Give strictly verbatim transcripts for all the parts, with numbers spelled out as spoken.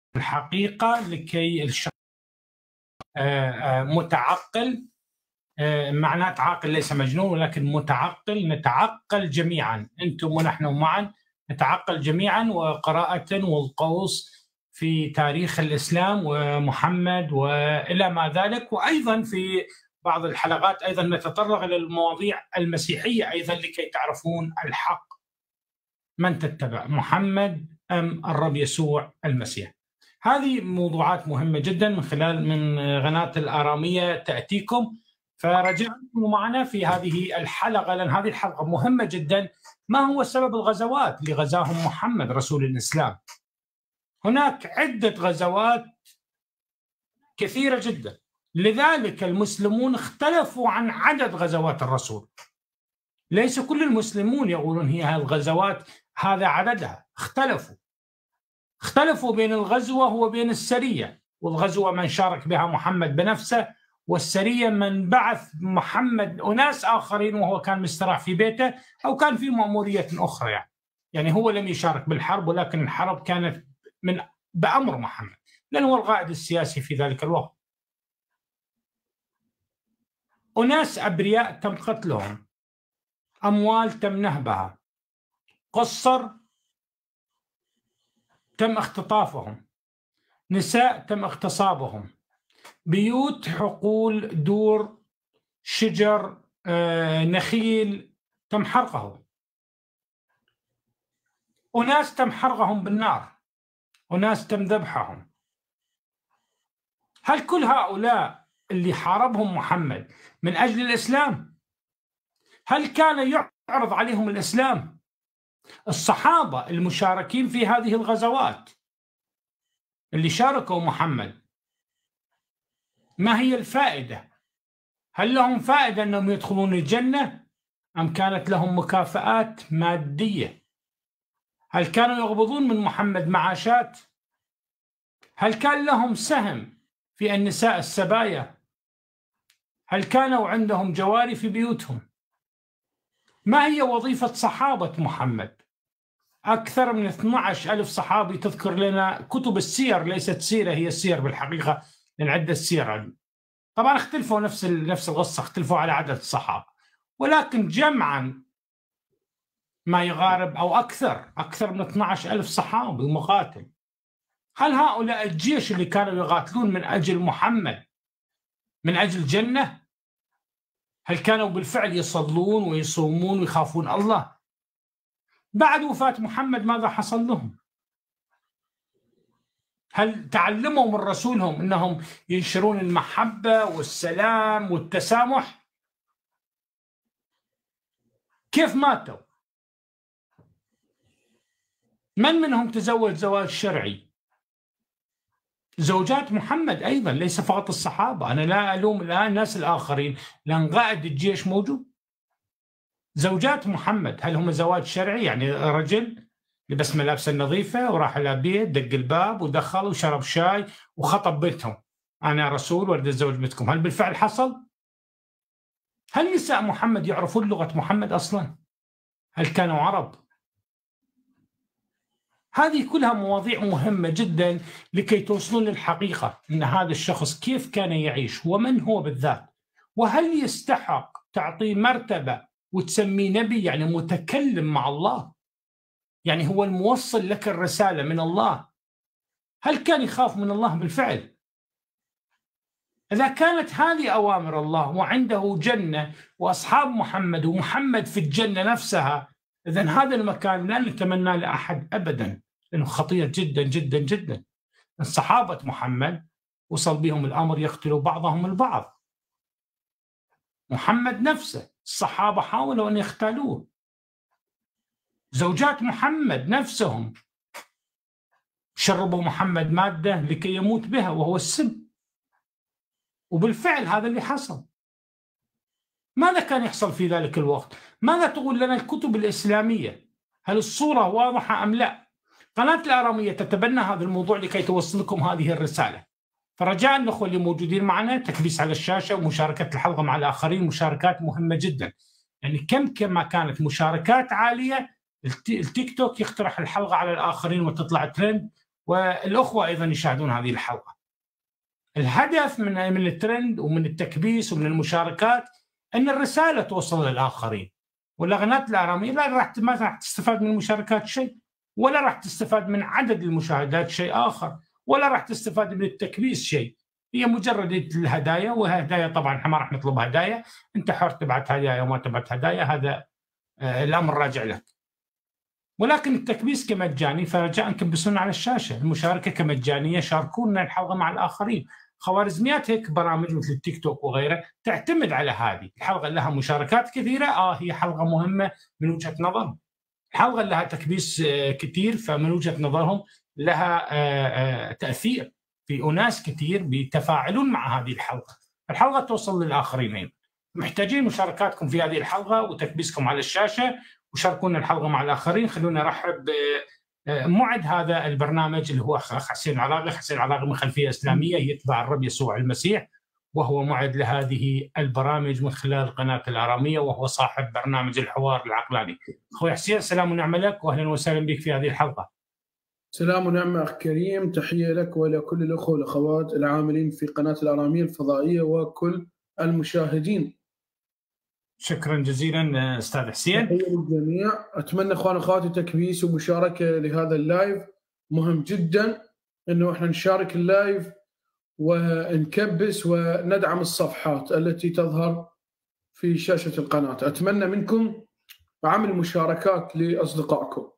الحقيقة لكي الشخص متعقل، معنات عاقل ليس مجنون ولكن متعقل، نتعقل جميعا أنتم ونحن معا، نتعقل جميعا وقراءة والقوس في تاريخ الإسلام ومحمد وإلى ما ذلك. وأيضا في بعض الحلقات أيضا نتطرق إلى المواضيع المسيحية أيضا لكي تعرفون الحق، من تتبع محمد أم الرب يسوع المسيح. هذه موضوعات مهمة جدا من خلال من قناة الآرامية تأتيكم، فرجعوا معنا في هذه الحلقة لأن هذه الحلقة مهمة جدا. ما هو سبب الغزوات اللي غزاهم محمد رسول الإسلام؟ هناك عدة غزوات كثيرة جدا، لذلك المسلمون اختلفوا عن عدد غزوات الرسول. ليس كل المسلمون يقولون هي الغزوات هذا عددها، اختلفوا اختلفوا بين الغزوة وبين السرية، والغزوة من شارك بها محمد بنفسه، والسرية من بعث محمد أناس آخرين وهو كان مستراح في بيته أو كان في مأمورية أخرى. يعني يعني هو لم يشارك بالحرب، ولكن الحرب كانت من بأمر محمد لأنه هو القائد السياسي في ذلك الوقت. أناس أبرياء تم قتلهم، أموال تم نهبها، قصر تم اختطافهم، نساء تم اغتصابهم، بيوت، حقول، دور، شجر، آه، نخيل تم حرقه، أناس تم حرقهم بالنار، أناس تم ذبحهم. هل كل هؤلاء اللي حاربهم محمد من أجل الإسلام؟ هل كان يعرض عليهم الإسلام؟ الصحابة المشاركين في هذه الغزوات اللي شاركوا محمد، ما هي الفائدة؟ هل لهم فائدة أنهم يدخلون الجنة أم كانت لهم مكافآت مادية؟ هل كانوا يقبضون من محمد معاشات؟ هل كان لهم سهم في النساء السبايا؟ هل كانوا عندهم جواري في بيوتهم؟ ما هي وظيفة صحابة محمد؟ أكثر من اثني عشر ألف صحابي تذكر لنا كتب السير، ليست سيرة، هي السير بالحقيقة لأن عدة سير. طبعا اختلفوا نفس نفس القصة، اختلفوا على عدد الصحابة، ولكن جمعا ما يقارب أو أكثر أكثر من اثني عشر ألف صحابي مقاتل. هل هؤلاء الجيش اللي كانوا يقاتلون من أجل محمد من أجل الجنة؟ هل كانوا بالفعل يصلون ويصومون ويخافون الله؟ بعد وفاة محمد ماذا حصل لهم؟ هل تعلموا من رسولهم أنهم ينشرون المحبة والسلام والتسامح؟ كيف ماتوا؟ من منهم تزوج زواج شرعي؟ زوجات محمد أيضا، ليس فقط الصحابة. أنا لا ألوم الآن الناس الآخرين لأن قائد الجيش موجود. زوجات محمد هل هم زواج شرعي؟ يعني رجل لبس ملابسه النظيفة وراح إلى بيت، دق الباب ودخل وشرب شاي وخطب بيتهم، أنا رسول واريد أتزوج بنتكم. هل بالفعل حصل؟ هل نساء محمد يعرفون لغة محمد أصلا؟ هل كانوا عرب؟ هذه كلها مواضيع مهمة جدا لكي توصلون للحقيقة أن هذا الشخص كيف كان يعيش ومن هو بالذات، وهل يستحق تعطيه مرتبة وتسميه نبي، يعني متكلم مع الله، يعني هو الموصل لك الرسالة من الله. هل كان يخاف من الله بالفعل؟ إذا كانت هذه أوامر الله وعنده جنة وأصحاب محمد ومحمد في الجنة نفسها، إذن هذا المكان لا نتمنى لأحد أبدا، لأنه خطير جدا جدا جدا. الصحابة محمد وصل بهم الأمر يقتلوا بعضهم البعض. محمد نفسه الصحابة حاولوا أن يختالوه. زوجات محمد نفسهم شربوا محمد مادة لكي يموت بها وهو السم، وبالفعل هذا اللي حصل. ماذا كان يحصل في ذلك الوقت؟ ماذا تقول لنا الكتب الإسلامية؟ هل الصورة واضحة أم لا؟ قناة الآرامية تتبنى هذا الموضوع لكي توصل لكم هذه الرسالة. فرجاء الأخوة اللي موجودين معنا تكبيس على الشاشة ومشاركة الحلقة مع الآخرين، مشاركات مهمة جدا. يعني كم كما كانت مشاركات عالية، التيك توك يقترح الحلقة على الآخرين وتطلع ترند والأخوة أيضا يشاهدون هذه الحلقة. الهدف من من الترند ومن التكبيس ومن المشاركات أن الرسالة توصل للآخرين، ولا قناة الآرامية لا راح ما راح تستفاد من المشاركات شيء، ولا راح تستفاد من عدد المشاهدات شيء آخر، ولا راح تستفاد من التكبيس شيء. هي مجرد الهدايا، وهدايا طبعا احنا ما راح نطلب هدايا، انت حر تبعت هدايا وما تبعت هدايا، هذا آه الامر راجع لك. ولكن التكبيس كمجاني، فرجاء كبسونا على الشاشه، المشاركه كمجانيه، شاركونا الحلقه مع الاخرين. خوارزميات هيك برامج مثل التيك توك وغيره تعتمد على هذه الحلقه، لها مشاركات كثيره، اه هي حلقه مهمه من وجهه نظرهم. الحلقه لها تكبيس آه كثير، فمن وجهه نظرهم لها آه آه تاثير في أناس كثير بيتفاعلون مع هذه الحلقة. الحلقة توصل للآخرين أيضا. محتاجين مشاركاتكم في هذه الحلقة وتكبيسكم على الشاشة، وشاركونا الحلقة مع الآخرين. خلونا نرحب بمعد هذا البرنامج اللي هو أخ حسين عراقي. حسين عراقي من خلفية إسلامية يتبع الرب يسوع المسيح، وهو معد لهذه البرامج من خلال قناة الآرامية، وهو صاحب برنامج الحوار العقلاني. أخوي حسين، سلام ونعمة لك، وأهلا وسهلا بك في هذه الحلقة. سلام ونعمة أخ كريم، تحية لك ولكل الأخوة والأخوات العاملين في قناة الآرامية الفضائية وكل المشاهدين. شكرا جزيلا أستاذ حسين. تحية للجميع. أتمنى أخوان أخواتي تكبيس ومشاركة لهذا اللايف، مهم جدا أنه إحنا نشارك اللايف ونكبس وندعم الصفحات التي تظهر في شاشة القناة. أتمنى منكم عمل مشاركات لأصدقائكم.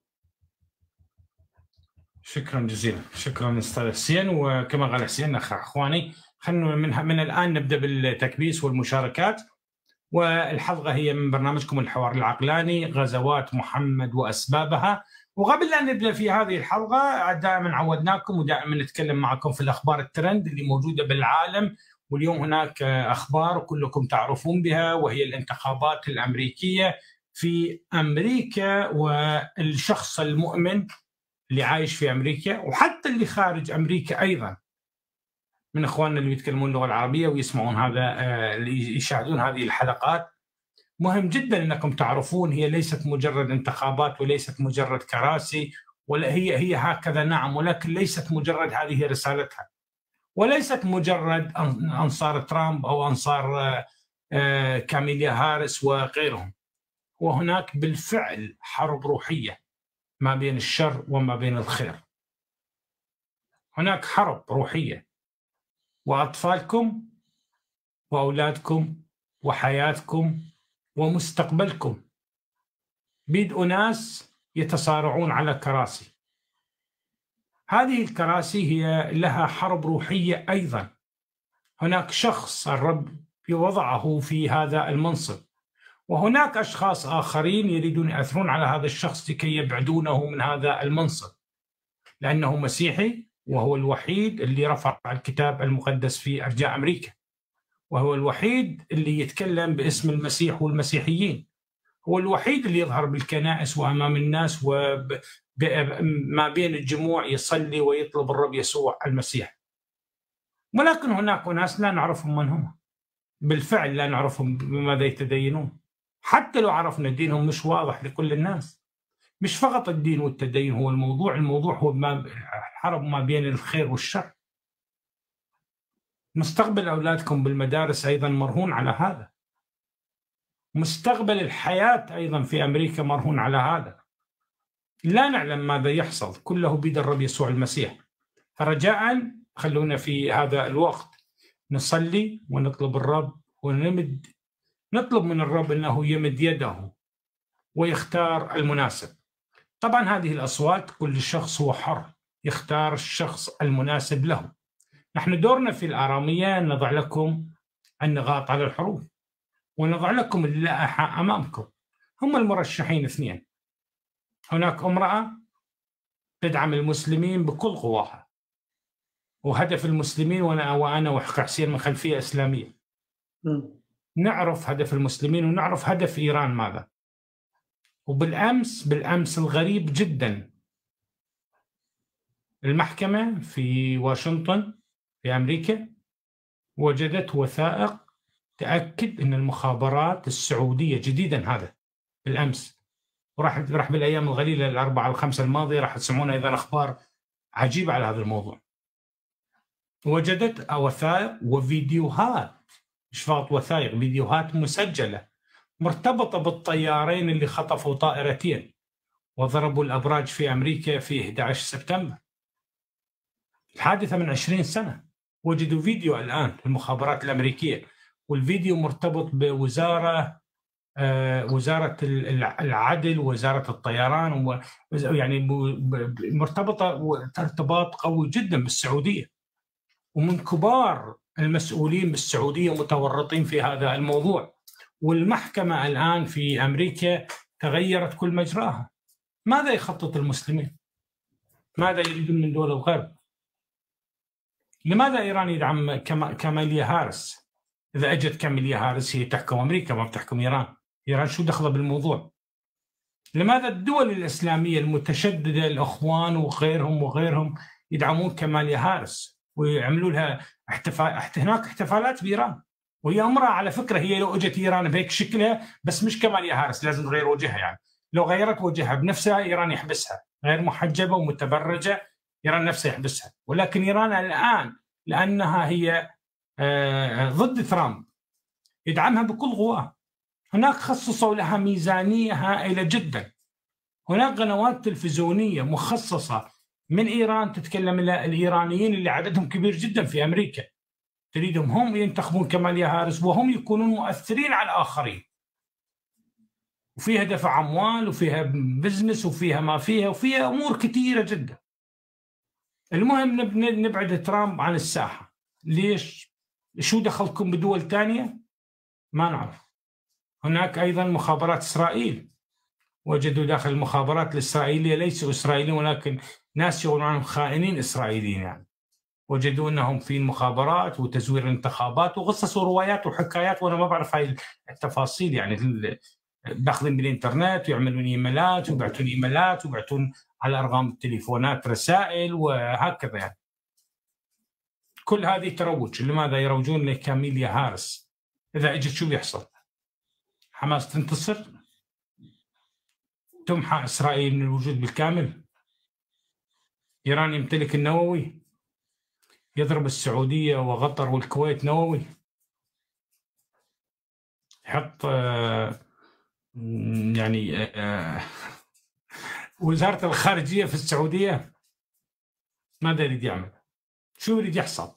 شكرا جزيلا، شكرا استاذ حسين. وكما قال حسين اخ اخواني، خلينا من, من الان نبدا بالتكبيس والمشاركات. والحلقه هي من برنامجكم الحوار العقلاني، غزوات محمد واسبابها. وقبل لا نبدا في هذه الحلقه، دائما عودناكم ودائما نتكلم معكم في الاخبار الترند اللي موجوده بالعالم. واليوم هناك اخبار كلكم تعرفون بها، وهي الانتخابات الامريكيه في امريكا. والشخص المؤمن اللي عايش في أمريكا، وحتى اللي خارج أمريكا أيضا، من إخواننا اللي يتكلمون اللغة العربية ويسمعون هذا، اللي يشاهدون هذه الحلقات، مهم جدا أنكم تعرفون هي ليست مجرد انتخابات، وليست مجرد كراسي، ولا هي هي هكذا نعم، ولكن ليست مجرد هذه رسالتها، وليست مجرد أنصار ترامب أو أنصار كاميليا هاريس وغيرهم. وهناك بالفعل حرب روحية ما بين الشر وما بين الخير. هناك حرب روحية، وأطفالكم وأولادكم وحياتكم ومستقبلكم بيد أناس يتصارعون على كراسي. هذه الكراسي هي لها حرب روحية أيضا. هناك شخص الرب يوضعه في هذا المنصب، وهناك أشخاص آخرين يريدون يأثرون على هذا الشخص لكي يبعدونه من هذا المنصب، لأنه مسيحي، وهو الوحيد اللي رفع الكتاب المقدس في أرجاء أمريكا، وهو الوحيد اللي يتكلم باسم المسيح والمسيحيين، هو الوحيد اللي يظهر بالكنائس وأمام الناس وما بين الجموع يصلي ويطلب الرب يسوع المسيح. ولكن هناك ناس لا نعرفهم من هم، بالفعل لا نعرفهم بماذا يتدينون. حتى لو عرفنا دينهم مش واضح لكل الناس. مش فقط الدين والتدين هو الموضوع، الموضوع هو ما حرب ما بين الخير والشر. مستقبل أولادكم بالمدارس أيضا مرهون على هذا. مستقبل الحياة أيضا في أمريكا مرهون على هذا. لا نعلم ماذا يحصل، كله بيد الرب يسوع المسيح. فرجاء خلونا في هذا الوقت نصلي ونطلب الرب ونمد نطلب من الرب أنه يمد يده ويختار المناسب. طبعا هذه الأصوات كل شخص هو حر يختار الشخص المناسب له. نحن دورنا في الآرامية نضع لكم النقاط على الحروف، ونضع لكم اللائحة أمامكم. هم المرشحين اثنين. هناك امرأة تدعم المسلمين بكل قواها، وهدف المسلمين، وأنا وأنا وحق حسين من خلفية إسلامية م. نعرف هدف المسلمين ونعرف هدف إيران ماذا. وبالأمس بالأمس الغريب جدا، المحكمة في واشنطن في أمريكا وجدت وثائق تأكد أن المخابرات السعودية جديدا، هذا بالأمس، وراح راح بالأيام القليلة الأربعة الخمسة الماضية راح تسمعون أيضا أخبار عجيبة على هذا الموضوع. وجدت وثائق وفيديوهات، مش فقط وثائق، فيديوهات مسجلة مرتبطة بالطيارين اللي خطفوا طائرتين وضربوا الأبراج في أمريكا في أحد عشر سبتمبر. الحادثة من عشرين سنة. وجدوا فيديو الآن في المخابرات الأمريكية، والفيديو مرتبط بوزارة آه وزارة العدل ووزارة الطيران، يعني مرتبطة ارتباط قوي جدا بالسعودية، ومن كبار المسؤولين بالسعودية متورطين في هذا الموضوع. والمحكمة الآن في أمريكا تغيرت كل مجراها. ماذا يخطط المسلمين؟ ماذا يريدون من دول الغرب؟ لماذا إيران يدعم كاماليا هارس؟ إذا أجت كاماليا هارس هي تحكم أمريكا ما بتحكم إيران. إيران شو دخله بالموضوع؟ لماذا الدول الإسلامية المتشددة الأخوان وغيرهم وغيرهم يدعمون كاماليا هارس ويعملوا لها احتفال؟ هناك احتفالات بإيران، وهي امرأة على فكرة. هي لو اجت إيران بهيك شكلها، بس مش كاماليا هارس، لازم تغير وجهها. يعني لو غيرت وجهها بنفسها إيران يحبسها، غير محجبة ومتبرجة إيران نفسها يحبسها. ولكن إيران الآن لأنها هي ضد ترامب يدعمها بكل قواه. هناك خصصوا لها ميزانية هائلة جدا. هناك قنوات تلفزيونية مخصصة من إيران تتكلم إلى الإيرانيين اللي عددهم كبير جدا في أمريكا، تريدهم هم ينتخبون كاماليا هارس وهم يكونون مؤثرين على الآخرين، وفيها دفع أموال وفيها بزنس وفيها ما فيها وفيها أمور كثيرة جدا. المهم نبعد ترامب عن الساحة. ليش؟ شو دخلكم بدول تانية؟ ما نعرف. هناك أيضا مخابرات إسرائيل، وجدوا داخل المخابرات الإسرائيلية ليسوا إسرائيليين ولكن ناس يقولون عنهم خائنين إسرائيليين. يعني وجدوا أنهم في المخابرات وتزوير الانتخابات وقصص وروايات وحكايات، وأنا ما بعرف هاي التفاصيل. يعني داخلين بالإنترنت ويعملون إيميلات ويبعتون إيميلات ويبعتون على أرقام التليفونات رسائل وهكذا. يعني كل هذه تروج. لماذا يروجون لكاماليا هارس؟ إذا اجت شو بيحصل؟ حماس تنتصر؟ تمحى إسرائيل من الوجود بالكامل؟ إيران يمتلك النووي؟ يضرب السعودية وقطر والكويت نووي؟ يحط يعني وزارة الخارجية في السعودية؟ ماذا يريد يعمل؟ شو يريد يحصل؟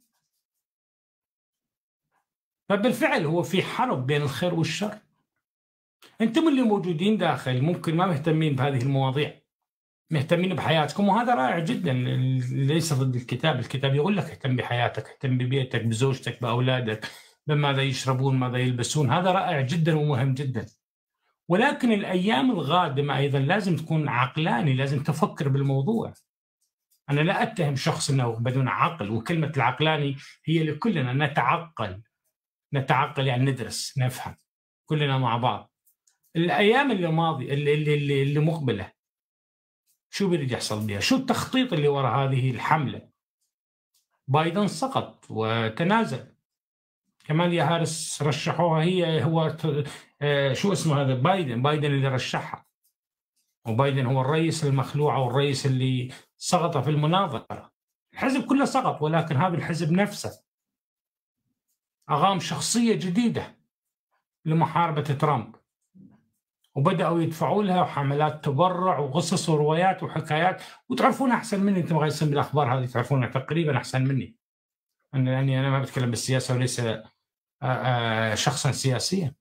فبالفعل هو في حرب بين الخير والشر. أنتم اللي موجودين داخل ممكن ما مهتمين بهذه المواضيع، مهتمين بحياتكم، وهذا رائع جدا. ليس ضد الكتاب. الكتاب يقول لك اهتم بحياتك، اهتم ببيتك، بزوجتك، بأولادك، بماذا يشربون، ماذا يلبسون. هذا رائع جدا ومهم جدا. ولكن الأيام القادمة أيضا لازم تكون عقلاني، لازم تفكر بالموضوع. أنا لا أتهم شخص أنه بدون عقل، وكلمة العقلاني هي لكلنا. نتعقل نتعقل يعني ندرس نفهم كلنا مع بعض. الأيام اللي ماضي اللي, اللي, اللي مقبلة شو بيريد يحصل بها؟ شو التخطيط اللي وراء هذه الحملة؟ بايدن سقط وتنازل. كاماليا هارس رشحوها، هي هو شو اسمه هذا بايدن بايدن اللي رشحها، وبايدن هو الرئيس المخلوع أو الرئيس اللي سقط في المناظرة. الحزب كله سقط، ولكن هذا الحزب نفسه أقام شخصية جديدة لمحاربة ترامب، وبدأوا يدفعوا لها حملات تبرع وقصص وروايات وحكايات. وتعرفون أحسن مني، أنتم غايصين بالأخبار هذه تعرفونها تقريبا أحسن مني، أني أنا ما بتكلم بالسياسة وليس شخصا سياسيا.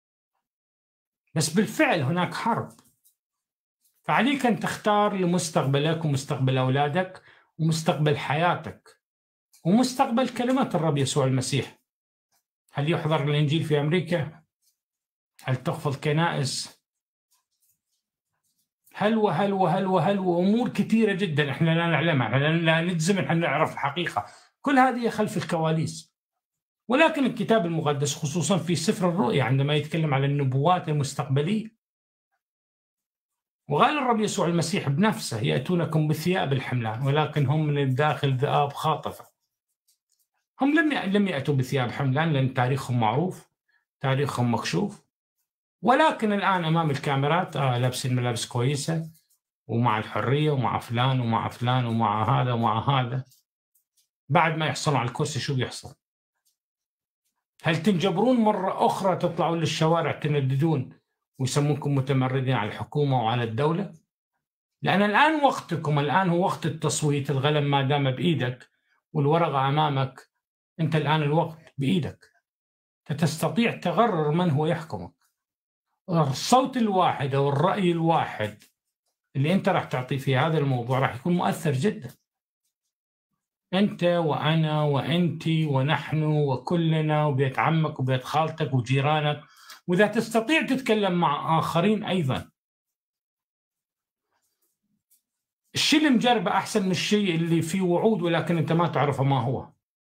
بس بالفعل هناك حرب، فعليك أن تختار لمستقبلك ومستقبل أولادك ومستقبل حياتك ومستقبل كلمات الرب يسوع المسيح. هل يحضر الإنجيل في أمريكا؟ هل تخفض كنائس؟ هل وهل وهل وهل وأمور كثيرة جدا إحنا لا نعلمها، إحنا لا نجزم إحنا نعرف الحقيقة. كل هذه خلف الكواليس. ولكن الكتاب المقدس خصوصا في سفر الرؤيا عندما يتكلم على النبوات المستقبلية، وقال الرب يسوع المسيح بنفسه يأتونكم بثياب الحملان ولكن هم من الداخل ذئاب خاطفة. هم لم لم يأتوا بثياب حملان لأن تاريخهم معروف، تاريخهم مكشوف. ولكن الآن أمام الكاميرات آه لابسين ملابس كويسة ومع الحرية ومع فلان ومع فلان ومع هذا ومع هذا، بعد ما يحصلوا على الكرسي شو بيحصل؟ هل تنجبرون مرة أخرى تطلعوا للشوارع تنددون ويسمونكم متمردين على الحكومة وعلى الدولة؟ لأن الآن وقتكم، الآن هو وقت التصويت، القلم ما دام بإيدك والورقة أمامك، أنت الآن الوقت بإيدك، تستطيع تقرر من هو يحكمك. الصوت الواحد أو الرأي الواحد اللي أنت راح تعطيه في هذا الموضوع راح يكون مؤثر جدا. أنت وأنا وأنتي ونحن وكلنا وبيت عمك وبيت خالتك وجيرانك، وإذا تستطيع تتكلم مع آخرين أيضا. الشيء اللي مجربه أحسن من الشيء اللي فيه وعود ولكن أنت ما تعرف ما هو.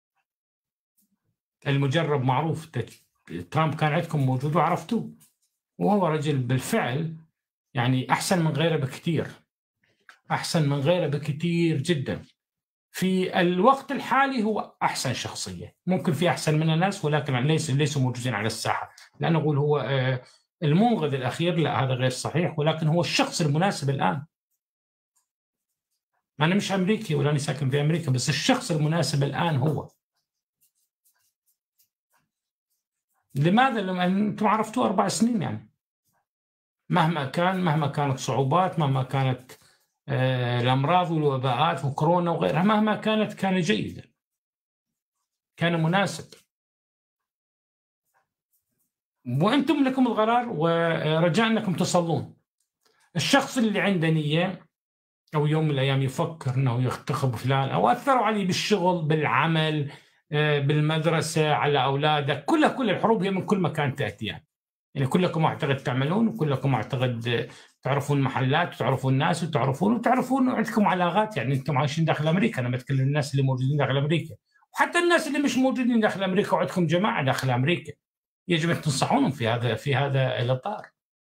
المجرب معروف، ترامب كان عندكم موجود وعرفتوه، وهو رجل بالفعل يعني أحسن من غيره بكثير، أحسن من غيره بكثير جدا. في الوقت الحالي هو أحسن شخصية، ممكن في أحسن من الناس ولكن ليس ليسوا موجودين على الساحة. لا نقول هو المنقذ الأخير، لا هذا غير صحيح، ولكن هو الشخص المناسب الآن. أنا مش أمريكي ولا أنا ساكن في أمريكا، بس الشخص المناسب الآن هو. لماذا؟ لما أنتم عرفتوه أربع سنين، يعني مهما كان، مهما كانت صعوبات، مهما كانت آه الأمراض والوباءات وكورونا وغيرها، مهما كانت كان جيدا، كان مناسب. وأنتم لكم القرار، ورجاء أنكم تصلون. الشخص اللي عنده نية أو يوم من الأيام يفكر أنه ينتخب فلان أو أثروا عليه بالشغل بالعمل بالمدرسة على أولادك، كلها كل الحروب هي من كل مكان تأتي، يعني, يعني كلكم أعتقد تعملون، وكلكم أعتقد تعرفون محلات وتعرفون ناس وتعرفون وتعرفون عندكم علاقات، يعني أنتم عايشين داخل أمريكا. أنا بتكلم الناس اللي موجودين داخل أمريكا، وحتى الناس اللي مش موجودين داخل أمريكا وعندكم جماعة داخل أمريكا، يجب أن تنصحونهم في هذا في هذا الإطار،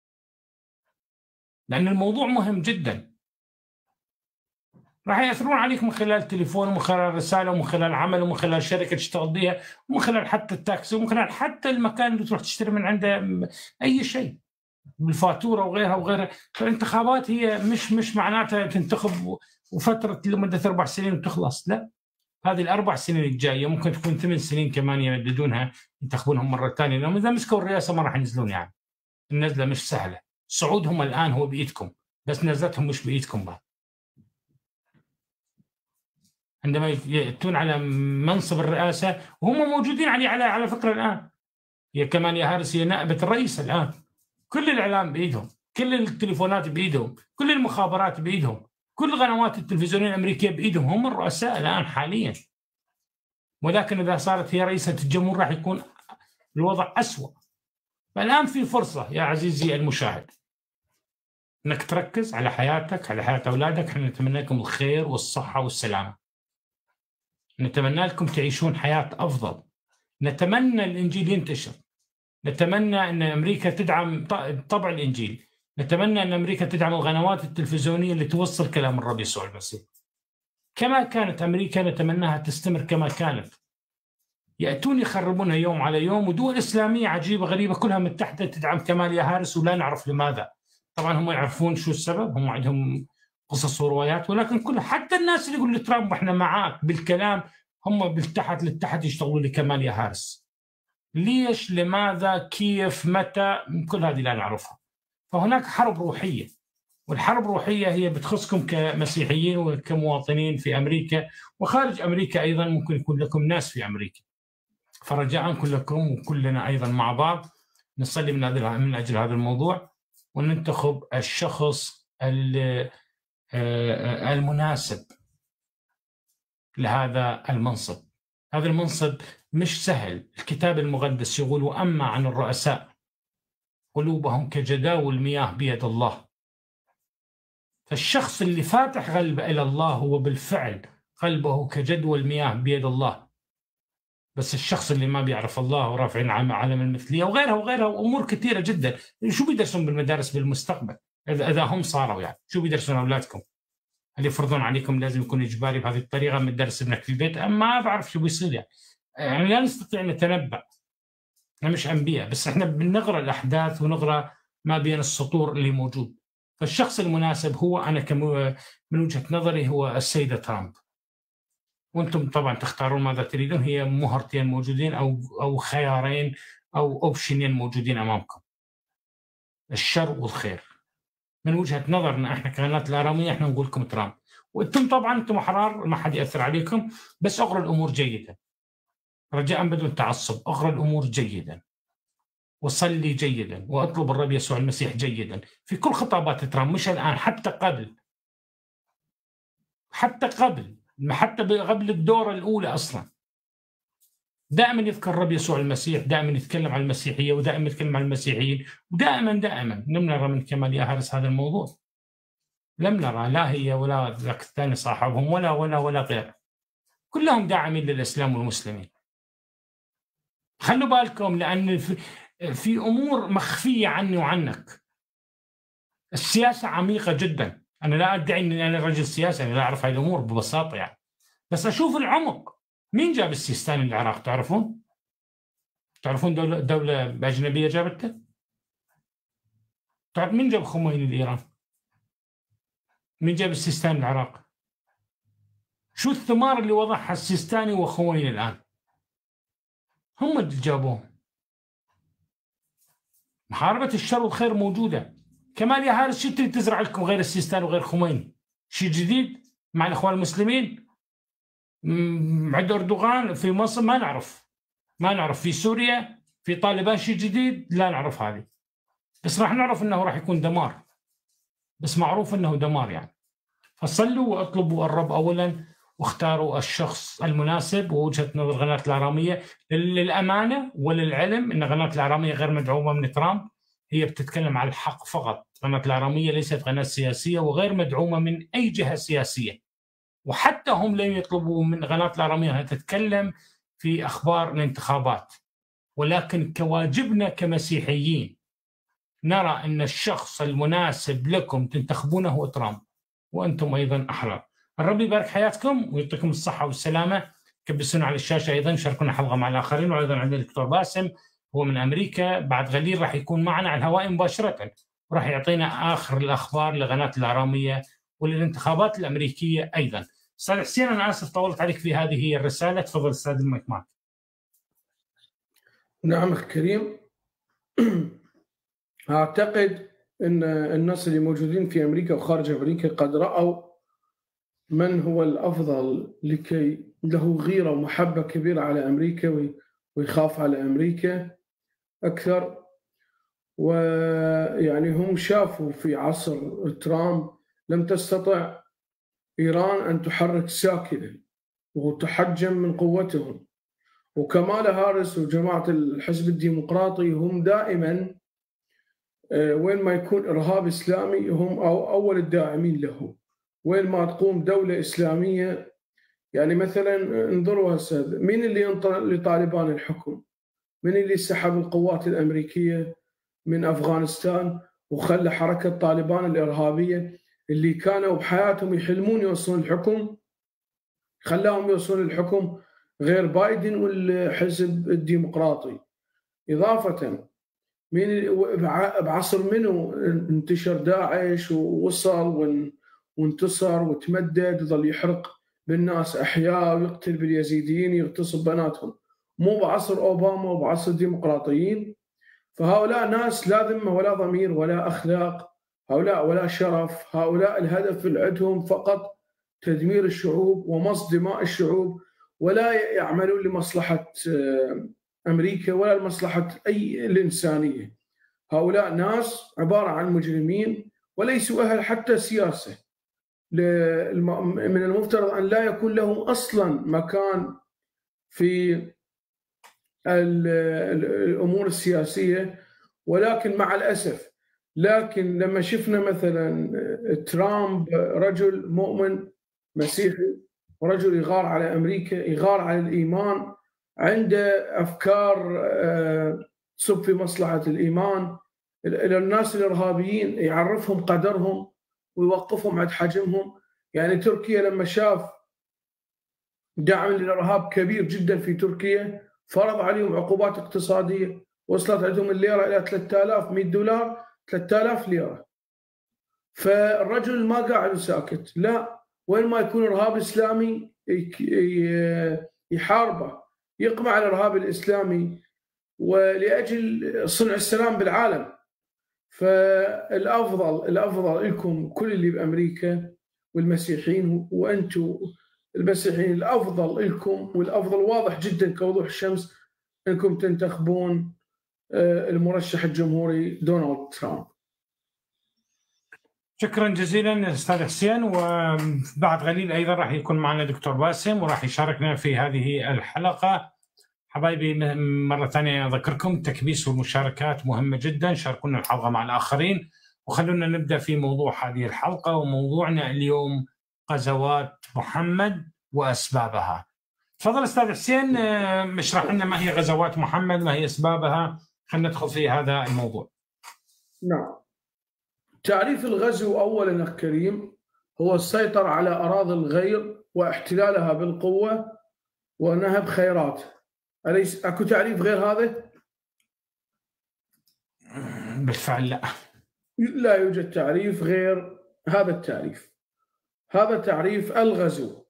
لأن الموضوع مهم جدا. راح يأثرون عليك من خلال التليفون ومن خلال رسالة ومن خلال عمل ومن خلال شركة تشتغل بها ومن خلال حتى التاكسي ومن خلال حتى المكان اللي تروح تشتري من عنده أي شيء بالفاتورة وغيرها وغيرها. فالانتخابات هي مش مش معناتها تنتخب وفترة لمدة أربع سنين وتخلص، لا، هذه الأربع سنين الجاية ممكن تكون ثمان سنين كمان يمددونها، ينتخبونهم مرة ثانية، لأنهم إذا مسكوا الرئاسة ما راح ينزلون. يعني النزلة مش سهلة، صعودهم الآن هو بإيدكم، بس نزلتهم مش بإيدكم بقى. عندما يأتون على منصب الرئاسة وهم موجودين على على على فكرة الآن، هي كمان يا هارس هي نائبة الرئيس الآن، كل الإعلام بإيدهم، كل التليفونات بإيدهم، كل المخابرات بإيدهم، كل قنوات التلفزيونية الأمريكية بإيدهم، هم الرؤساء الآن حاليا. ولكن إذا صارت هي رئيسة الجمهور راح يكون الوضع أسوأ. فالآن في فرصة يا عزيزي المشاهد أنك تركز على حياتك، على حياة أولادك. احنا نتمنى لكم الخير والصحة والسلامة، نتمنى لكم تعيشون حياة أفضل، نتمنى الإنجيل ينتشر، نتمنى أن أمريكا تدعم طبع الإنجيل، نتمنى أن أمريكا تدعم القنوات التلفزيونية اللي توصل كلام الرب يسوع المسيح كما كانت أمريكا، نتمناها تستمر كما كانت. يأتون يخربونها يوم على يوم، ودول إسلامية عجيبة غريبة كلها متحدة تدعم كماليا هارس ولا نعرف لماذا. طبعا هم يعرفون شو السبب، هم عندهم قصص وروايات، ولكن كل حتى الناس اللي يقولوا لترامب احنا معاك بالكلام، هم بالتحت للتحت يشتغلوا لكماليا هارس. ليش؟ لماذا؟ كيف؟ متى؟ كل هذه لا نعرفها. فهناك حرب روحية، والحرب الروحية هي بتخصكم كمسيحيين وكمواطنين في أمريكا وخارج أمريكا أيضا، ممكن يكون لكم ناس في أمريكا. فرجاء كلكم وكلنا أيضا مع بعض نصلي من هذا من أجل هذا الموضوع، وننتخب الشخص المناسب لهذا المنصب. هذا المنصب مش سهل. الكتاب المقدس يقول وأما عن الرؤساء قلوبهم كجداول المياه بيد الله. فالشخص اللي فاتح قلبه إلى الله هو بالفعل قلبه كجدول المياه بيد الله. بس الشخص اللي ما بيعرف الله ورافعين علم المثلية وغيرها وغيرها وأمور كثيرة جدا، شو بيدرسون بالمدارس بالمستقبل إذا إذا هم صاروا؟ يعني شو بيدرسون أولادكم؟ هل يفرضون عليكم لازم يكون إجباري بهذه الطريقة من درس ابنك في البيت؟ أما ما بعرف شو بيصير. يعني يعني لا نستطيع أن نتنبأ، احنا مش أنبياء، بس احنا بنقرأ الأحداث ونقرأ ما بين السطور اللي موجود. فالشخص المناسب هو أنا كم من وجهة نظري هو السيدة ترامب. وأنتم طبعا تختارون ماذا تريدون، هي مهرتين موجودين أو أو خيارين أو أوبشنين موجودين أمامكم، الشر والخير. من وجهة نظرنا احنا كقناة الآرامية احنا نقول لكم ترامب، وانتم طبعا انتم احرار ما حد يأثر عليكم، بس اغروا الامور جيدا رجاء بدون تعصب، اغروا الامور جيدا وصلي جيدا واطلب الرب يسوع المسيح جيدا في كل خطابات ترامب، مش الان، حتى قبل حتى قبل حتى قبل الدورة الأولى أصلا دائما يذكر الرب يسوع المسيح، دائما يتكلم عن المسيحية ودائما يتكلم عن المسيحيين، ودائما دائما لم نرى من كماليا هاريس هذا الموضوع، لم نرى لا هي ولا ذاك الثاني صاحبهم ولا ولا ولا غيره، كلهم داعمين للإسلام والمسلمين. خلوا بالكم لأن في, في أمور مخفية عني وعنك. السياسة عميقة جدا، أنا لا أدعي أني أنا رجل سياسي، أنا لا أعرف هذه الأمور ببساطة يعني، بس أشوف العمق. مين جاب السيستاني للعراق تعرفون؟ تعرفون دولة, دولة أجنبية جابته؟ تعرف مين جاب خميني لإيران؟ مين جاب السيستاني للعراق؟ شو الثمار اللي وضعها السيستاني وخميني الآن؟ هم اللي جابوهم. محاربة الشر والخير موجودة. كماليا هاريس شو تريد تزرع لكم غير السيستاني وغير خميني؟ شيء جديد مع الإخوان المسلمين؟ عند أردوغان في مصر ما نعرف، ما نعرف في سوريا في طالبان شيء جديد لا نعرف هذه، بس راح نعرف أنه راح يكون دمار، بس معروف أنه دمار يعني. فصلوا واطلبوا الرب أولا واختاروا الشخص المناسب. ووجهة نظر قناة الآرامية للأمانة وللعلم أن قناة الآرامية غير مدعومة من ترامب، هي بتتكلم على الحق فقط. قناة الآرامية ليست قناة سياسية وغير مدعومة من أي جهة سياسية، وحتى هم لم يطلبوا من قناة الآرامية أنها تتكلم في أخبار الانتخابات، ولكن كواجبنا كمسيحيين نرى أن الشخص المناسب لكم تنتخبونه هو ترامب، وأنتم أيضا أحرار. الرب يبارك حياتكم ويعطيكم الصحة والسلامة. كبسونا على الشاشة أيضا، شاركونا حلقة مع الآخرين. وأيضا عندنا الدكتور باسم هو من أمريكا، بعد قليل راح يكون معنا على الهواء مباشرة وراح يعطينا آخر الأخبار لقناة الآرامية وللانتخابات الأمريكية أيضا. أستاذ حسين أنا آسف طولت عليك في هذه هي الرسالة، تفضل أستاذ المايك معك. نعم أخي كريم. أعتقد أن الناس اللي موجودين في أمريكا وخارج أمريكا قد رأوا من هو الأفضل لكي له غيرة ومحبة كبيرة على أمريكا ويخاف على أمريكا أكثر. ويعني هم شافوا في عصر ترامب لم تستطع إيران أن تحرك ساكنة وتحجم من قوتهم. وكمالا هاريس وجماعة الحزب الديمقراطي هم دائما وين ما يكون إرهاب إسلامي هم أول الداعمين له. وين ما تقوم دولة إسلامية، يعني مثلا انظروا هسه مين اللي انطى لطالبان الحكم؟ من اللي سحب القوات الأمريكية من أفغانستان وخلى حركة طالبان الإرهابية اللي كانوا بحياتهم يحلمون يوصلون الحكم، خلاهم يوصلون الحكم غير بايدن والحزب الديمقراطي. إضافة من بعصر منه انتشر داعش ووصل وانتصر وتمدد وظل يحرق بالناس أحياء ويقتل باليزيديين يغتصب بناتهم، مو بعصر أوباما وبعصر الديمقراطيين. فهؤلاء ناس لا ذمة ولا ضمير ولا أخلاق، هؤلاء ولا شرف، هؤلاء الهدف عندهم فقط تدمير الشعوب ومص دماء الشعوب، ولا يعملون لمصلحة أمريكا ولا لمصلحة أي الإنسانية. هؤلاء ناس عبارة عن مجرمين وليسوا أهل حتى سياسة. من المفترض أن لا يكون لهم أصلا مكان في الأمور السياسية، ولكن مع الأسف لكن لما شفنا مثلا ترامب رجل مؤمن مسيحي ورجل يغار على أمريكا، يغار على الإيمان، عنده أفكار تصب في مصلحة الإيمان، إلى الناس الإرهابيين يعرفهم قدرهم ويوقفهم عند حجمهم. يعني تركيا لما شاف دعم للإرهاب كبير جدا في تركيا فرض عليهم عقوبات اقتصادية وصلت عندهم الليرة إلى ثلاثة آلاف ومئة دولار، ثلاثة آلاف ليرة. فالرجل ما قاعد ساكت، لا، وين ما يكون إرهاب إسلامي يحاربه، يقمع الإرهاب الإسلامي ولأجل صنع السلام بالعالم. فالأفضل الأفضل لكم كل اللي بأمريكا والمسيحيين، وأنتم المسيحيين، الأفضل لكم والأفضل واضح جدا كوضوح الشمس أنكم تنتخبون المرشح الجمهوري دونالد ترامب. شكرا جزيلا استاذ حسين، وبعد قليل ايضا راح يكون معنا دكتور باسم وراح يشاركنا في هذه الحلقه. حبايبي مره ثانيه اذكركم التكبيس والمشاركات مهمه جدا، شاركونا الحلقه مع الاخرين، وخلونا نبدا في موضوع هذه الحلقه. وموضوعنا اليوم غزوات محمد واسبابها. تفضل استاذ حسين، اشرح لنا ما هي غزوات محمد، ما هي اسبابها، خلينا ندخل في هذا الموضوع. نعم. تعريف الغزو أولا أخ كريم هو السيطرة على أراضي الغير واحتلالها بالقوة ونهب خيرات. أليس أكو تعريف غير هذا؟ بالفعل لا. لا يوجد تعريف غير هذا التعريف. هذا تعريف الغزو.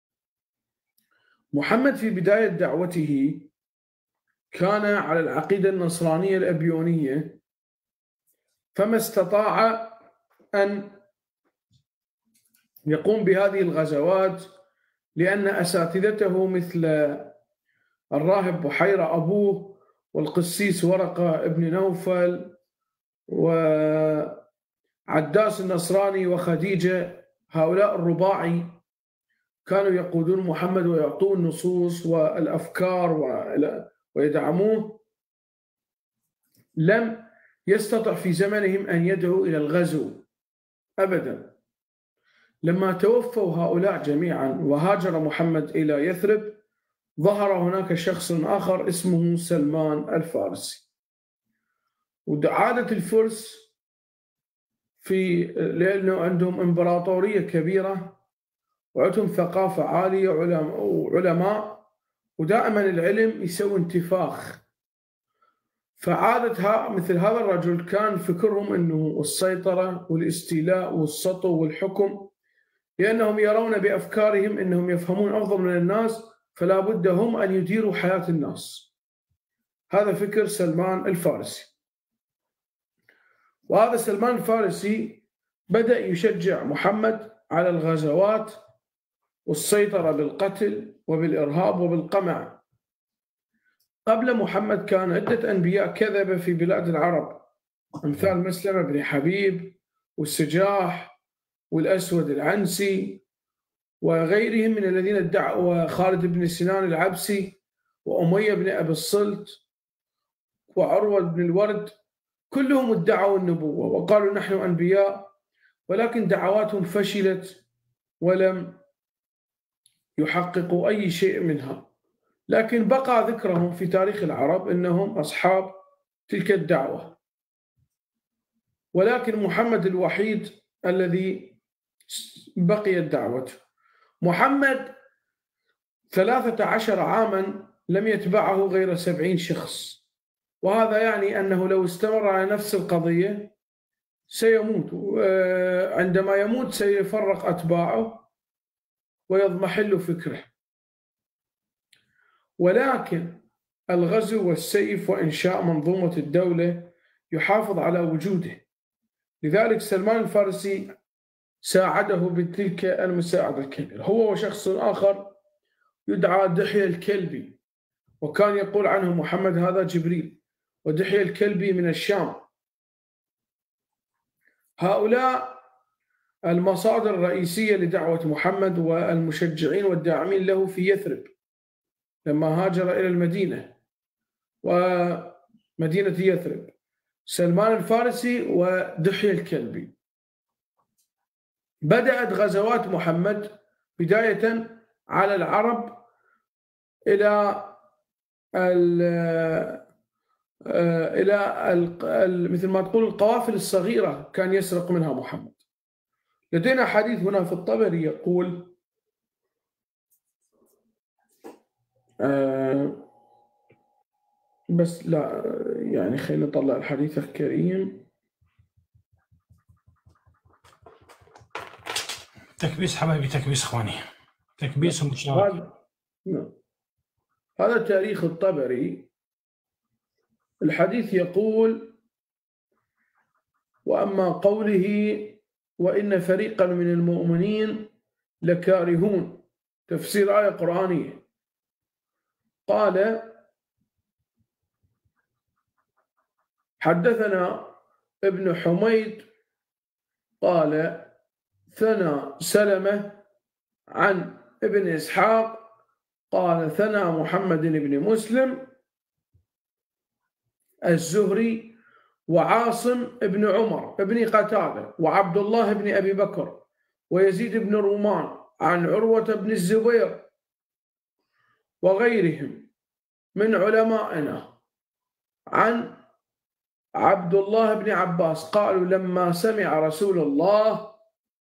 محمد في بداية دعوته كان على العقيدة النصرانية الأبيونية، فما استطاع أن يقوم بهذه الغزوات لأن أساتذته مثل الراهب بحيرة أبوه والقسيس ورقة ابن نوفل وعداس النصراني وخديجة، هؤلاء الرباعي كانوا يقودون محمد ويعطون النصوص والأفكار ويدعموه. لم يستطع في زمنهم أن يدعوا إلى الغزو أبدا. لما توفوا هؤلاء جميعا وهاجر محمد إلى يثرب، ظهر هناك شخص آخر اسمه سلمان الفارسي. وعادة الفرس في لأنه عندهم إمبراطورية كبيرة وعندهم ثقافة عالية وعلماء، ودائما العلم يسوي انتفاخ. فعادة مثل هذا الرجل كان فكرهم أنه السيطرة والاستيلاء والسطو والحكم، لأنهم يرون بأفكارهم أنهم يفهمون أفضل من الناس، فلا بد هم أن يديروا حياة الناس. هذا فكر سلمان الفارسي. وهذا سلمان الفارسي بدأ يشجع محمد على الغزوات والسيطرة بالقتل وبالإرهاب وبالقمع. قبل محمد كان عدة أنبياء كذبة في بلاد العرب، أمثال مسلمة بن حبيب والسجاح والأسود العنسي وغيرهم من الذين ادعوا، خالد بن سنان العبسي وأمية بن أبي الصلت وعروة بن الورد، كلهم ادعوا النبوة وقالوا نحن أنبياء، ولكن دعواتهم فشلت ولم يحققوا أي شيء منها. لكن بقى ذكرهم في تاريخ العرب أنهم أصحاب تلك الدعوة. ولكن محمد الوحيد الذي بقيت دعوته. محمد ثلاثة عشر عاما لم يتبعه غير سبعين شخص، وهذا يعني أنه لو استمر على نفس القضية سيموت. عندما يموت سيفرق أتباعه ويضمحل فكره. ولكن الغزو والسيف وإنشاء منظومة الدولة يحافظ على وجوده. لذلك سلمان الفارسي ساعده بتلك المساعدة الكبيرة، هو وشخص آخر يدعى دحية الكلبي، وكان يقول عنه محمد هذا جبريل، ودحية الكلبي من الشام. هؤلاء المصادر الرئيسية لدعوة محمد والمشجعين والداعمين له في يثرب لما هاجر إلى المدينة ومدينة يثرب، سلمان الفارسي ودحية الكلبي. بدأت غزوات محمد بداية على العرب إلى ال إلى ال مثل ما تقول القوافل الصغيرة كان يسرق منها محمد. لدينا حديث هنا في الطبري يقول آه بس لا يعني خلينا نطلع الحديث الكريم. تكبيس حبايبي، تكبيس اخواني، تكبيس ومشاركه. هذا نعم. هذا تاريخ الطبري. الحديث يقول: وأما قوله وإن فريقا من المؤمنين لكارهون، تفسير آية قرآنية. قال: حدثنا ابن حميد قال: ثنى سلمة عن ابن إسحاق قال: ثنى محمد بن مسلم الزهري وعاصم بن عمر بن قتادة وعبد الله بن أبي بكر ويزيد بن رومان عن عروة بن الزبير وغيرهم من علمائنا عن عبد الله بن عباس قالوا: لما سمع رسول الله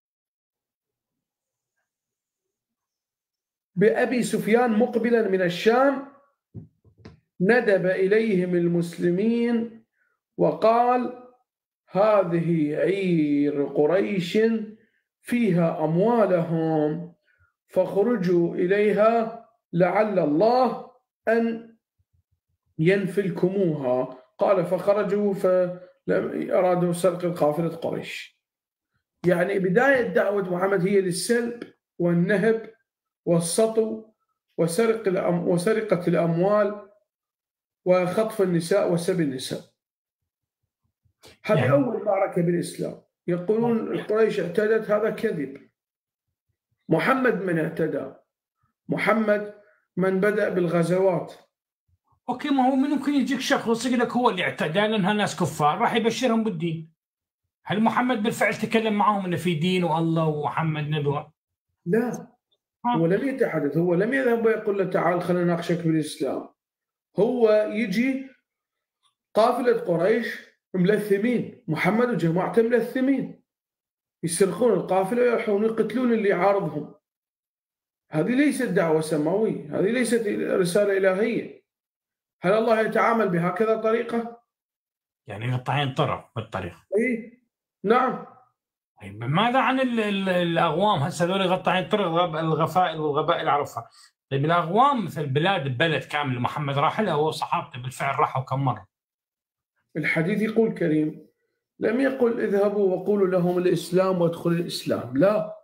بأبي سفيان مقبلا من الشام ندب إليهم المسلمين وقال: هذه عير قريش فيها أموالهم فاخرجوا إليها لعل الله أن ينفلكموها. قال: فخرجوا فأرادوا سرق قافلة قريش. يعني بداية دعوة محمد هي للسلب والنهب والسطو وسرق الأم وسرقة الأموال وخطف النساء وسبي النساء. هذه يعني أول معركة بالإسلام. يقولون قريش اعتدت، هذا كذب. محمد من اعتدى؟ محمد من بدأ بالغزوات. اوكي، ما هو من ممكن يجيك شخص يقول لك هو اللي اعتدى لانها ناس كفار، راح يبشرهم بالدين. هل محمد بالفعل تكلم معهم انه في دين والله ومحمد ندوه؟ لا، هو لم يتحدث، هو لم يذهب ويقول له تعال خلينا نناقشك بالإسلام. هو يجي قافلة قريش ملثمين، محمد وجماعته ملثمين، يسرقون القافلة ويروحون يقتلون اللي يعارضهم. هذه ليست دعوة سماوية، هذه ليست رسالة إلهية. هل الله يتعامل بهكذا طريقة؟ يعني يقطعين طرف بالطريقة. اي نعم. طيب ماذا عن ال ال الأغوام؟ هسه هذول يقطعين طرق الغفائل والغبائل عرفها. طيب الأغوام مثل بلاد بلد كامل محمد راح لها هو وصحابته بالفعل راحوا كم مرة؟ الحديث يقول كريم لم يقل اذهبوا وقولوا لهم الإسلام وادخلوا الإسلام، لا.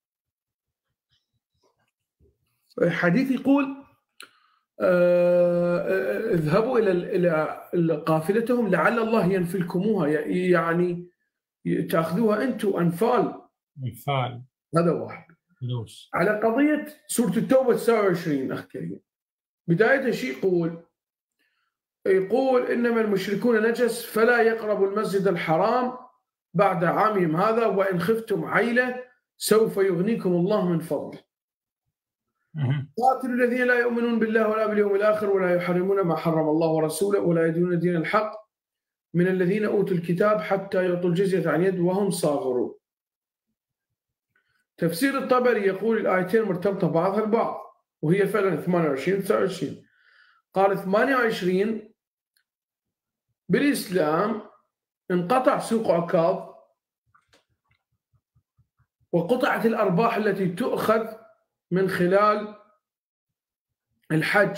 الحديث يقول اذهبوا إلى إلى قافلتهم لعل الله ينفلكموها، يعني تأخذوها أنتم أنفال. أنفال هذا واحد. فلوس. على قضية سورة التوبة تسعة وعشرين أخ كريم، بداية شيء يقول يقول إنما المشركون نجس فلا يقربوا المسجد الحرام بعد عامهم هذا وإن خفتم عيلة سوف يغنيكم الله من فضله. قاتلوا الذين لا يؤمنون بالله ولا باليوم الآخر ولا يحرمون ما حرم الله ورسوله ولا يدينون دين الحق من الذين أوتوا الكتاب حتى يعطوا الجزية عن يد وهم صاغرون. تفسير الطبري يقول الآيتين مرتبطة بعضها البعض، وهي فعلا ثمانية وعشرين تسعة وعشرين. قال ثمانية وعشرين بالإسلام انقطع سوق عكاظ وقطعت الأرباح التي تؤخذ من خلال الحج.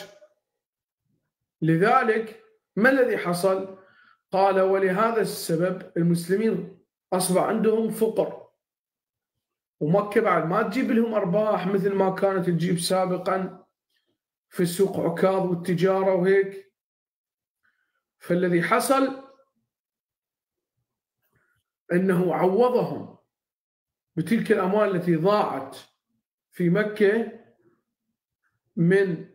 لذلك ما الذي حصل؟ قال ولهذا السبب المسلمين أصبح عندهم فقر، ومكة بعد ما تجيب لهم أرباح مثل ما كانت تجيب سابقا في السوق عكاظ والتجارة وهيك. فالذي حصل أنه عوضهم بتلك الأموال التي ضاعت في مكة من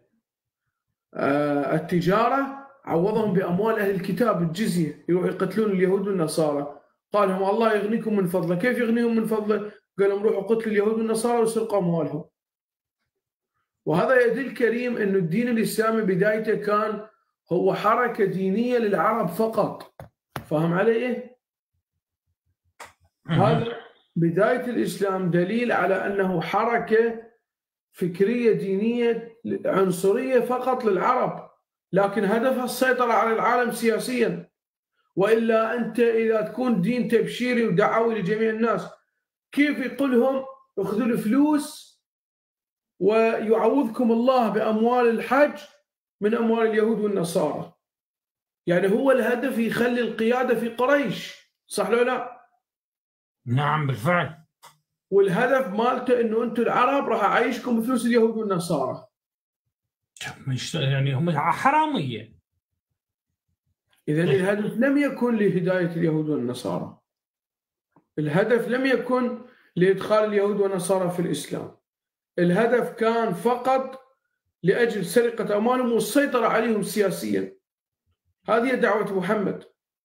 التجارة، عوضهم بأموال أهل الكتاب الجزية، يروحوا يقتلون اليهود والنصارى. قال لهم الله يغنيكم من فضله. كيف يغنيهم من فضله؟ قال لهم روحوا قتلوا اليهود والنصارى وسرقوا أموالهم. وهذا يدل كريم أن الدين الإسلامي بدايته كان هو حركة دينية للعرب فقط. فهم علي؟ هذا بداية الإسلام دليل على أنه حركة فكرية دينية عنصرية فقط للعرب، لكن هدفها السيطرة على العالم سياسيا. وإلا أنت إذا تكون دين تبشيري ودعوي لجميع الناس، كيف يقولهم اخذوا الفلوس ويعوضكم الله بأموال الحج من أموال اليهود والنصارى. يعني هو الهدف يخلي القيادة في قريش، صح لو لا؟ نعم بالفعل. والهدف مالته انه انتم العرب راح اعيشكم بفلوس اليهود والنصارى. مش يعني هم حراميه. اذا الهدف لم يكن لهدايه اليهود والنصارى، الهدف لم يكن لادخال اليهود والنصارى في الاسلام، الهدف كان فقط لاجل سرقه اموالهم والسيطره عليهم سياسيا. هذه دعوه محمد.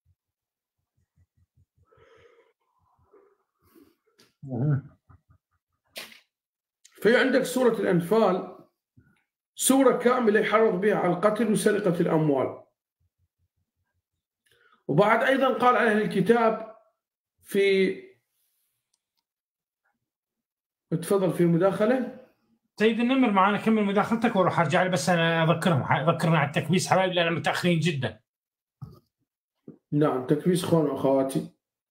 في عندك سورة الأنفال، سورة كاملة يحرض بها على القتل وسرقة الأموال. وبعد أيضا قال عن أهل الكتاب في، تفضل في مداخلة سيد النمر معنا، كمل مداخلتك وراح أرجع لي، بس أنا أذكرهم أذكرنا على التكبيس حبايبي لأن متأخرين جدا. نعم تكبيس أخوان وأخواتي.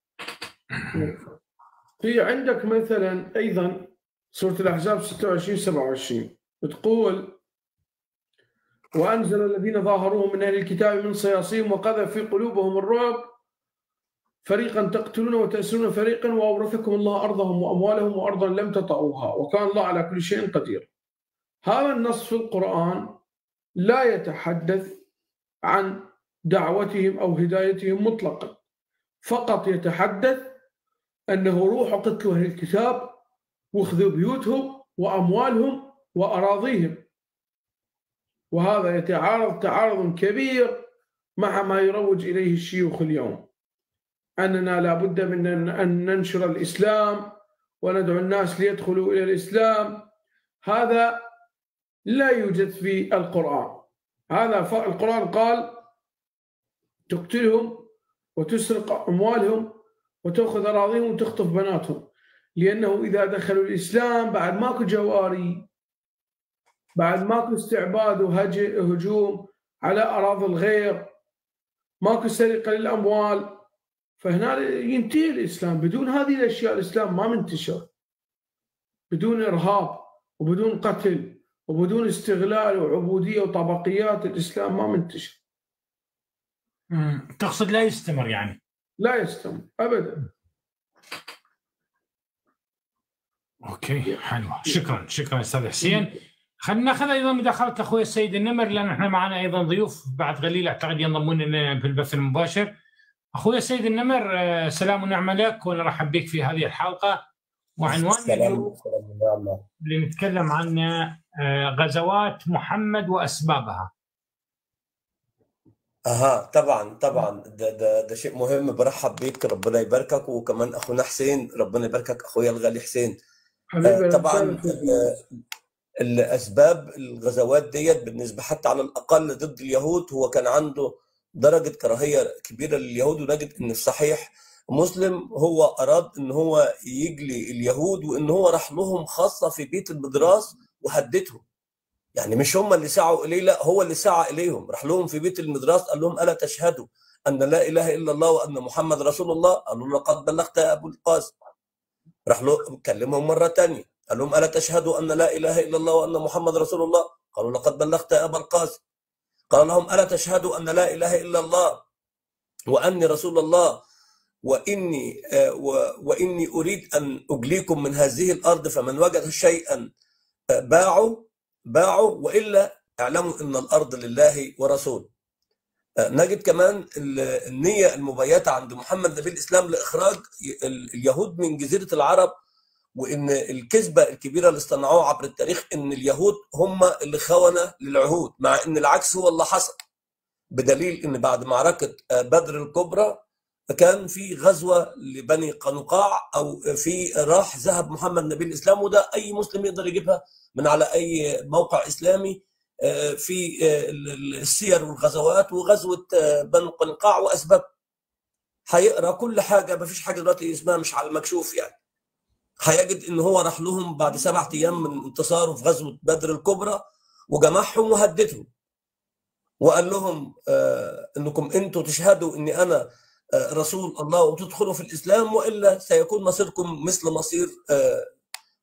في عندك مثلا أيضا سورة الأحزاب ستة وعشرين سبعة وعشرين بتقول: وأنزل الذين ظاهروهم من أهل الكتاب من صياصيهم وقذف في قلوبهم الرعب فريقا تقتلون وتأسرون فريقا وأورثكم الله أرضهم وأموالهم وأرضا لم تطئوها وكان الله على كل شيء قدير. هذا النص في القرآن لا يتحدث عن دعوتهم أو هدايتهم مطلقا، فقط يتحدث أنه روحوا قتلوا أهل الكتاب واخذوا بيوتهم وأموالهم وأراضيهم. وهذا يتعارض تعارض كبير مع ما يروج إليه الشيوخ اليوم، أننا لا بد من أن ننشر الإسلام وندعو الناس ليدخلوا إلى الإسلام. هذا لا يوجد في القرآن. هذا القرآن قال تقتلهم وتسرق أموالهم وتأخذ أراضيهم وتخطف بناتهم، لأنه إذا دخلوا الإسلام بعد ماكو جواري، بعد ماكو استعباد وهجوم على أراضي الغير، ماكو سرقة للأموال، فهنا ينتهي الإسلام. بدون هذه الأشياء الإسلام ما منتشر، بدون إرهاب وبدون قتل وبدون استغلال وعبودية وطبقيات الإسلام ما منتشر. تقصد لا يستمر يعني؟ لا يستمر أبدا. اوكي حلو، شكرا شكرا استاذ حسين. خلينا ناخذ ايضا مداخله اخوي السيد النمر، لان احنا معنا ايضا ضيوف بعد قليل اعتقد ينضمون لنا في البث المباشر. اخوي السيد النمر، سلام ونعمه لك ونرحب بك في هذه الحلقه. وعنوان اليوم اللي نتكلم عنه غزوات محمد واسبابها. اها طبعا طبعا ده ده ده شيء مهم. برحب بك، ربنا يباركك، وكمان اخونا حسين ربنا يباركك اخويا الغالي حسين. حبيبي طبعا الاسباب الغزوات ديت بالنسبه حتى على الاقل ضد اليهود، هو كان عنده درجه كراهيه كبيره لليهود، ونجد ان الصحيح مسلم هو اراد ان هو يجلي اليهود، وان هو راح لهم خاصه في بيت المدراس وهددهم. يعني مش هم اللي سعوا اليه، لا هو اللي سعى اليهم، راح لهم في بيت المدراس قال لهم: الا تشهدوا ان لا اله الا الله وان محمد رسول الله؟ قالوا له: لقد بلغت يا ابو القاسم. راح له كلمهم مره ثانيه قال لهم: الا تشهدوا ان لا اله الا الله وان محمد رسول الله؟ قالوا: لقد بلغت يا ابا القاسم. قال لهم: الا تشهدوا ان لا اله الا الله واني رسول الله واني آه واني اريد ان اجليكم من هذه الارض، فمن وجد شيئا آه باعوا باعوا والا اعلموا ان الارض لله ورسوله. آه نجد كمان النيه المبيته عند محمد نبي الاسلام لاخراج اليهود من جزيره العرب، وان الكذبه الكبيره اللي اصطنعوها عبر التاريخ ان اليهود هم اللي خونه للعهود، مع ان العكس هو اللي حصل، بدليل ان بعد معركه بدر الكبرى كان في غزوه لبني قنقاع، او في راح ذهب محمد نبي الاسلام، وده اي مسلم يقدر يجيبها من على اي موقع اسلامي في السير والغزوات، وغزوه بني قنقاع واسباب. هيقرا كل حاجه، ما فيش حاجه دلوقتي اسمها مش على المكشوف يعني. هيجد ان هو راح لهم بعد سبعة ايام من انتصاره في غزوه بدر الكبرى وجمعهم وهددهم وقال لهم آه انكم انتم تشهدوا اني انا آه رسول الله وتدخلوا في الاسلام، والا سيكون مصيركم مثل مصير آه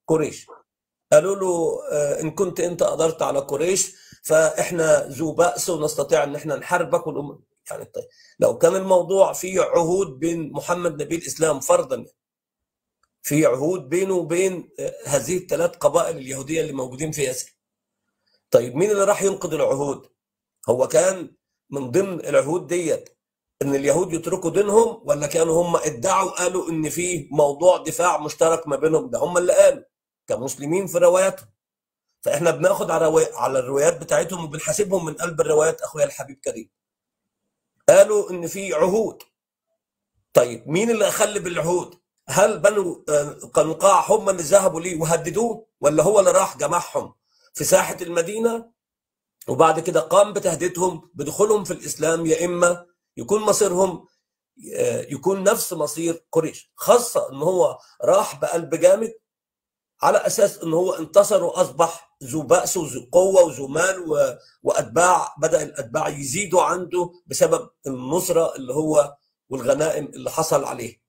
قريش. قالوا له إن كنت أنت قدرت على قريش فإحنا ذو بأس ونستطيع أن إحنا نحاربك والأمر. يعني طيب لو كان الموضوع فيه عهود بين محمد نبي الإسلام فرضا، في عهود بينه وبين هذه الثلاث قبائل اليهودية اللي موجودين في يثرب، طيب مين اللي راح ينقض العهود؟ هو كان من ضمن العهود ديت ان اليهود يتركوا دينهم، ولا كانوا هم ادعوا قالوا ان في موضوع دفاع مشترك ما بينهم؟ ده هم اللي قالوا كمسلمين في رواياتهم. فاحنا بناخد على رواي... على الروايات بتاعتهم وبنحاسبهم من قلب الروايات. اخويا الحبيب كريم قالوا ان في عهود. طيب مين اللي اخل بالعهود؟ هل بنو قنقاع هم اللي ذهبوا ليه وهددوه، ولا هو اللي راح جمعهم في ساحة المدينة وبعد كده قام بتهديدهم بدخولهم في الإسلام، يا إما يكون مصيرهم يكون نفس مصير قريش، خاصة إن هو راح بقلب جامد على أساس إن هو انتصر وأصبح ذو بأس وذو قوة وذو مال وأتباع، بدأ الأتباع يزيدوا عنده بسبب النصرة اللي هو والغنائم اللي حصل عليه.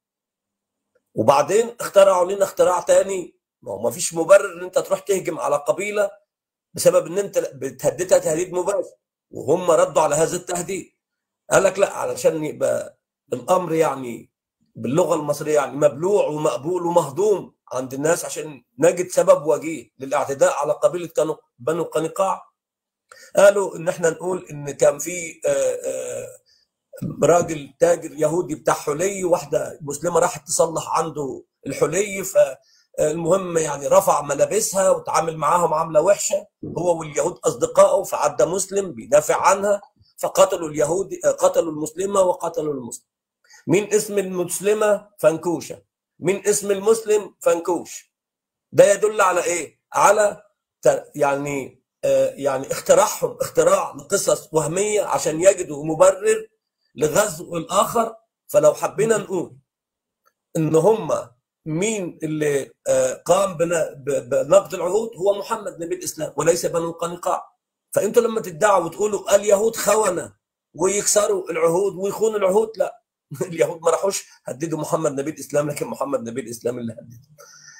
وبعدين اخترعوا لنا اختراع تاني، ما هو ما فيش مبرر ان انت تروح تهجم على قبيله بسبب ان انت بتهددها تهديد مباشر، وهم ردوا على هذا التهديد. قال لك لا، علشان يبقى الامر يعني باللغه المصريه يعني مبلوع ومقبول ومهضوم عند الناس، عشان نجد سبب وجيه للاعتداء على قبيله كانوا بنو قنقاع. قالوا ان احنا نقول ان كان في آآ آآ راجل تاجر يهودي بتاع حلي، واحده مسلمه راحت تصلح عنده الحلي، فالمهم يعني رفع ملابسها وتعامل معاها معامله وحشه، هو واليهود اصدقائه، فعدى مسلم بيدافع عنها فقتلوا اليهودي، قتلوا المسلمه وقتلوا المسلم. من اسم المسلمه فنكوشه، من اسم المسلم فنكوش. ده يدل على ايه؟ على يعني يعني اختراعهم اختراع لقصص وهميه عشان يجدوا مبرر لغزو الاخر. فلو حبينا نقول ان هم مين اللي قام بنقض العهود، هو محمد نبي الاسلام وليس بنو قنقاع. فانتوا لما تدعوا وتقولوا اليهود خونه ويكسروا العهود ويخونوا العهود، لا، اليهود ما راحوش هددوا محمد نبي الاسلام، لكن محمد نبي الاسلام اللي هددهم.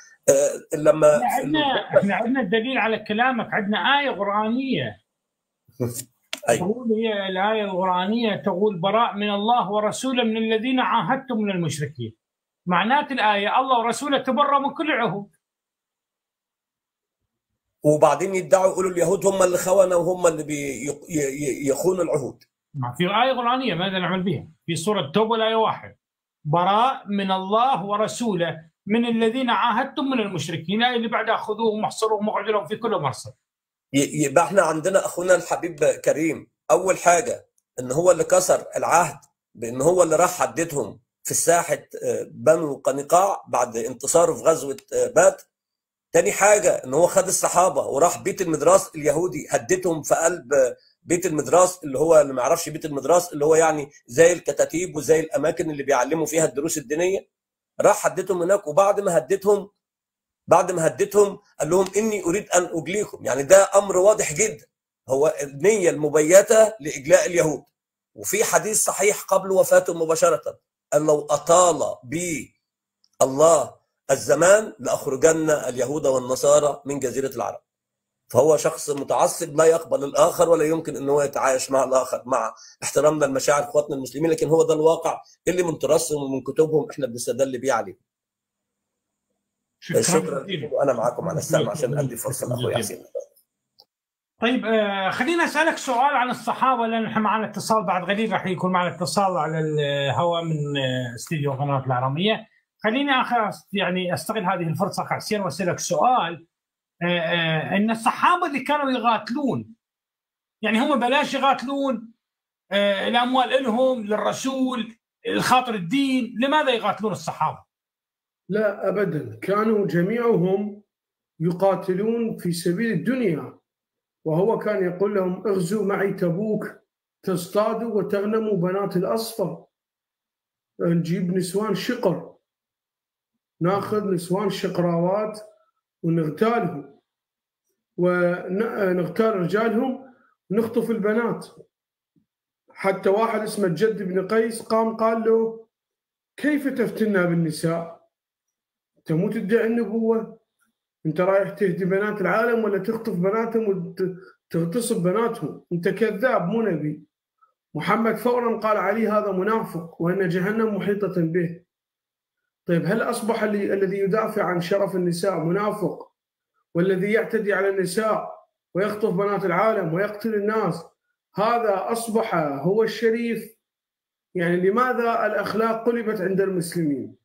لما احنا عندنا احنا عندنا الدليل على كلامك، عندنا آية قرآنية. أيوة. تقول هي الآية القرآنية تقول براء من الله ورسوله من الذين عاهدتم من المشركين. معنات الآية الله ورسوله تبرأ من كل العهود. وبعدين يدعوا يقولوا اليهود هم اللي خونوا وهم اللي بيخونوا العهود. ما في آية قرآنية ماذا نعمل بها؟ في سورة التوبة الآية واحد، براء من الله ورسوله من الذين عاهدتم من المشركين، الآية اللي بعدها خذوهم واحصروهم واقعدوا في كل مرصد. يبقى احنا عندنا اخونا الحبيب كريم، اول حاجه ان هو اللي كسر العهد بان هو اللي راح حددهم في ساحه بنو قنقاع بعد انتصاره في غزوه بات. تاني حاجه ان هو خد الصحابه وراح بيت المدراس اليهودي هددهم في قلب بيت المدراس، اللي هو اللي ما يعرفش بيت المدراس اللي هو يعني زي الكتاتيب وزي الاماكن اللي بيعلموا فيها الدروس الدينيه، راح هددهم هناك. وبعد ما هددهم بعد ما هددهم قال لهم اني اريد ان اجليكم. يعني ده امر واضح جدا، هو النيه المبيته لاجلاء اليهود. وفي حديث صحيح قبل وفاته مباشره قال لو اطال بي الله الزمان لاخرجن اليهود والنصارى من جزيره العرب. فهو شخص متعصب لا يقبل الاخر ولا يمكن ان هو يتعايش مع الاخر، مع احترامنا لمشاعر اخواتنا المسلمين، لكن هو ده الواقع اللي من تراثهم ومن كتبهم احنا بنستدل بيه عليه. شكرا وانا معكم على السلامه عشان ادي فرصه لاخوي حسين. طيب آه خلينا اسالك سؤال عن الصحابه، لان احنا معنا اتصال بعد قليل راح يكون معنا اتصال على الهواء من استديو قناه العربيه. خليني اخر يعني استغل هذه الفرصه اخي حسين واسالك سؤال. آه آه ان الصحابه اللي كانوا يقاتلون، يعني هم بلاش يقاتلون آه الاموال لهم للرسول لخاطر الدين، لماذا يقاتلون الصحابه؟ لا ابدا، كانوا جميعهم يقاتلون في سبيل الدنيا، وهو كان يقول لهم اغزوا معي تبوك تصطادوا وتغنموا بنات الاصفر، نجيب نسوان شقر، ناخذ نسوان شقراوات ونغتالهم ونغتال رجالهم ونخطف البنات. حتى واحد اسمه الجد بن قيس قام قال له كيف تفتنا بالنساء؟ تموت تدعي النبوة؟ انت رايح تهدي بنات العالم ولا تخطف بناتهم وتغتصب بناتهم؟ انت كذاب مو نبي. محمد فورا قال علي هذا منافق وان جهنم محيطه به. طيب هل اصبح اللي الذي يدافع عن شرف النساء منافق، والذي يعتدي على النساء ويخطف بنات العالم ويقتل الناس هذا اصبح هو الشريف؟ يعني لماذا الاخلاق قلبت عند المسلمين؟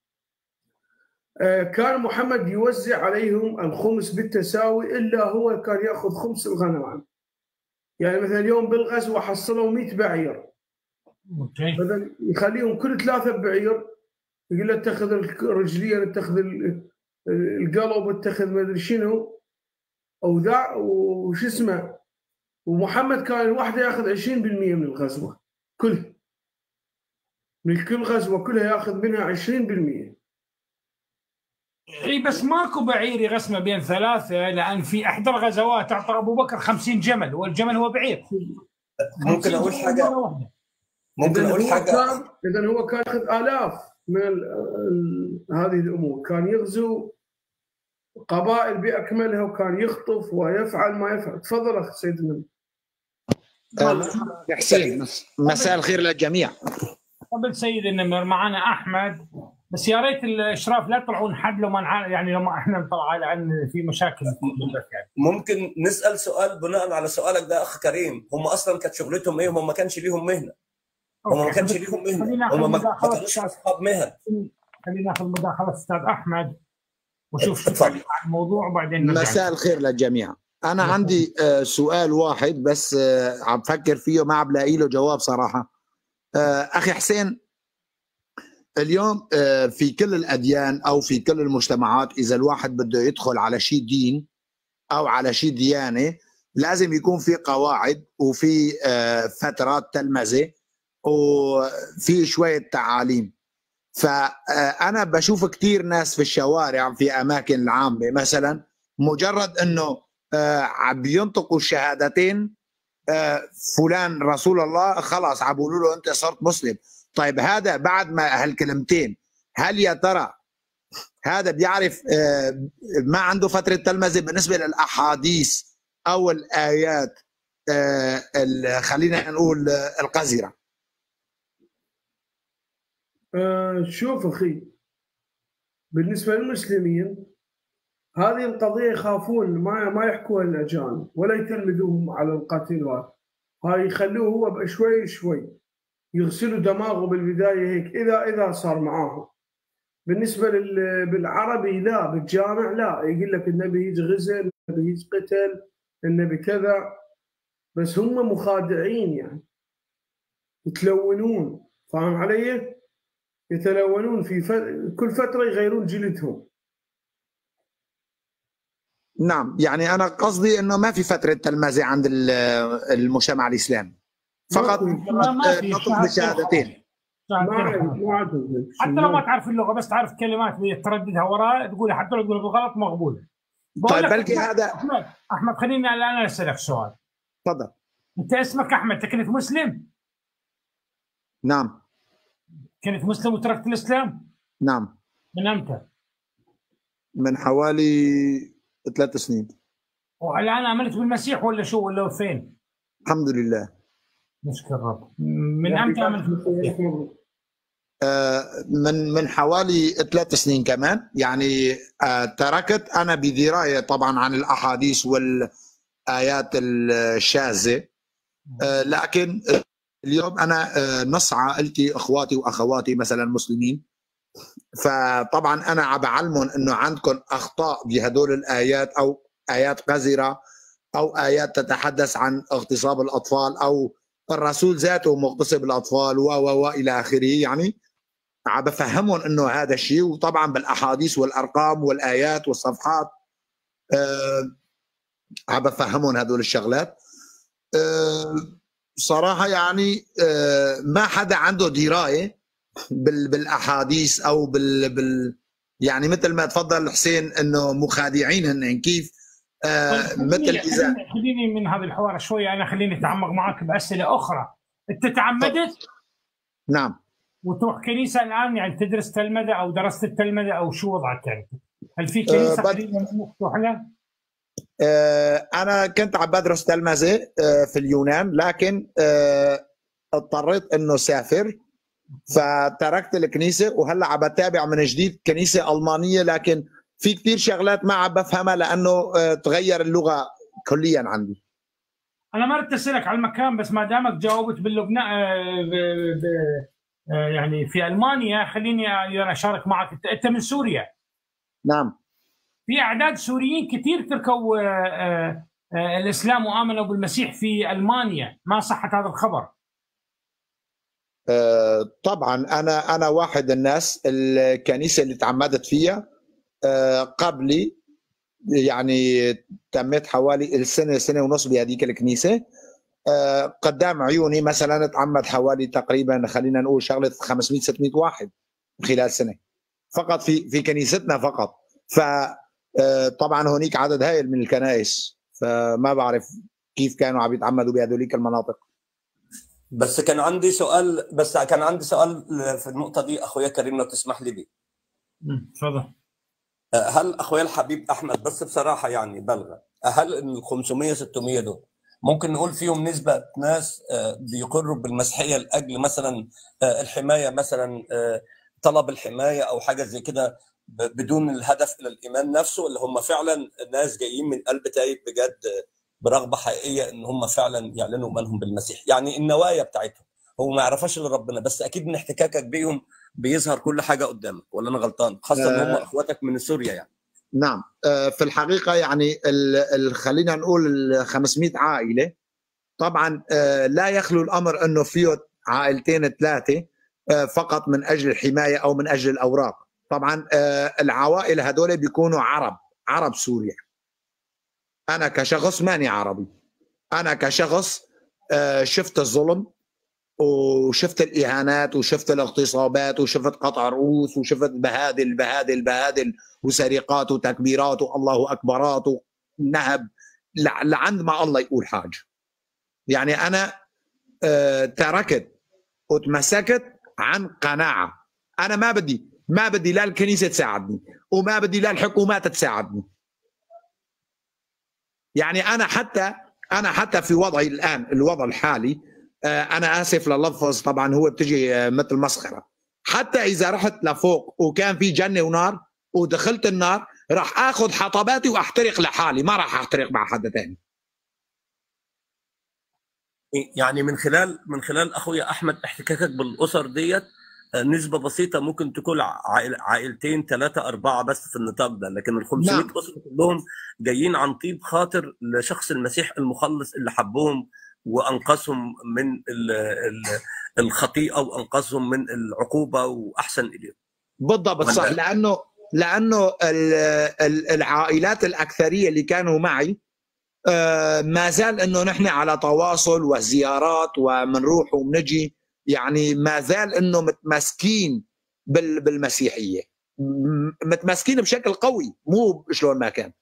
كان محمد يوزع عليهم الخمس بالتساوي، الا هو كان ياخذ خمس الغنائم. يعني مثلا اليوم بالغزوه حصلوا مئة بعير، مثلا يخليهم كل ثلاثه بعير يقول له اتخذ الرجلين، اتخذ القلب، اتخذ ما ادري شنو او ذا وش اسمه. ومحمد كان الواحده ياخذ عشرين بالمئة من الغزوه كلها، من كل غزوه كلها ياخذ منها عشرين بالمئة. اي بس ماكو بعير يقسمه بين ثلاثه، لان في احدى الغزوات اعطى ابو بكر خمسين جمل، والجمل هو بعير. ممكن اقول حاجه؟ ممكن اقول حاجه؟ اذا هو كان ياخذ الاف من ال ال هذه الامور، كان يغزو قبائل باكملها وكان يخطف ويفعل ما يفعل. تفضل اخ سيد النبي. حسين، مساء الخير للجميع. قبل سيد النمر معنا احمد، بس يا ريت الاشراف لا يطلعون حد لو ما يعني لما احنا نطلع عن في مشاكل يعني. ممكن نسال سؤال بناء على سؤالك ده اخ كريم؟ هم اصلا كانت شغلتهم ايه؟ هم ما كانش ليهم مهنه. هم ما كانش ليهم مهنه، هم ما كانوش اصحاب مهن. خلينا ناخذ مداخله استاذ احمد وشوف عن الموضوع وبعدين نرجع. مساء الخير للجميع. انا عندي آه سؤال واحد بس آه عم بفكر فيه ما عم لاقي له جواب صراحه. آه اخي حسين، اليوم آه في كل الاديان او في كل المجتمعات اذا الواحد بده يدخل على شيء دين او على شيء ديانه لازم يكون في قواعد وفي آه فترات تلمذه وفي شويه تعاليم. فانا بشوف كثير ناس في الشوارع في اماكن العامه مثلا مجرد انه عم بينطقوا الشهادتين فلان رسول الله خلاص عم بيقولوا له انت صرت مسلم. طيب هذا بعد ما هالكلمتين هل يا ترى هذا بيعرف ما عنده فتره تلمذه بالنسبه للاحاديث او الايات خلينا نقول القذره؟ أه شوف أخي، بالنسبة للمسلمين هذه القضية يخافون ما ما يحكوها الأجانب ولا يتلمذوهم على القتل. هاي يخلوه هو شوي شوي يغسلوا دماغه بالبداية هيك إذا إذا صار معاهم. بالنسبة بالعربي لا، بالجامع لا، يقول لك النبي يجي غزل، النبي يجي قتل، النبي كذا. بس هم مخادعين يعني يتلونون، فاهم علي؟ يتلونون في فترة كل فترة يغيرون جلدهم. نعم، يعني أنا قصدي إنه ما في فترة تلمذة عند المجتمع الإسلامي، فقط نطق بالشهادتين. حتى لو ما تعرف اللغة بس تعرف كلمات ترددها وراء تقولها، حتى لو تقولها بالغلط مقبولة. طيب بلكي هذا أحمد أحمد خليني الآن أسألك سؤال. تفضل. أنت اسمك أحمد، أنت كنت مسلم؟ نعم. كنت مسلم وتركت الإسلام؟ نعم. من أمتى؟ من حوالي ثلاث سنين. والآن آمنت بالمسيح ولا شو ولا فين؟ الحمد لله. نشكر رب. من أمتى آمنت بالمسيح؟ آه من من حوالي ثلاث سنين كمان، يعني آه تركت أنا بدراية طبعا عن الأحاديث والآيات الشاذة، آه لكن اليوم أنا نص عائلتي إخواتي وأخواتي مثلا مسلمين، فطبعا أنا عم بعلمهم إنه عندكم أخطاء بهدول الآيات أو آيات قذرة أو آيات تتحدث عن اغتصاب الأطفال أو الرسول ذاته مغتصب الأطفال و و و إلى آخره. يعني عم بفهمهم إنه هذا الشيء، وطبعا بالأحاديث والأرقام والآيات والصفحات أه عم بفهمهم هدول الشغلات. أه صراحة يعني ما حدا عنده دراية بالأحاديث أو بال, بال يعني مثل ما تفضل حسين إنه مخادعين هن كيف آه مثل إذا خليني من هذا الحوار شوية، أنا خليني أتعمق معك بأسئلة أخرى. أنت تعمدت؟ نعم. وتروح كنيسة الآن يعني تدرس تلمذة أو درست التلمذة أو شو وضعك يعني؟ هل في كنيسه أه قريبه مفتوح لها؟ أه انا كنت عم بدرس تلمذه أه في اليونان، لكن أه اضطريت انه سافر فتركت الكنيسه، وهلا عم بتابع من جديد كنيسه المانيه، لكن في كثير شغلات ما عم بفهمها لانه أه تغير اللغه كليا عندي. انا ما بدي اسالك على المكان، بس ما دامك جاوبت باللبنان يعني في المانيا، خليني انا اشارك معك. انت من سوريا. نعم. في اعداد سوريين كثير تركوا الاسلام وامنوا بالمسيح في المانيا، ما صحت هذا الخبر؟ أه طبعا انا انا واحد الناس الكنيسه اللي تعمدت فيها أه قبلي، يعني تميت حوالي السنه سنه ونص بهذيك الكنيسه. أه قدام عيوني مثلا تعمد حوالي تقريبا خلينا نقول شغله خمسمئة ستمئة واحد خلال سنه فقط في في كنيستنا فقط. ف طبعا هونيك عدد هائل من الكنائس، فما بعرف كيف كانوا عم يتعمدوا بهذوليك المناطق. بس كان عندي سؤال بس كان عندي سؤال في النقطه دي اخويا كريم لو تسمح لي بيه. تفضل. هل اخويا الحبيب احمد بس بصراحه يعني بلغه، هل ال خمسمئة ستمئة دول ممكن نقول فيهم نسبه ناس بيقروا بالمسيحيه لاجل مثلا الحمايه، مثلا طلب الحمايه او حاجه زي كده بدون الهدف الى الايمان نفسه، اللي هم فعلا ناس جايين من قلب تايب بجد برغبه حقيقيه ان هم فعلا يعلنوا ايمانهم بالمسيح؟ يعني النوايا بتاعتهم هو ما يعرفش الا ربنا، بس اكيد من احتكاكك بيهم بيظهر كل حاجه قدامك، ولا انا غلطان؟ خاصه ان هم اخواتك من سوريا يعني. نعم. في الحقيقه يعني خلينا نقول خمسمئة عائله، طبعا لا يخلو الامر انه فيه عائلتين ثلاثه فقط من اجل الحمايه او من اجل الاوراق. طبعا العوائل هذول بيكونوا عرب عرب سوريا. انا كشخص ماني عربي، انا كشخص شفت الظلم وشفت الاهانات وشفت الاغتصابات وشفت قطع رؤوس وشفت بهادل بهادل بهادل وسرقات وتكبيرات والله اكبرات ونهب لعند ما الله يقول حاجه. يعني انا تركت وتمسكت عن قناعه. انا ما بدي ما بدي لا الكنيسه تساعدني وما بدي لا الحكومات تساعدني. يعني انا حتى انا حتى في وضعي الان الوضع الحالي، انا اسف لللفظ طبعا هو بتجي مثل مسخره، حتى اذا رحت لفوق وكان في جنه ونار ودخلت النار راح اخذ حطباتي واحترق لحالي، ما راح احترق مع حد ثاني. يعني من خلال من خلال اخويا احمد احتكاكك بالاسر ديت نسبه بسيطه ممكن تكون عائل عائلتين ثلاثه اربعه بس في النطاق ده، لكن ال خمسمئة نعم. اسره كلهم جايين عن طيب خاطر لشخص المسيح المخلص اللي حبهم وانقذهم من الخطيئه وانقذهم من العقوبه واحسن اليهم. بالضبط صح، لانه لانه العائلات الاكثريه اللي كانوا معي ما زال انه نحن على تواصل وزيارات ومنروح ومنجي، يعني ما زال انه متمسكين بالمسيحيه، متمسكين بشكل قوي مو شلون ما كان.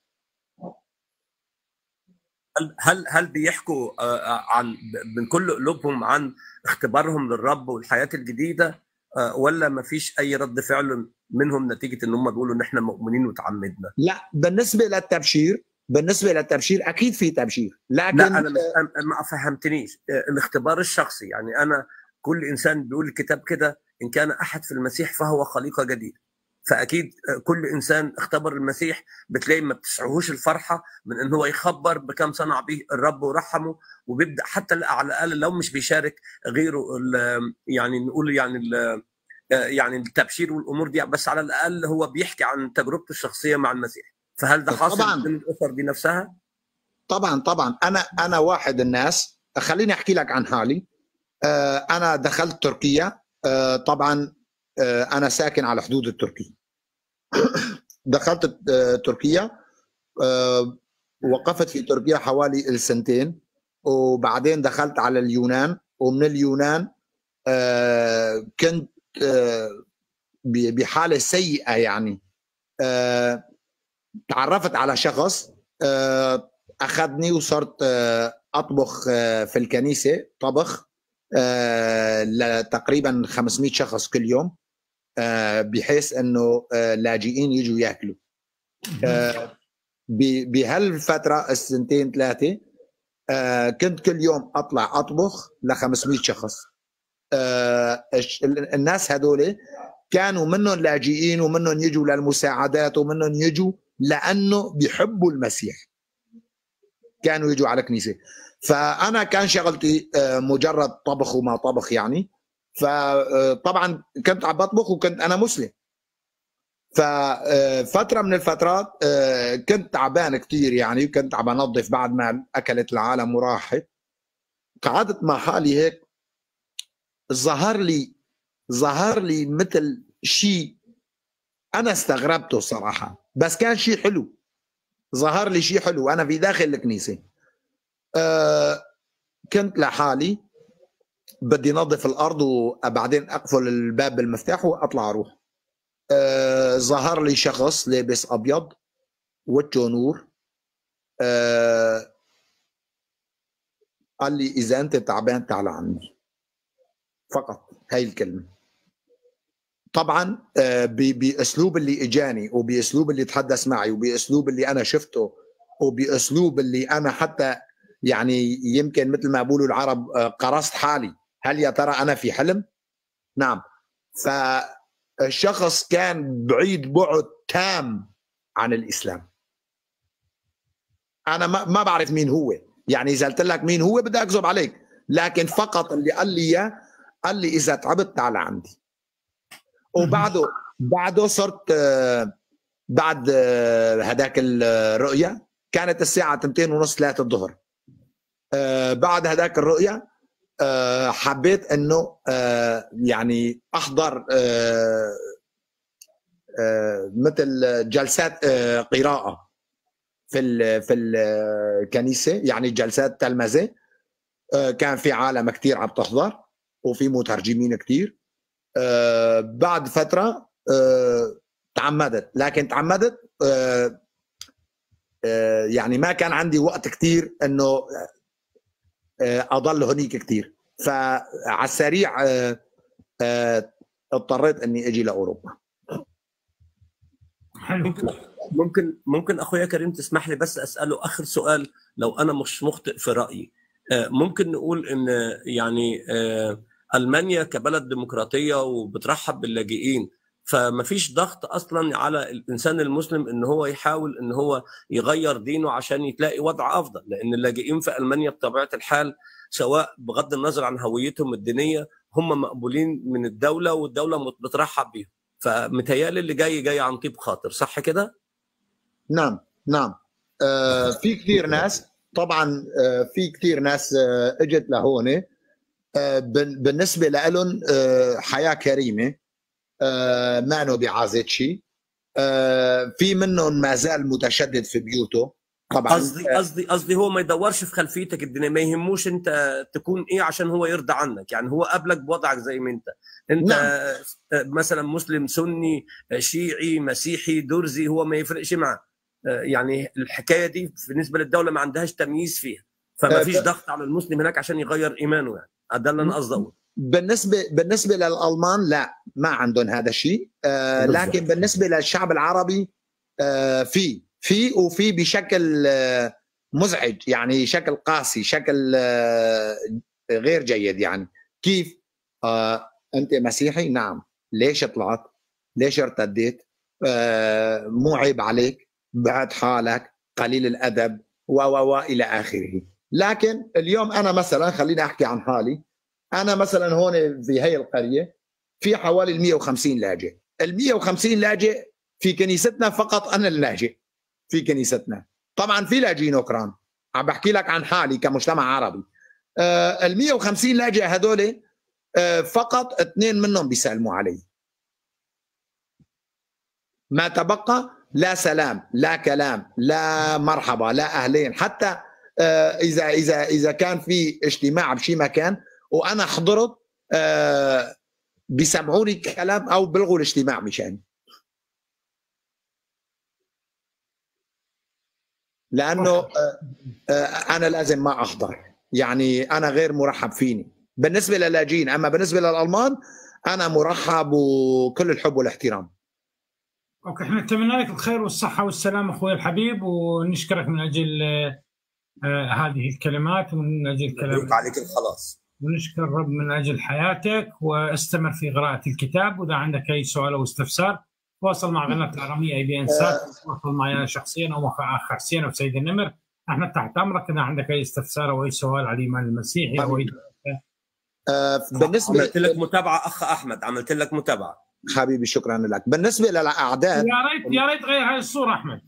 هل هل بيحكوا عن من كل قلوبهم عن اختبارهم للرب والحياه الجديده، ولا ما فيش اي رد فعل منهم نتيجه ان هم بيقولوا ان احنا مؤمنين وتعمدنا؟ لا، بالنسبه للتبشير بالنسبه للتبشير اكيد في تبشير، لكن لا انا ما فهمتنيش الاختبار الشخصي. يعني انا كل انسان بيقول الكتاب كده ان كان احد في المسيح فهو خليقه جديدة، فاكيد كل انسان اختبر المسيح بتلاقي ما بتسعهوش الفرحه من ان هو يخبر بكم صنع به الرب ورحمه، وبيبدا حتى على الاقل لو مش بيشارك غيره يعني نقول يعني يعني التبشير والامور دي، بس على الاقل هو بيحكي عن تجربته الشخصيه مع المسيح. فهل ده حاصل طبعا من الاسر دي نفسها؟ طبعا طبعا انا انا واحد الناس، خليني احكي لك عن حالي. انا دخلت تركيا، طبعا انا ساكن على حدود التركية. دخلت تركيا، وقفت في تركيا حوالي السنتين، وبعدين دخلت على اليونان، ومن اليونان كنت بحالة سيئة. يعني تعرفت على شخص أخذني وصرت أطبخ في الكنيسة طبخ لتقريبا خمسمئة شخص كل يوم، بحيث أنه لاجئين يجوا يأكلوا. آه بهالفتره السنتين ثلاثه آه كنت كل يوم اطلع اطبخ ل خمسمئة شخص. آه الناس هذول كانوا منهم لاجئين ومنهم يجوا للمساعدات ومنهم يجوا لانه بيحبوا المسيح، كانوا يجوا على الكنيسه. فانا كان شغلتي مجرد طبخ وما طبخ يعني. فطبعا كنت عم بطبخ وكنت انا مسلم. ففتره من الفترات كنت تعبان كثير يعني، وكنت عم بنظف بعد ما اكلت العالم وراحت. قعدت مع حالي هيك، ظهر لي ظهر لي مثل شيء انا استغربته صراحه، بس كان شيء حلو. ظهر لي شيء حلو انا في داخل الكنيسه. أه كنت لحالي بدي نظف الارض وبعدين اقفل الباب بالمفتاح واطلع اروح. أه ظهر لي شخص لابس ابيض وجهه نور. أه قال لي اذا انت تعبان تعال عني، فقط هاي الكلمه. طبعا أه باسلوب اللي اجاني وباسلوب اللي تحدث معي وباسلوب اللي انا شفته وباسلوب اللي انا حتى يعني يمكن مثل ما بيقولوا العرب قرصت حالي، هل يا ترى انا في حلم؟ نعم. فالشخص كان بعيد بعد تام عن الاسلام. انا ما ما بعرف مين هو، يعني اذا قلت لك مين هو بدي اكذب عليك، لكن فقط اللي قال لي اياه قال لي اذا تعبت تعال عندي. وبعده بعده صرت بعد هداك الرؤيه كانت الساعه اثنتين ونص ثلاثة الظهر. أه بعد هذاك الرؤية أه حبيت انه أه يعني احضر أه أه مثل جلسات أه قراءة في ال في الكنيسة، يعني جلسات تلمذة. أه كان في عالم كثير عم تحضر وفي مترجمين كثير. أه بعد فترة أه تعمدت، لكن تعمدت أه أه يعني ما كان عندي وقت كثير انه اضل هنيك كثير. فعلى السريع اضطريت اني اجي لاوروبا. ممكن ممكن ممكن اخويا كريم تسمح لي بس اساله اخر سؤال لو انا مش مخطئ في رايي. ممكن نقول ان يعني المانيا كبلد ديمقراطيه وبترحب باللاجئين، فما فيش ضغط اصلا على الانسان المسلم ان هو يحاول ان هو يغير دينه عشان يتلاقي وضع افضل، لان اللاجئين في المانيا بطبيعه الحال سواء بغض النظر عن هويتهم الدينيه هم مقبولين من الدوله والدوله بترحب بيهم. فمتهيألي اللي جاي جاي عن طيب خاطر، صح كده؟ نعم نعم. آه في كثير ناس طبعا، آه في كثير ناس آه اجت لهون آه بالنسبه لهم آه حياه كريمه، آه ما انه بيعازت شيء. آه في منهم ما زال متشدد في بيوته طبعا. قصدي قصدي قصدي هو ما يدورش في خلفيتك الدينيه، ما يهموش انت تكون ايه عشان هو يرضى عنك، يعني هو قابلك بوضعك زي ما انت انت نعم. مثلا مسلم سني شيعي مسيحي درزي هو ما يفرقش معه، يعني الحكايه دي بالنسبه للدوله ما عندهاش تمييز فيها، فما فيش ضغط على المسلم هناك عشان يغير ايمانه، يعني ده اللي انا قصدي اقوله. بالنسبه بالنسبه للالمان لا ما عندهم هذا الشيء، آه لكن بالنسبه للشعب العربي آه في في وفي بشكل آه مزعج، يعني شكل قاسي، شكل آه غير جيد. يعني كيف آه انت مسيحي؟ نعم. ليش طلعت؟ ليش ارتديت؟ آه مو عيب عليك؟ بعد حالك، قليل الادب و و الى اخره. لكن اليوم انا مثلا خليني احكي عن حالي، انا مثلا هون في هي القريه في حوالي مئة وخمسين لاجئ. ال مئة وخمسين لاجئ في كنيستنا فقط انا اللاجئ في كنيستنا. طبعا في لاجئين اوكران، عم بحكي لك عن حالي كمجتمع عربي. آه ال مئة وخمسين لاجئ هذول آه فقط اثنين منهم بيسلموا علي، ما تبقى لا سلام لا كلام لا مرحبا لا اهلين. حتى آه اذا اذا اذا كان في اجتماع بشي مكان وانا حضرت آه بيسمعوني كلام او بلغوا الاجتماع مشان، لانه آه آه انا لازم ما احضر، يعني انا غير مرحب فيني بالنسبه للاجئين. اما بالنسبه للالمان انا مرحب وكل الحب والاحترام. اوكي، احنا نتمنى لك الخير والصحه والسلامه اخوي الحبيب، ونشكرك من اجل آه هذه الكلمات ومن اجل كلام عليك الخلاص، ونشكر الرب من اجل حياتك، واستمر في قراءه الكتاب. واذا عندك اي سؤال او استفسار تواصل مع قناه الاراميه اي بي ان سات، تواصل معي شخصيا او مع اخ حسين او سيد النمر، احنا تحت امرك. اذا عندك اي استفسار او اي سؤال على الايمان المسيحي او اي آه بالنسبه عملت لك متابعه اخ احمد، عملت لك متابعه حبيبي، شكرا لك. بالنسبه للاعداد، يا ريت يا ريت غير هاي الصوره احمد.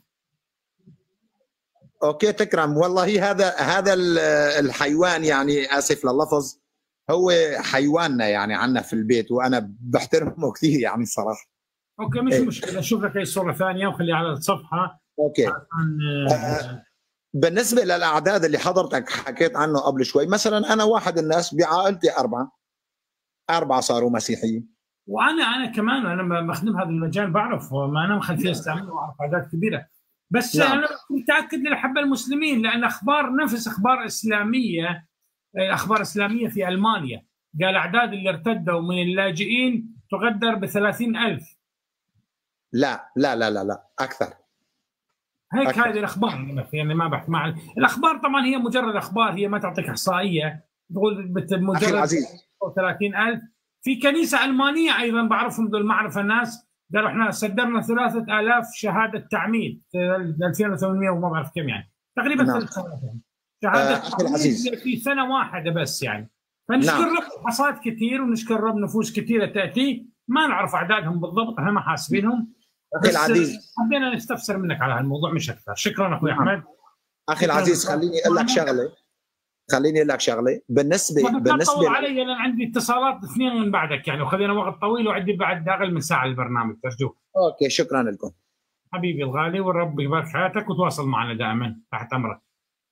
اوكي تكرم. والله هذا هذا الحيوان، يعني اسف لللفظ، هو حيواننا يعني عندنا في البيت، وانا بحترمه كثير يعني صراحه. اوكي مش مشكله، اشوف لك اي صوره ثانيه وخليها على الصفحه. اوكي. عن... آه بالنسبه للاعداد اللي حضرتك حكيت عنه قبل شوي، مثلا انا واحد الناس بعائلتي اربعه اربعه صاروا مسيحيين، وانا انا كمان انا بخدم هذا المجال، بعرف ما انا خلفيه اسلاميه واعرف اعداد كبيره، بس نعم. انا متاكد للاحبه المسلمين، لان اخبار نفس اخبار اسلاميه اخبار اسلاميه في المانيا قال اعداد اللي ارتدوا من اللاجئين تقدر ب ثلاثين ألف. لا لا لا لا لا اكثر هيك أكثر. هذه الاخبار يعني ما بحث مع الاخبار، طبعا هي مجرد اخبار، هي ما تعطيك احصائيه تقول مجرد ثلاثين ألف. في كنيسه المانيه ايضا بعرفهم ذو المعرفه الناس قالوا احنا صدرنا ثلاثة آلاف شهاده تعميد في ألفين وثمانمئة وما بعرف كم، يعني تقريبا ثلاث سنوات يعني شهاده آه تعميد في سنه واحده بس يعني. فنشكر نعم. رب حصاد كثير، ونشكر رب نفوس كثيره تاتي، ما نعرف اعدادهم بالضبط، احنا ما حاسبينهم. اخي العزيز حبينا نستفسر منك على هالموضوع مش اكثر. شكرا اخوي نعم. احمد. اخي العزيز خليني اقول لك شغله خليني اقول لك شغله بالنسبه بالنسبه علي لان عندي اتصالات اثنين من بعدك يعني، وخذينا وقت طويل وعندي بعد اقل من ساعه البرنامج. ترجوك. اوكي شكرا لكم حبيبي الغالي، والرب يبارك حياتك، وتواصل معنا دائما تحت امرك.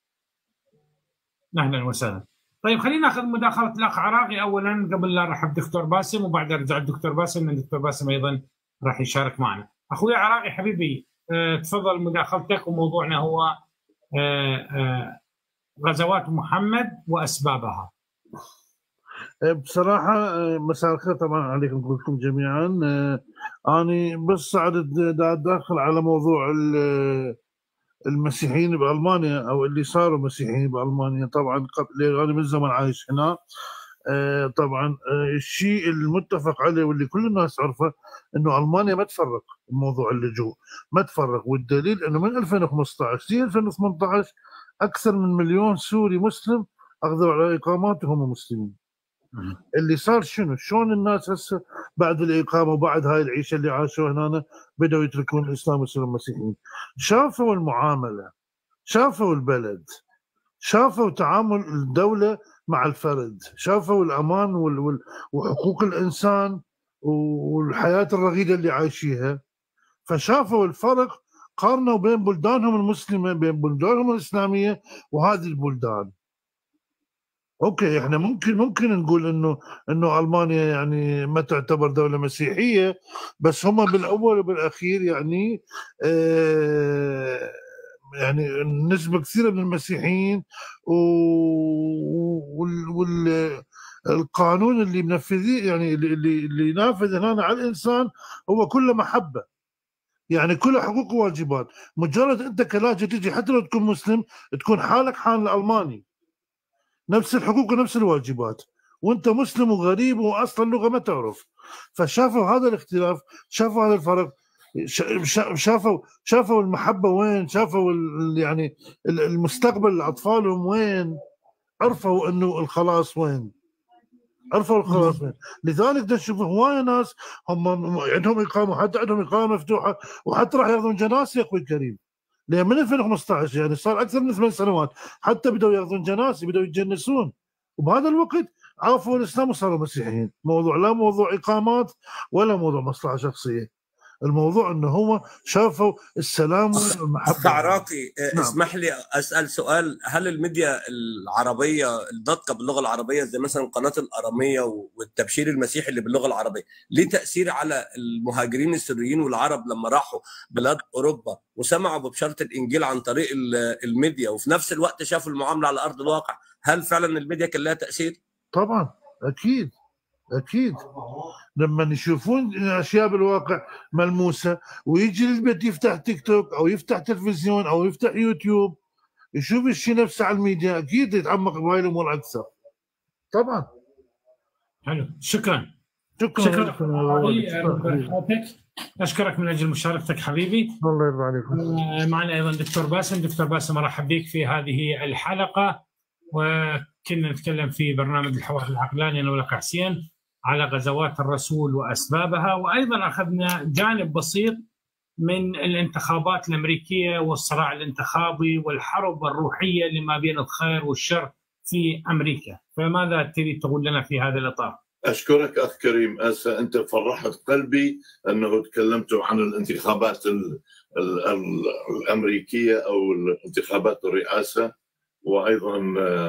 اهلا وسهلا. طيب خلينا ناخذ مداخله الاخ عراقي اولا قبل لا نرحب دكتور باسم، وبعدها ارجع الدكتور باسم، لان الدكتور باسم ايضا راح يشارك معنا. اخوي عراقي حبيبي أه تفضل مداخلتك، وموضوعنا هو أه أه غزوات محمد واسبابها. بصراحه مساء الخير طبعا عليكم كلكم جميعا. اني بس صعد داخل على موضوع المسيحيين بالمانيا، او اللي صاروا مسيحيين بالمانيا. طبعا قبل انا من زمان عايش هنا. طبعا الشيء المتفق عليه واللي كل الناس عرفه انه المانيا ما تفرق بموضوع اللجوء، ما تفرق، والدليل انه من ألفين وخمسة عشر ل ألفين وثمانية عشر اكثر من مليون سوري مسلم اخذوا على اقامات وهم مسلمين. اللي صار شنو؟ شلون الناس هسه بعد الاقامه وبعد هاي العيشه اللي عاشوها هنا بداوا يتركون الاسلام ويصيرون مسيحيين. شافوا المعامله، شافوا البلد، شافوا تعامل الدوله مع الفرد، شافوا الامان وحقوق الانسان والحياه الرغيده اللي عايشيها، فشافوا الفرق، قارنوا بين بلدانهم المسلمه بين بلدانهم الاسلاميه وهذه البلدان. اوكي احنا ممكن ممكن نقول انه انه المانيا يعني ما تعتبر دوله مسيحيه، بس هم بالاول وبالاخير يعني آه يعني نسبه كثيره من المسيحيين، والقانون اللي منفذيه يعني اللي اللي نافذ هنا على الانسان هو كله محبه، يعني كله حقوق وواجبات. مجرد انت كلاجئ تجي حتى لو تكون مسلم تكون حالك حال الالماني، نفس الحقوق ونفس الواجبات، وانت مسلم وغريب واصلا اللغه ما تعرف. فشافوا هذا الاختلاف، شافوا هذا الفرق، شافوا شافوا المحبه وين، شافوا يعني المستقبل لاطفالهم وين، عرفوا انه الخلاص وين، عرفوا الخلاص وين. لذلك تشوف هوايه ناس هم عندهم اقامه، حتى عندهم اقامه مفتوحه، وحتى راح ياخذون جنازه يا اخوي الكريم، لان من ألفين وخمسة عشر يعني صار اكثر من ثمان سنوات حتى بدأوا ياخذون جنازه، بدأوا يتجنسون، وبهذا الوقت عرفوا الاسلام وصاروا مسيحيين. موضوع لا موضوع اقامات ولا موضوع مصلحه شخصيه، الموضوع انه هو شافوا السلام والمحبه. اخ عراقي نعم. اسمح لي اسال سؤال، هل الميديا العربيه الناطقه باللغه العربيه زي مثلا قناه الاراميه والتبشير المسيحي اللي باللغه العربيه ليه تاثير على المهاجرين السوريين والعرب لما راحوا بلاد اوروبا وسمعوا ببشاره الانجيل عن طريق الميديا، وفي نفس الوقت شافوا المعامله على ارض الواقع؟ هل فعلا الميديا كان لها تاثير؟ طبعا اكيد اكيد لما يشوفون اشياء بالواقع ملموسه، ويجي البيت يفتح تيك توك او يفتح تلفزيون او يفتح يوتيوب يشوف الشيء نفسه على الميديا، اكيد يتعمق بهاي الامور اكثر. طبعا. حلو، شكرا. شكرا شكرا شكرا اشكرك من اجل مشاركتك حبيبي. الله يرضى عليكم. معنا ايضا دكتور باسم. دكتور باسم مرحب بك في هذه الحلقه، وكنا نتكلم في برنامج الحوار العقلاني انا ولك حسين على غزوات الرسول واسبابها، وايضا اخذنا جانب بسيط من الانتخابات الامريكيه والصراع الانتخابي والحرب الروحيه لما بين الخير والشر في امريكا. فماذا تريد تقول لنا في هذا الاطار؟ أشكرك أخ كريم. أسا أنت فرحت قلبي أنه تكلمتوا عن الانتخابات ال ال ال الأمريكية أو الانتخابات الرئاسة، وأيضا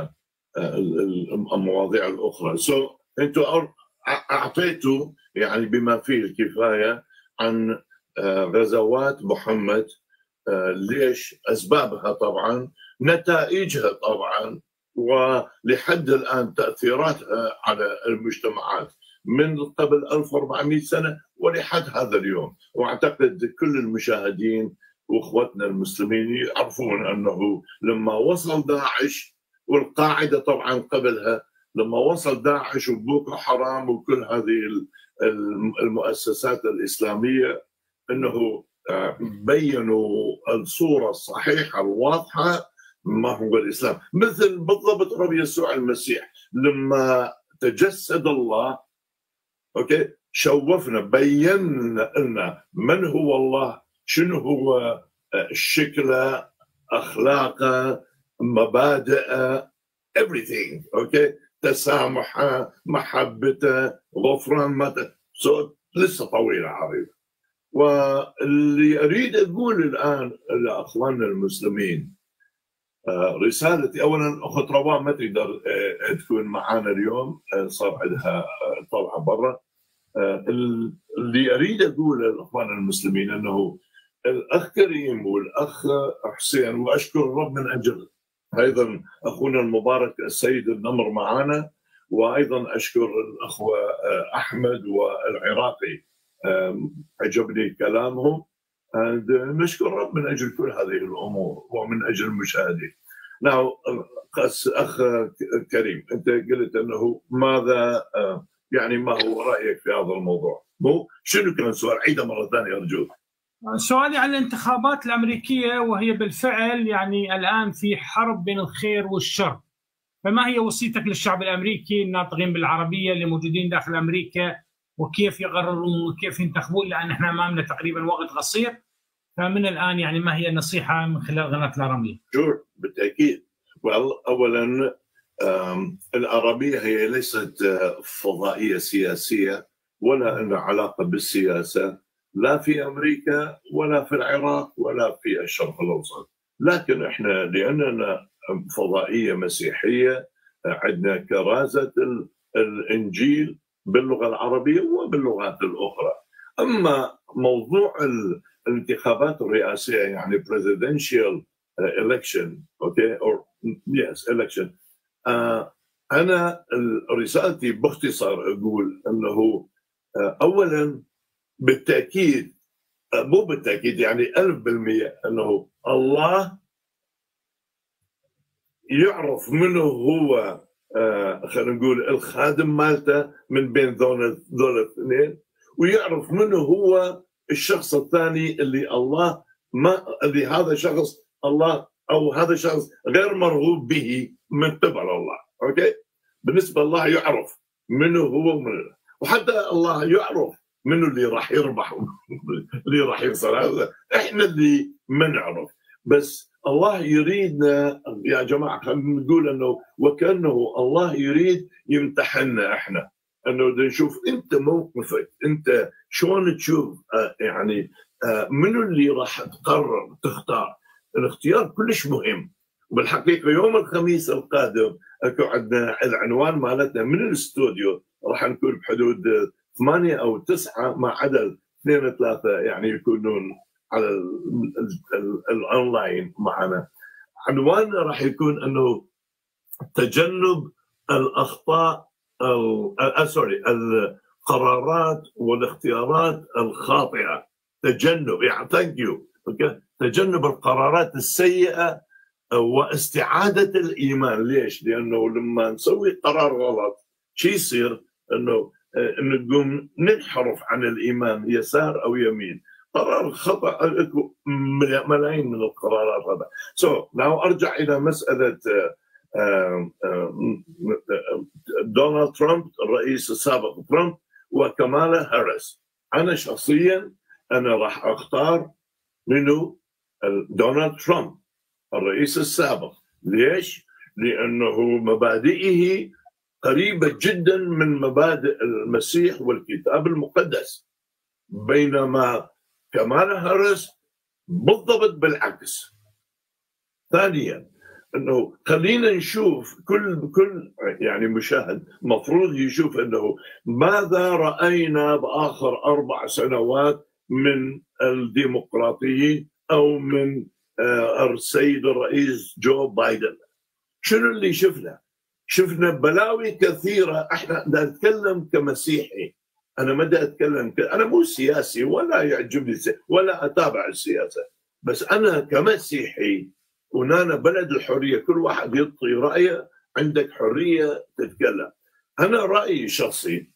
المواضيع الأخرى. سو so, أنتوا أعطيتوا يعني بما فيه الكفاية عن غزوات محمد، ليش، أسبابها طبعا، نتائجها طبعا، ولحد الآن تأثيراتها على المجتمعات من قبل ألف وأربعمئة سنة ولحد هذا اليوم. وأعتقد كل المشاهدين وإخوتنا المسلمين يعرفون أنه لما وصل داعش والقاعدة طبعا قبلها، لما وصل داعش وبوكو حرام وكل هذه المؤسسات الإسلامية، أنه بينوا الصورة الصحيحة الواضحة ما هو الإسلام. مثل بالضبط رب يسوع المسيح لما تجسد الله، أوكي، شوفنا بينا لنا من هو الله، شنو هو شكله، أخلاقه، مبادئه، everything، أوكي، تسامحه، محبته، غفران مدى. so, لسه طويلة عريضة. واللي أريد أقول الآن لأخواننا المسلمين، رسالتي أولا، أخت روان ما تقدر تكون معنا اليوم، صار عندها طلعة برا. اللي أريد أقول للأخوان المسلمين أنه الأخ كريم والأخ حسين، وأشكر الرب من أجل أيضا أخونا المبارك السيد النمر معنا، وأيضا أشكر الأخوة أحمد والعراقي، عجبني كلامهم. نشكر الرب من أجل كل هذه الأمور ومن أجل المشاهدين. ناو أخ كريم، أنت قلت أنه ماذا يعني ما هو رأيك في هذا الموضوع؟ مو شنو كان سؤال؟ عيده مرة ثانية أرجوك. سؤالي عن الانتخابات الأمريكية، وهي بالفعل يعني الآن في حرب بين الخير والشر، فما هي وصيتك للشعب الأمريكي الناطقين بالعربية اللي موجودين داخل أمريكا، وكيف يقررون وكيف ينتخبون، لأن احنا أمامنا تقريبا وقت قصير، فمن الآن يعني ما هي النصيحة من خلال قناة العربية؟ شور بالتأكيد. أولا العربية هي ليست فضائية سياسية ولا لها علاقة بالسياسة، لا في أمريكا ولا في العراق ولا في الشرق الأوسط. لكن احنا لأننا فضائية مسيحية عندنا كرازة الإنجيل باللغة العربية وباللغات الأخرى. أما موضوع الانتخابات الرئاسية يعني presidential election، okay or yes election، آه أنا رسالتي باختصار أقول أنه آه أولا بالتأكيد، آه مو بالتأكيد يعني ألف بالمئة، أنه الله يعرف منه هو آه خلينا نقول الخادم مالته من بين ذول ذول الاثنين، ويعرف منه هو الشخص الثاني اللي الله ما اللي هذا شخص الله او هذا شخص غير مرغوب به من قبل الله. اوكي، بالنسبه الله يعرف منه هو ومن، وحتى الله يعرف منه اللي راح يربح اللي راح يخسر. هذا احنا اللي ما نعرف، بس الله يريدنا يا جماعه. خلينا نقول انه وكانه الله يريد يمتحننا احنا، انه نشوف انت موقفك، انت شلون تشوف آه يعني آه منو اللي راح تقرر تختار. الاختيار كلش مهم. وبالحقيقه يوم الخميس القادم اكو عندنا العنوان مالتنا من الاستوديو، راح نكون بحدود ثمانيه او تسعه مع عدد اثنين ثلاثه يعني يكونون على الاونلاين معنا. عنواننا راح يكون انه تجنب الاخطاء سوري القرارات والاختيارات الخاطئه، تجنب يعني ثانك يو تجنب القرارات السيئه واستعاده الايمان. ليش؟ لانه لما نسوي قرار غلط شو يصير؟ انه انه نقوم ننحرف عن الايمان يسار او يمين. قرار خطا ملايين من القرارات هذا. سو so, لو ارجع الى مساله دونالد ترامب الرئيس السابق ترامب وكمالا هاريس، انا شخصيا انا راح اختار منه دونالد ترامب الرئيس السابق. ليش؟ لانه مبادئه قريبه جدا من مبادئ المسيح والكتاب المقدس، بينما كمالا هاريس بالضبط بالعكس. ثانيا انه خلينا نشوف كل كل يعني مشاهد مفروض يشوف انه ماذا راينا باخر اربع سنوات من الديمقراطيين او من السيد الرئيس جو بايدن. شنو اللي شفنا؟ شفنا بلاوي كثيره. احنا نتكلم كمسيحي، انا ما بدي اتكلم ك... انا مو سياسي ولا يعجبني سي... ولا اتابع السياسه، بس انا كمسيحي ونانا بلد الحريه، كل واحد يعطي رايه، عندك حريه تتكلم. انا رايي شخصي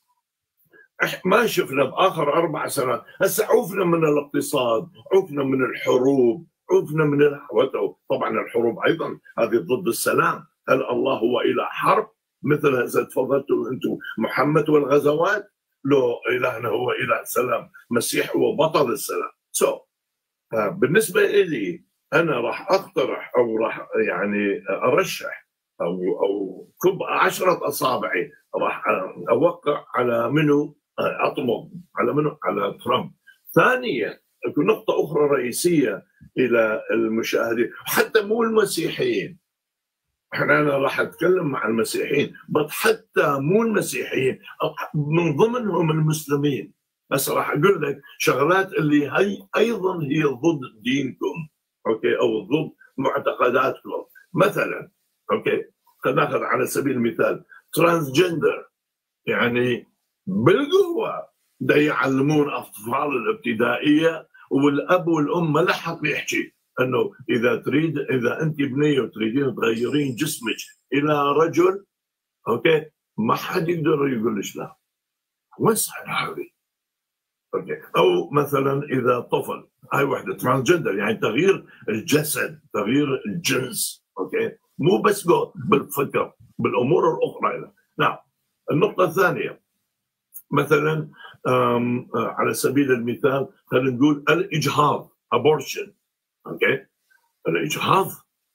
ما شفنا باخر اربع سنوات. هسه عوفنا من الاقتصاد، عوفنا من الحروب، عوفنا من الحوته. طبعا الحروب ايضا هذه ضد السلام. هل الله هو اله حرب مثل هذا تفضلتوا انتم محمد والغزوات؟ لو الهنا هو اله سلام، مسيح هو بطل السلام. سو so, بالنسبه لي انا راح اقترح او راح يعني ارشح او او كب عشرة اصابعي راح اوقع على منو اطمب على منو على ترامب. ثانيا نقطه اخرى رئيسيه الى المشاهدين، حتى مو المسيحيين، احنا انا راح اتكلم مع المسيحيين، بس حتى مو المسيحيين من ضمنهم المسلمين. بس راح اقول لك شغلات اللي هي ايضا هي ضد دينكم، اوكي، او ضد معتقداتكم. مثلا اوكي خلينا ناخذ على سبيل المثال ترانسجندر، يعني بالقوه دا يعلمون اطفال الابتدائيه، والاب والام ما له حق يحكي انه اذا تريد اذا انت بنيه وتريدين تغيرين جسمك الى رجل، اوكي، ما حد يقدر يقول لك لا. وسع هذه، اوكي. او مثلا اذا طفل، هاي وحده ترانسجندر يعني تغيير الجسد، تغيير الجنس، اوكي، مو بس بالفكر، بالامور الاخرى. نعم. النقطه الثانيه مثلا على سبيل المثال خلينا نقول الاجهاض، ابورشن، اوكي. الاجهاض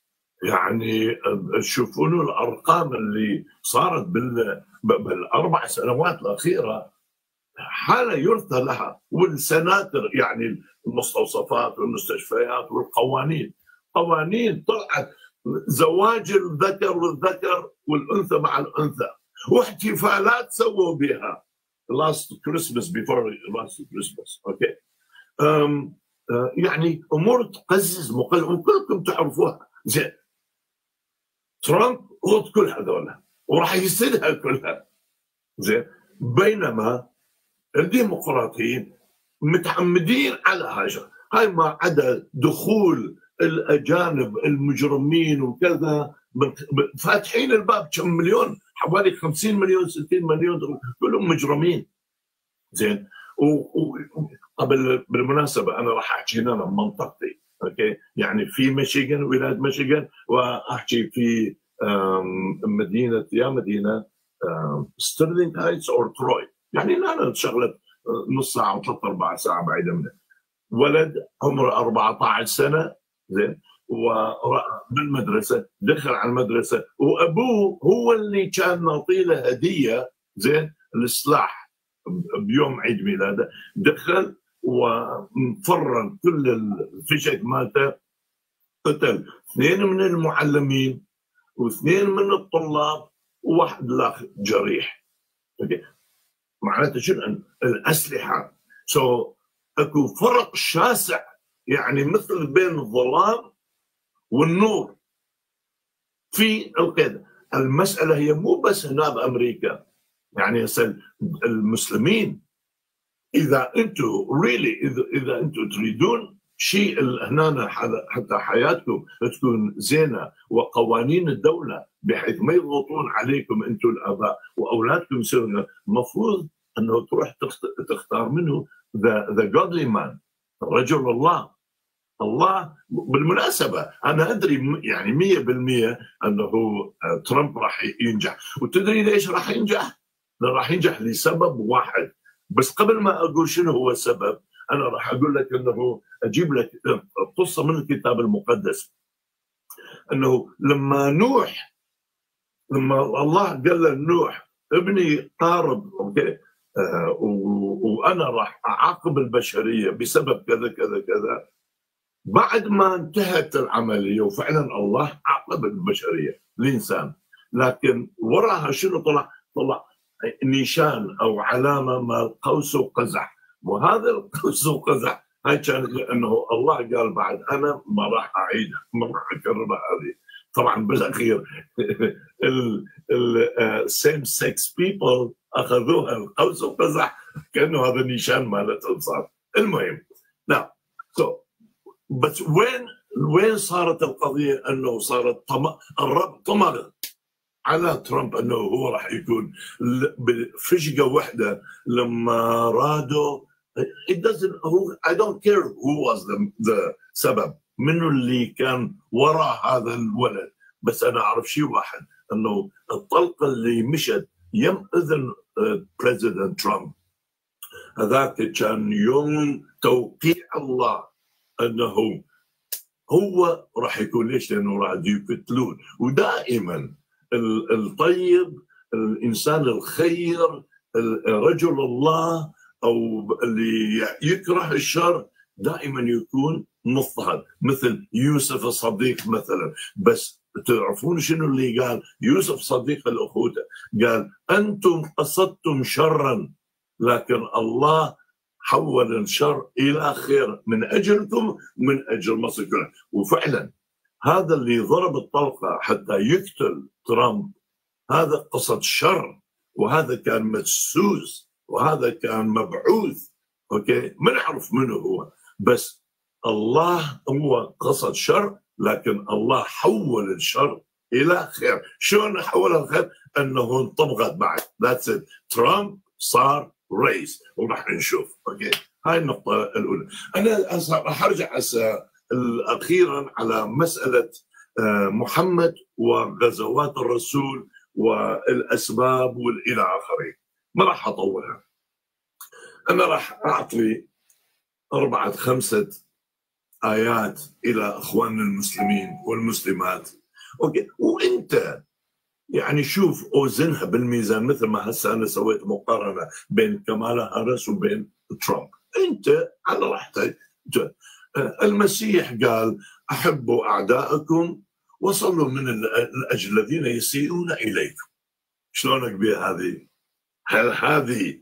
يعني تشوفون الارقام اللي صارت بال بالاربع سنوات الاخيره، حاله يرثى لها. والسناتر يعني المستوصفات والمستشفيات والقوانين، قوانين طلعت زواج الذكر والذكر والانثى مع الانثى، واحتفالات سووا بها last Christmas before last Christmas، اوكي. أم يعني امور تقزز مقزز وكلكم تعرفوها زين. ترامب ضد كل هذول وراح يسدها كلها زين، بينما الديمقراطيين متعمدين على هاي هاي ما عدا دخول الاجانب المجرمين وكذا، فاتحين الباب كم مليون، حوالي خمسين مليون ستين مليون كلهم مجرمين زين. وقبل بالمناسبه انا راح احكي هنا من منطقتي، اوكي، يعني في ميشيغان، ولايه ميشيغان، واحكي في مدينه يا مدينه ستيرلينغ هايتس او تروي، يعني انا شغله نص ساعه وثلاث اربع ساعه بعيده منه. ولد عمره أربعة عشر سنه زين، وبالمدرسه دخل على المدرسه وابوه هو اللي كان نعطي له هديه زين السلاح بيوم عيد ميلاده، دخل وفرن كل الفشك مالته، قتل اثنين من المعلمين واثنين من الطلاب وواحد الاخ جريح. معناته شنو الاسلحه؟ سو so, اكو فرق شاسع يعني مثل بين الظلام والنور في القيادة. المساله هي مو بس هنا بامريكا، يعني هسه المسلمين اذا انتم ريلي اذا اذا انتم تريدون شيء هنا حتى حياتكم تكون زينه وقوانين الدوله بحيث ما يضغطون عليكم انتم الاباء واولادكم يصيرون، المفروض انه تروح تختار منه ذا ذا جودلي مان، رجل الله. الله بالمناسبه انا ادري يعني مية بالمية انه ترامب راح ينجح، وتدري ليش راح ينجح؟ راح ينجح لسبب واحد بس. قبل ما اقول شنو هو السبب انا راح اقول لك انه اجيب لك قصه من الكتاب المقدس، انه لما نوح لما الله قال لنوح ابني قارب اوكي آه وانا راح اعاقب البشريه بسبب كذا كذا كذا، بعد ما انتهت العمليه وفعلا الله عاقب البشريه الانسان، لكن وراها شنو طلع؟ طلع نيشان او علامه مال قوس وقزح، وهذا القوس وقزح هاي كان لانه الله قال بعد انا ما راح اعيدها، ما راح اكررها هذه. طبعا بالاخير السيم سكس بيبل اخذوها القوس وقزح كانه هذا نيشان مالتهم صار. المهم لا سو بس وين وين صارت القضيه؟ انه صارت طمع، الرب طمع على ترامب انه هو راح يكون بفشقه واحده لما رادوا. it doesn't I don't care who was the, the سبب منه اللي كان وراء هذا الولد، بس انا اعرف شيء واحد انه الطلقه اللي مشت يم اذن بريزيدنت ترامب هذاك كان يوم توقيع الله انه هو راح يكون. ليش؟ لانه راح يقتلون. ودائما الطيب الانسان الخير رجل الله او اللي يكره الشر دائما يكون مضطهد، مثل يوسف الصديق مثلا. بس تعرفون شنو اللي قال يوسف صديق الاخوته؟ قال انتم قصدتم شرا لكن الله حول الشر الى خير من اجلكم من اجل مصر كلها. وفعلا هذا اللي ضرب الطلقه حتى يقتل ترامب هذا قصد شر، وهذا كان مدسوس، وهذا كان مبعوث. اوكي ما نعرف منه هو، بس الله هو قصد شر لكن الله حول الشر الى خير. شلون حول الخير؟ انه انطبقت بعد ذاتس ات ترامب صار رئيس وراح نشوف. اوكي هاي النقطه الاولى. انا راح ارجع اخيرا على مساله محمد وغزوات الرسول والاسباب والى اخره، ما راح اطولها. انا راح اعطي اربعه خمسه ايات الى اخواننا المسلمين والمسلمات. اوكي وانت يعني شوف اوزنها بالميزان، مثل ما هسه انا سويت مقارنه بين كمالا هاريس وبين ترامب. انت على راحتك. المسيح قال احبوا اعدائكم وصلوا من الاجل الذين يسيئون اليكم. شلونك بها هذه؟ هل هذه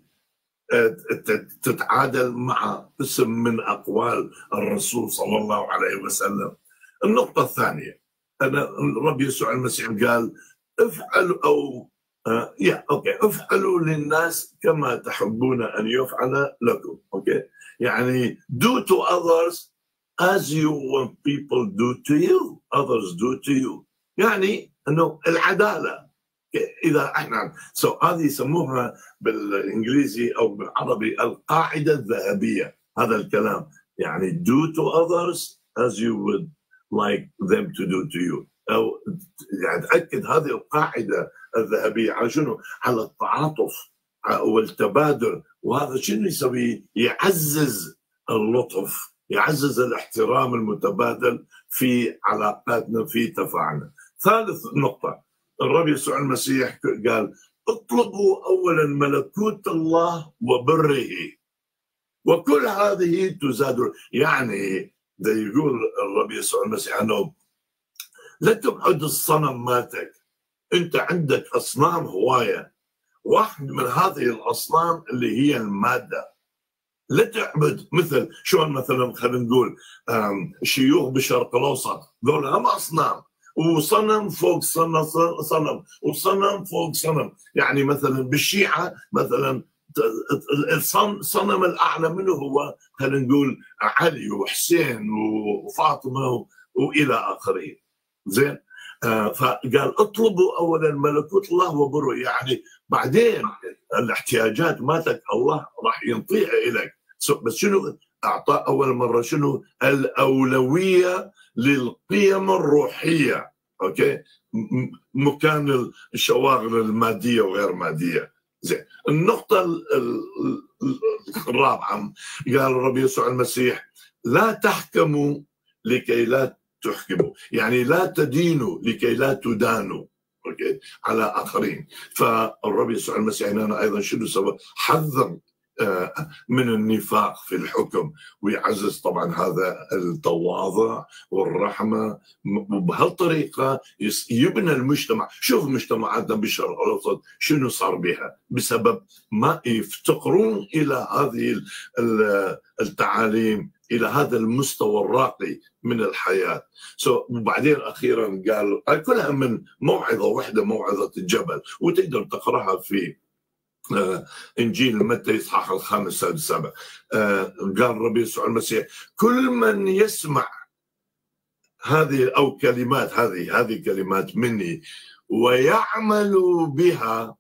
تتعادل مع اسم من اقوال الرسول صلى الله عليه وسلم؟ النقطه الثانيه، انا الرب يسوع المسيح قال افعلوا او آه يا اوكي افعلوا للناس كما تحبون ان يفعل لكم. اوكي يعني do to others as you want people do to you others do to you، يعني انه العداله. اذا احنا سو so هذه يسموها بالانجليزي او بالعربي القاعده الذهبيه. هذا الكلام يعني do to others as you would like them to do to you، او يعني تاكد هذه القاعده الذهبيه على شنو؟ على التعاطف والتبادل. وهذا شنو يسوي؟ يعزز اللطف، يعزز الاحترام المتبادل في علاقاتنا في تفاعلنا. ثالث نقطه، الرب يسوع المسيح قال اطلبوا اولا ملكوت الله وبره وكل هذه تزاد. يعني ده يقول الرب يسوع المسيح انه لا تبعد الصنم مالتك. انت عندك اصنام هوايه، واحد من هذه الاصنام اللي هي الماده. لا تعبد مثل شلون مثلا خلينا نقول شيوخ بالشرق الاوسط، ذولا هم اصنام وصنم فوق صنم صنم وصنم فوق صنم. يعني مثلا بالشيعة مثلا الصنم الأعلى منه هو خلينا نقول علي وحسين وفاطمة والى اخره. زين. آه فقال اطلبوا اولا ملكوت الله وبره، يعني بعدين الاحتياجات مالتك الله راح ينطيها اليك. بس شنو اعطى اول مره؟ شنو الاولويه للقيم الروحيه. اوكي، مكان الشواغل الماديه وغير ماديه. زين. النقطه الرابعه قال الرب يسوع المسيح لا تحكموا لكي لا تحكموا، يعني لا تدينوا لكي لا تدانوا اوكي على اخرين. فالرب يسوع المسيح هنا ايضا شنو سوى؟ حذر من النفاق في الحكم، ويعزز طبعا هذا التواضع والرحمه، وبهالطريقه يبنى المجتمع. شوف مجتمعاتنا بالشرق الاوسط شنو صار بها بسبب ما يفتقرون الى هذه التعاليم، الى هذا المستوى الراقي من الحياه. سو so, وبعدين اخيرا قال كلها من موعظه واحده، موعظه الجبل، وتقدر تقراها في آه انجيل متى اصحاح الخامس السادس السابع. آه قال الرب يسوع المسيح كل من يسمع هذه او كلمات هذه هذه كلمات مني ويعمل بها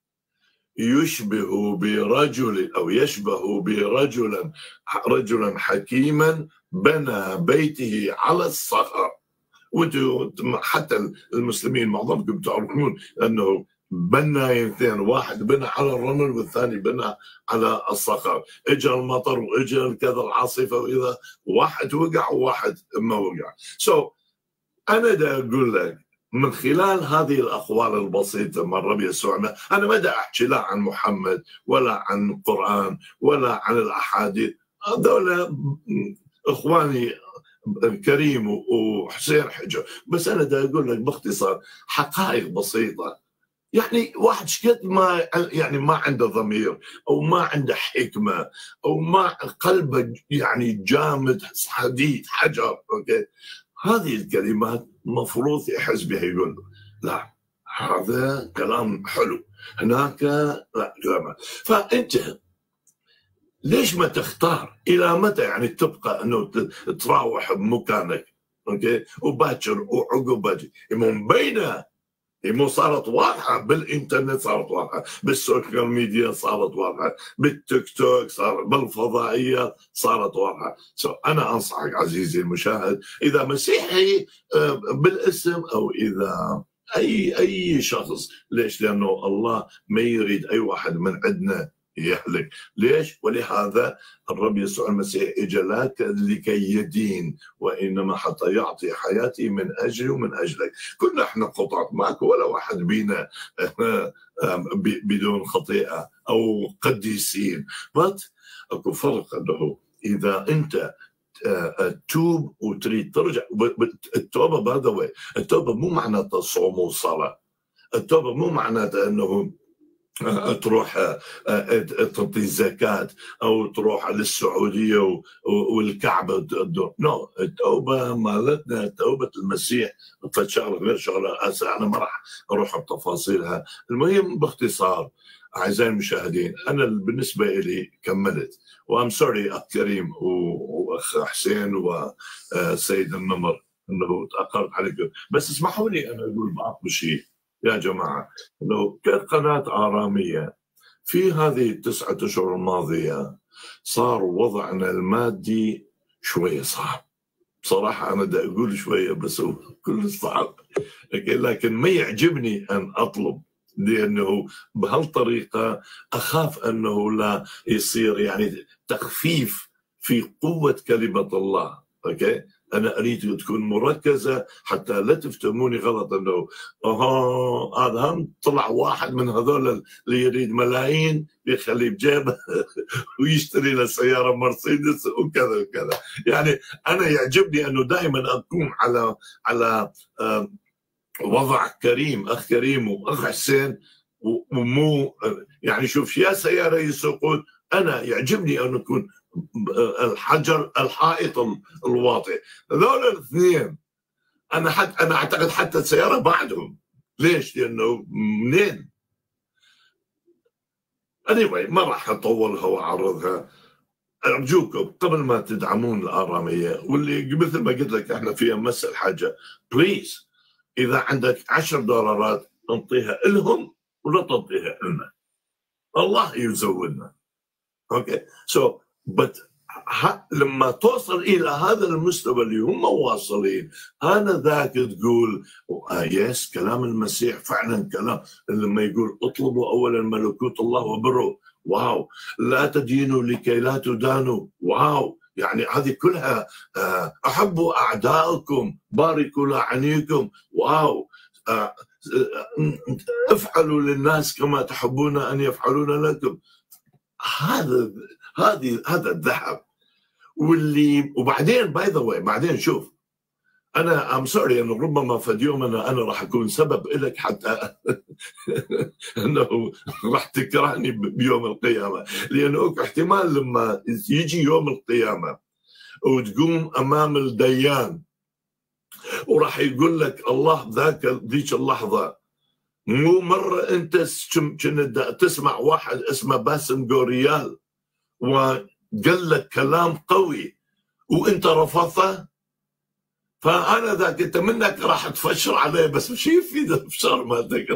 يشبه برجل او يشبه برجلا رجلا حكيما بنى بيته على الصخر. وانتم حتى المسلمين معظمكم تعرفون انه بنى اثنين، واحد بنى على الرمل والثاني بنى على الصخر. اجى المطر واجى كذا العاصفه، واذا واحد وقع وواحد ما وقع. سو so, انا دا اقول لك من خلال هذه الاقوال البسيطه من الرب يسوع، انا ما دا احكي لا عن محمد ولا عن القران ولا عن الاحاديث، هذول اخواني كريم وحسين حجر، بس انا دا اقول لك باختصار حقائق بسيطه. يعني واحد شكد ما يعني ما عنده ضمير او ما عنده حكمه او ما قلبه يعني جامد حديد حجر، اوكي، هذه الكلمات مفروض يحس بها، يقول لا هذا كلام حلو، هناك لا كلام. فانت ليش ما تختار؟ الى متى يعني تبقى انه تراوح بمكانك؟ اوكي، وباكر وعقب باكر من بينه مو صارت واضحه، بالانترنت صارت واضحه، بالسوشيال ميديا صارت واضحه، بالتيك توك صارت، بالفضائيه صارت واضحه. سو انا انصحك عزيزي المشاهد، اذا مسيحي بالاسم او اذا اي اي شخص، ليش؟ لانه الله ما يريد اي واحد من عندنا يهلك. ليش؟ ولهذا الرب يسوع المسيح اجى لا لكي يدين، وانما حتى يعطي حياتي من اجلي ومن اجلك. كلنا احنا قطعة، ماكو ولا واحد بينا بدون خطيئه او قديسين. بس اكو فرق انه اذا انت تتوب وتريد ترجع. التوبه باذا التوبه مو معناتها صوم وصلاه، التوبه مو معناتها انه تروح تعطي الزكاة أو تروح للسعودية والكعبة. نو، التوبة مالتنا توبة المسيح فشغلة غير شغلة. أنا ما راح أروح بتفاصيلها. المهم باختصار أعزائي المشاهدين، أنا بالنسبة لي كملت، وأم سوري أخ كريم وأخ حسين وسيد النمر أنه تأخرت عليكم، بس اسمحوا لي أنا أقول بعض شيء يا جماعة. لو كقناة آرامية في هذه التسعة أشهر الماضية صار وضعنا المادي شوية صعب بصراحة. أنا دا أقول شوية بس هو كل صعب، لكن ما يعجبني أن أطلب، لأنه بهالطريقة أخاف أنه لا يصير يعني تخفيف في قوة كلمة الله. أوكي، أنا أريد تكون مركزة حتى لا تفتهموني غلط، أنه أها هذا هم طلع واحد من هذول اللي يريد ملايين يخليه بجيبه ويشتري له سيارة مرسيدس وكذا وكذا. يعني أنا يعجبني أنه دائما أكون على على وضع كريم، أخ كريم وأخ حسين، ومو يعني شوف يا سيارة يسوقون، أنا يعجبني أن نكون الحجر الحائط الواطئ. هذول الاثنين انا حتى انا اعتقد حتى السياره بعدهم. ليش؟ لانه منين؟ anyway ما راح اطولها واعرضها. ارجوكم قبل ما تدعمون الاراميه، واللي مثل ما قلت لك احنا في امس الحاجه، بليز اذا عندك عشر دولارات انطيها لهم ولا تنطيها لنا. الله يزودنا. اوكي سو بت لما توصل الى هذا المستوى اللي هم واصلين، انا ذاك تقول آه يس كلام المسيح فعلا كلام. لما يقول اطلبوا اولا ملكوت الله وبره، واو. لا تدينوا لكي لا تدانوا، واو. يعني هذه كلها آه احبوا اعدائكم، باركوا لاعنيكم، واو. آه افعلوا للناس كما تحبون ان يفعلون لكم. هذا هذه هذا الذهب. واللي وبعدين باي ذا واي بعدين شوف، انا ام سوري انه ربما في يوم انا انا راح اكون سبب لك حتى انه راح تكرهني بيوم القيامه، لانه احتمال لما يجي يوم القيامه وتقوم امام الديان وراح يقول لك الله ذاك ذيك اللحظه، مو مره انت كنت تسمع واحد اسمه باسم غوريال وقال لك كلام قوي وانت رفضته، فانا ذاك انت منك راح تفشر عليه، بس مش يفيد الفشار مالتك.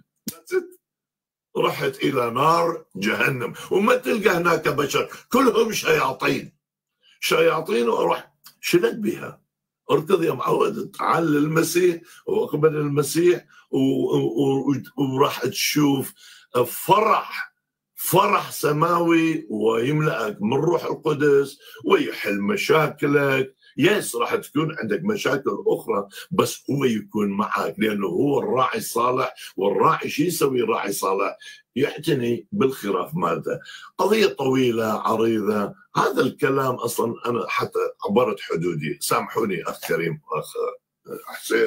رحت الى نار جهنم وما تلقى هناك بشر، كلهم شياطين شياطين. واروح شلت بها، اركض يا معود، تعال للمسيح واقبل المسيح وراح تشوف فرح فرح سماوي ويملأك من روح القدس ويحل مشاكلك. يس راح تكون عندك مشاكل أخرى بس هو يكون معك، لأنه هو الراعي الصالح. والراعي شو يسوي الراعي صالح؟ يعتني بالخراف مالته. قضية طويلة عريضة، هذا الكلام أصلا أنا حتى عبرت حدودي، سامحوني أخ كريم أخ حسين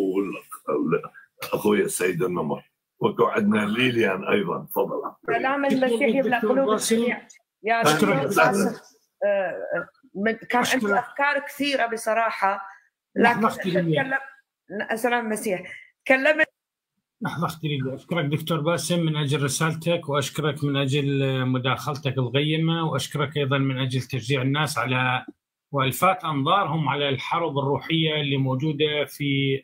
وأخوي السيد النمر، وقعدنا ليليان أيضا. تفضل. كلام المسيح يملأ قلوب الجميع. يا من كان عندي افكار كثيره بصراحه، لكن اتكلم سلام المسيح تكلمت. لحظه اختي لي، اشكرك دكتور باسم من اجل رسالتك، واشكرك من اجل مداخلتك القيمه، واشكرك ايضا من اجل تشجيع الناس على والفات انظارهم على الحرب الروحيه اللي موجوده في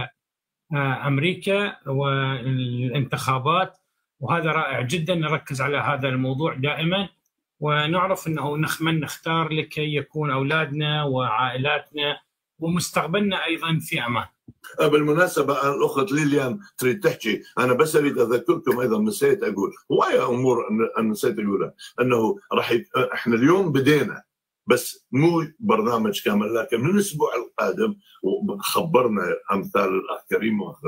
امريكا والانتخابات. وهذا رائع جدا، نركز على هذا الموضوع دائما ونعرف أنه من نختار لكي يكون أولادنا وعائلاتنا ومستقبلنا أيضا في أمان. بالمناسبة الأخت ليليان تريد تحكي، أنا بس أريد أذكركم أيضا، نسيت أقول هواية أمور أنا نسيت أقولها، أنه راح ي... إحنا اليوم بدينا بس مو برنامج كامل، لكن من الأسبوع القادم خبرنا أمثال الأخ كريم وأخ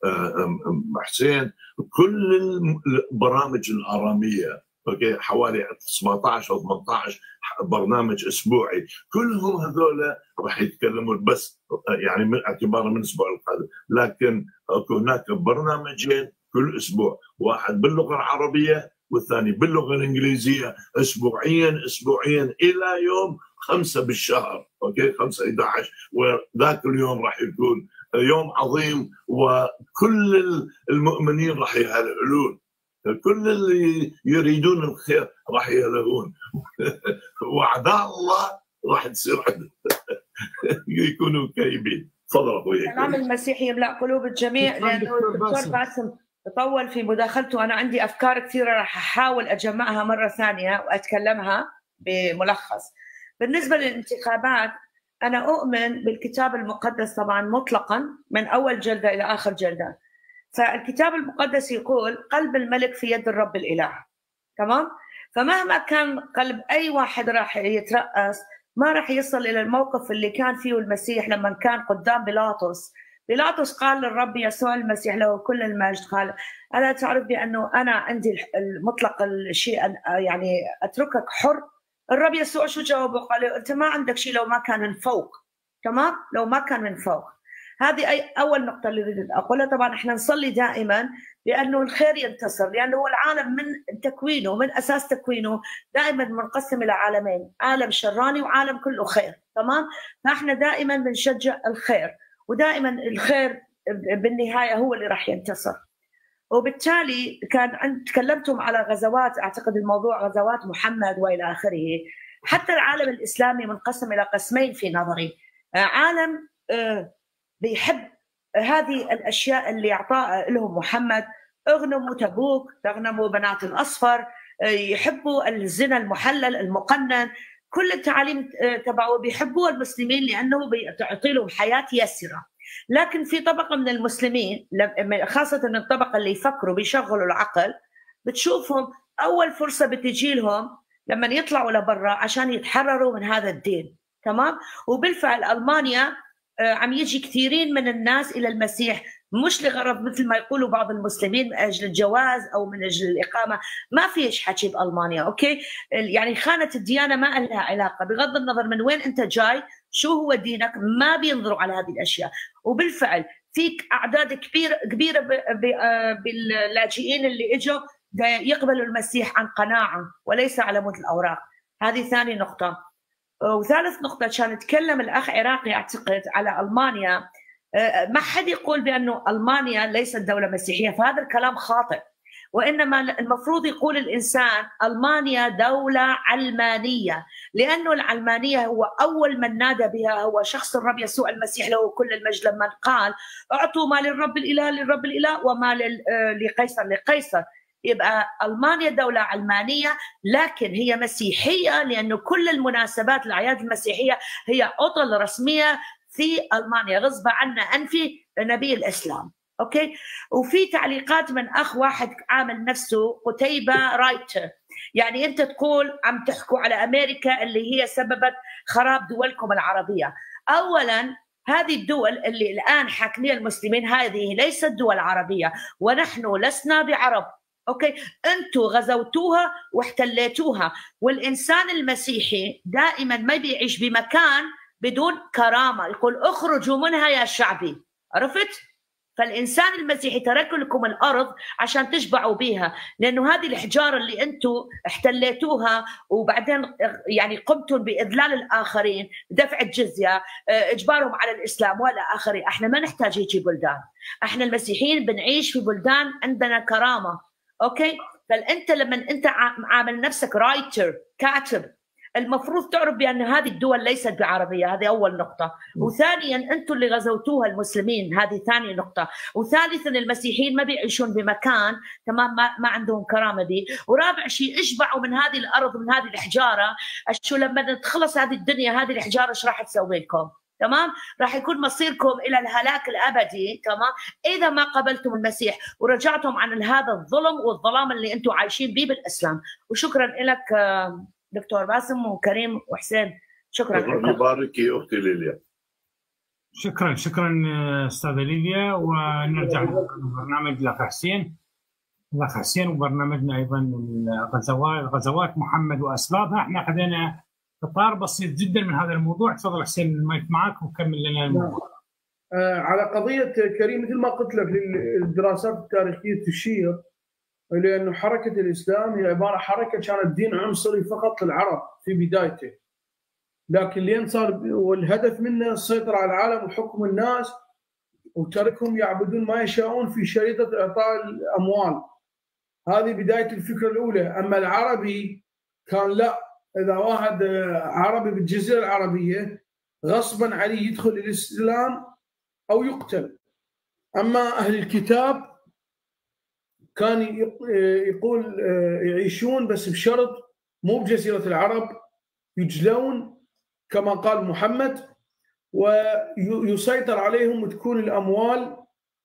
حسين كل البرامج الآرامية، اوكي حوالي سبعطعش او ثمانطعش برنامج اسبوعي، كلهم هذول راح يتكلمون بس يعني من اعتبار من الاسبوع القادم، لكن هناك برنامجين كل اسبوع، واحد باللغه العربيه والثاني باللغه الانجليزيه، اسبوعيا اسبوعيا الى يوم خمسة بالشهر، اوكي خمسة إحدى عشر، وذاك اليوم راح يكون يوم عظيم وكل المؤمنين راح يهللون، كل اللي يريدون الخير راح يهلهون واعداء الله راح تصير يكونوا كايبين. تفضل اخوي. كلام المسيح يملأ قلوب الجميع، لانه الدكتور باسم تطول في مداخلته. انا عندي افكار كثيره راح احاول اجمعها مره ثانيه واتكلمها بملخص. بالنسبه للانتخابات، انا اؤمن بالكتاب المقدس طبعا مطلقا من اول جلده الى اخر جلده. فالكتاب المقدس يقول قلب الملك في يد الرب الإله، تمام؟ فمهما كان قلب أي واحد راح يترأس ما راح يصل إلى الموقف اللي كان فيه المسيح لما كان قدام بيلاطس. بيلاطس قال للرب يسوع المسيح له كل المجد، قال ألا تعرف بأنه أنا عندي المطلق الشيء يعني أتركك حر؟ الرب يسوع شو جاوبه؟ قال أنت ما عندك شيء لو ما كان من فوق، تمام؟ لو ما كان من فوق. هذه أي أول نقطة اللي أريد أقولها. طبعا إحنا نصلي دائما بأنه الخير ينتصر، لأنه هو العالم من تكوينه من أساس تكوينه دائما منقسم إلى عالمين، عالم شراني وعالم كله خير، تمام؟ فإحنا دائما بنشجع الخير ودائما الخير بالنهايه هو اللي راح ينتصر. وبالتالي كان عند تكلمتم على غزوات، اعتقد الموضوع غزوات محمد والى اخره. حتى العالم الاسلامي منقسم الى قسمين في نظري، عالم بيحب هذه الاشياء اللي اعطاها لهم محمد، اغنموا تبوك، تغنموا بنات الاصفر، يحبوا الزنا المحلل المقنن، كل التعاليم تبعه بيحبوها المسلمين لانه بيعطي لهم حياه يسره. لكن في طبقه من المسلمين خاصه الطبقه اللي يفكروا بيشغلوا العقل، بتشوفهم اول فرصه بتجي لهم لما يطلعوا لبرا عشان يتحرروا من هذا الدين، تمام؟ وبالفعل المانيا عم يجي كثيرين من الناس الى المسيح، مش لغرض مثل ما يقولوا بعض المسلمين من اجل الجواز او من اجل الاقامه، ما فيش حكي بالمانيا، اوكي؟ يعني خانه الديانه ما لها علاقه، بغض النظر من وين انت جاي، شو هو دينك، ما بينظروا على هذه الاشياء. وبالفعل فيك اعداد كبيره كبيره باللاجئين اللي اجوا يقبلوا المسيح عن قناعه وليس على مود الاوراق. هذه ثاني نقطه. وثالث نقطه كان يتكلم الاخ عراقي اعتقد على المانيا، ما حد يقول بانه المانيا ليست دوله مسيحيه، فهذا الكلام خاطئ، وانما المفروض يقول الانسان المانيا دوله علمانيه، لانه العلمانيه هو اول من نادى بها هو شخص الرب يسوع المسيح له كل المجد، لما قال اعطوا ما للرب الاله للرب الاله وما لقيصر لقيصر. يبقى المانيا دوله علمانيه، لكن هي مسيحيه لانه كل المناسبات الاعياد المسيحيه هي عطل رسميه في المانيا غصب عنا انفي نبي الاسلام، اوكي؟ وفي تعليقات من اخ واحد عامل نفسه قتيبه رايتر، يعني انت تقول عم تحكوا على امريكا اللي هي سببت خراب دولكم العربيه. اولا هذه الدول اللي الان حاكمين المسلمين هذه ليست دول عربيه، ونحن لسنا بعرب، اوكي؟ انتم غزوتوها واحتليتوها، والانسان المسيحي دائما ما بيعيش بمكان بدون كرامه، يقول اخرجوا منها يا شعبي، عرفت؟ فالانسان المسيحي ترك لكم الارض عشان تشبعوا بها، لانه هذه الحجاره اللي انتم احتليتوها وبعدين يعني قمتم باذلال الاخرين، دفع الجزيه، اجبارهم على الاسلام والى اخره. احنا ما نحتاج يجي بلدان، احنا المسيحيين بنعيش في بلدان عندنا كرامه، اوكي؟ فانت لما انت عامل نفسك رايتر كاتب، المفروض تعرف بأن هذه الدول ليست بعربية، هذه أول نقطة. وثانيا أنتم اللي غزوتوها المسلمين، هذه ثاني نقطة. وثالثا المسيحيين ما بيعيشون بمكان تمام ما, ما عندهم كرامة دي. ورابع شيء اشبعوا من هذه الأرض من هذه الحجارة، شو لما تخلص هذه الدنيا هذه الحجارة ايش راح تسوي لكم؟ تمام؟ راح يكون مصيركم إلى الهلاك الأبدي، تمام؟ إذا ما قبلتم المسيح ورجعتم عن هذا الظلم والظلام اللي أنتم عايشين به بالإسلام. وشكرا لك دكتور باسم وكريم وحسين، شكرا لكم. الله يبارك يا اختي ليليا. شكرا شكرا استاذه ليليا. ونرجع لبرنامج الاخ حسين. الاخ حسين وبرنامجنا ايضا الغزوات غزوات محمد واسبابها. احنا خذينا اطار بسيط جدا من هذا الموضوع. تفضل حسين المايك معك وكمل لنا الموضوع. آه على قضيه كريم، مثل ما قلت لك الدراسات التاريخيه تشير لأنه حركة الإسلام هي عبارة حركة كانت دين عنصري فقط للعرب في بدايته، لكن لين صار والهدف منه السيطرة على العالم وحكم الناس وتركهم يعبدون ما يشاءون في شريطة إعطاء الأموال. هذه بداية الفكرة الأولى. أما العربي كان لا، إذا واحد عربي بالجزيرة العربية غصبا عليه يدخل الإسلام أو يقتل. أما أهل الكتاب كان يقول يعيشون بس بشرط مو بجزيرة العرب، يجلون كما قال محمد ويسيطر عليهم وتكون الأموال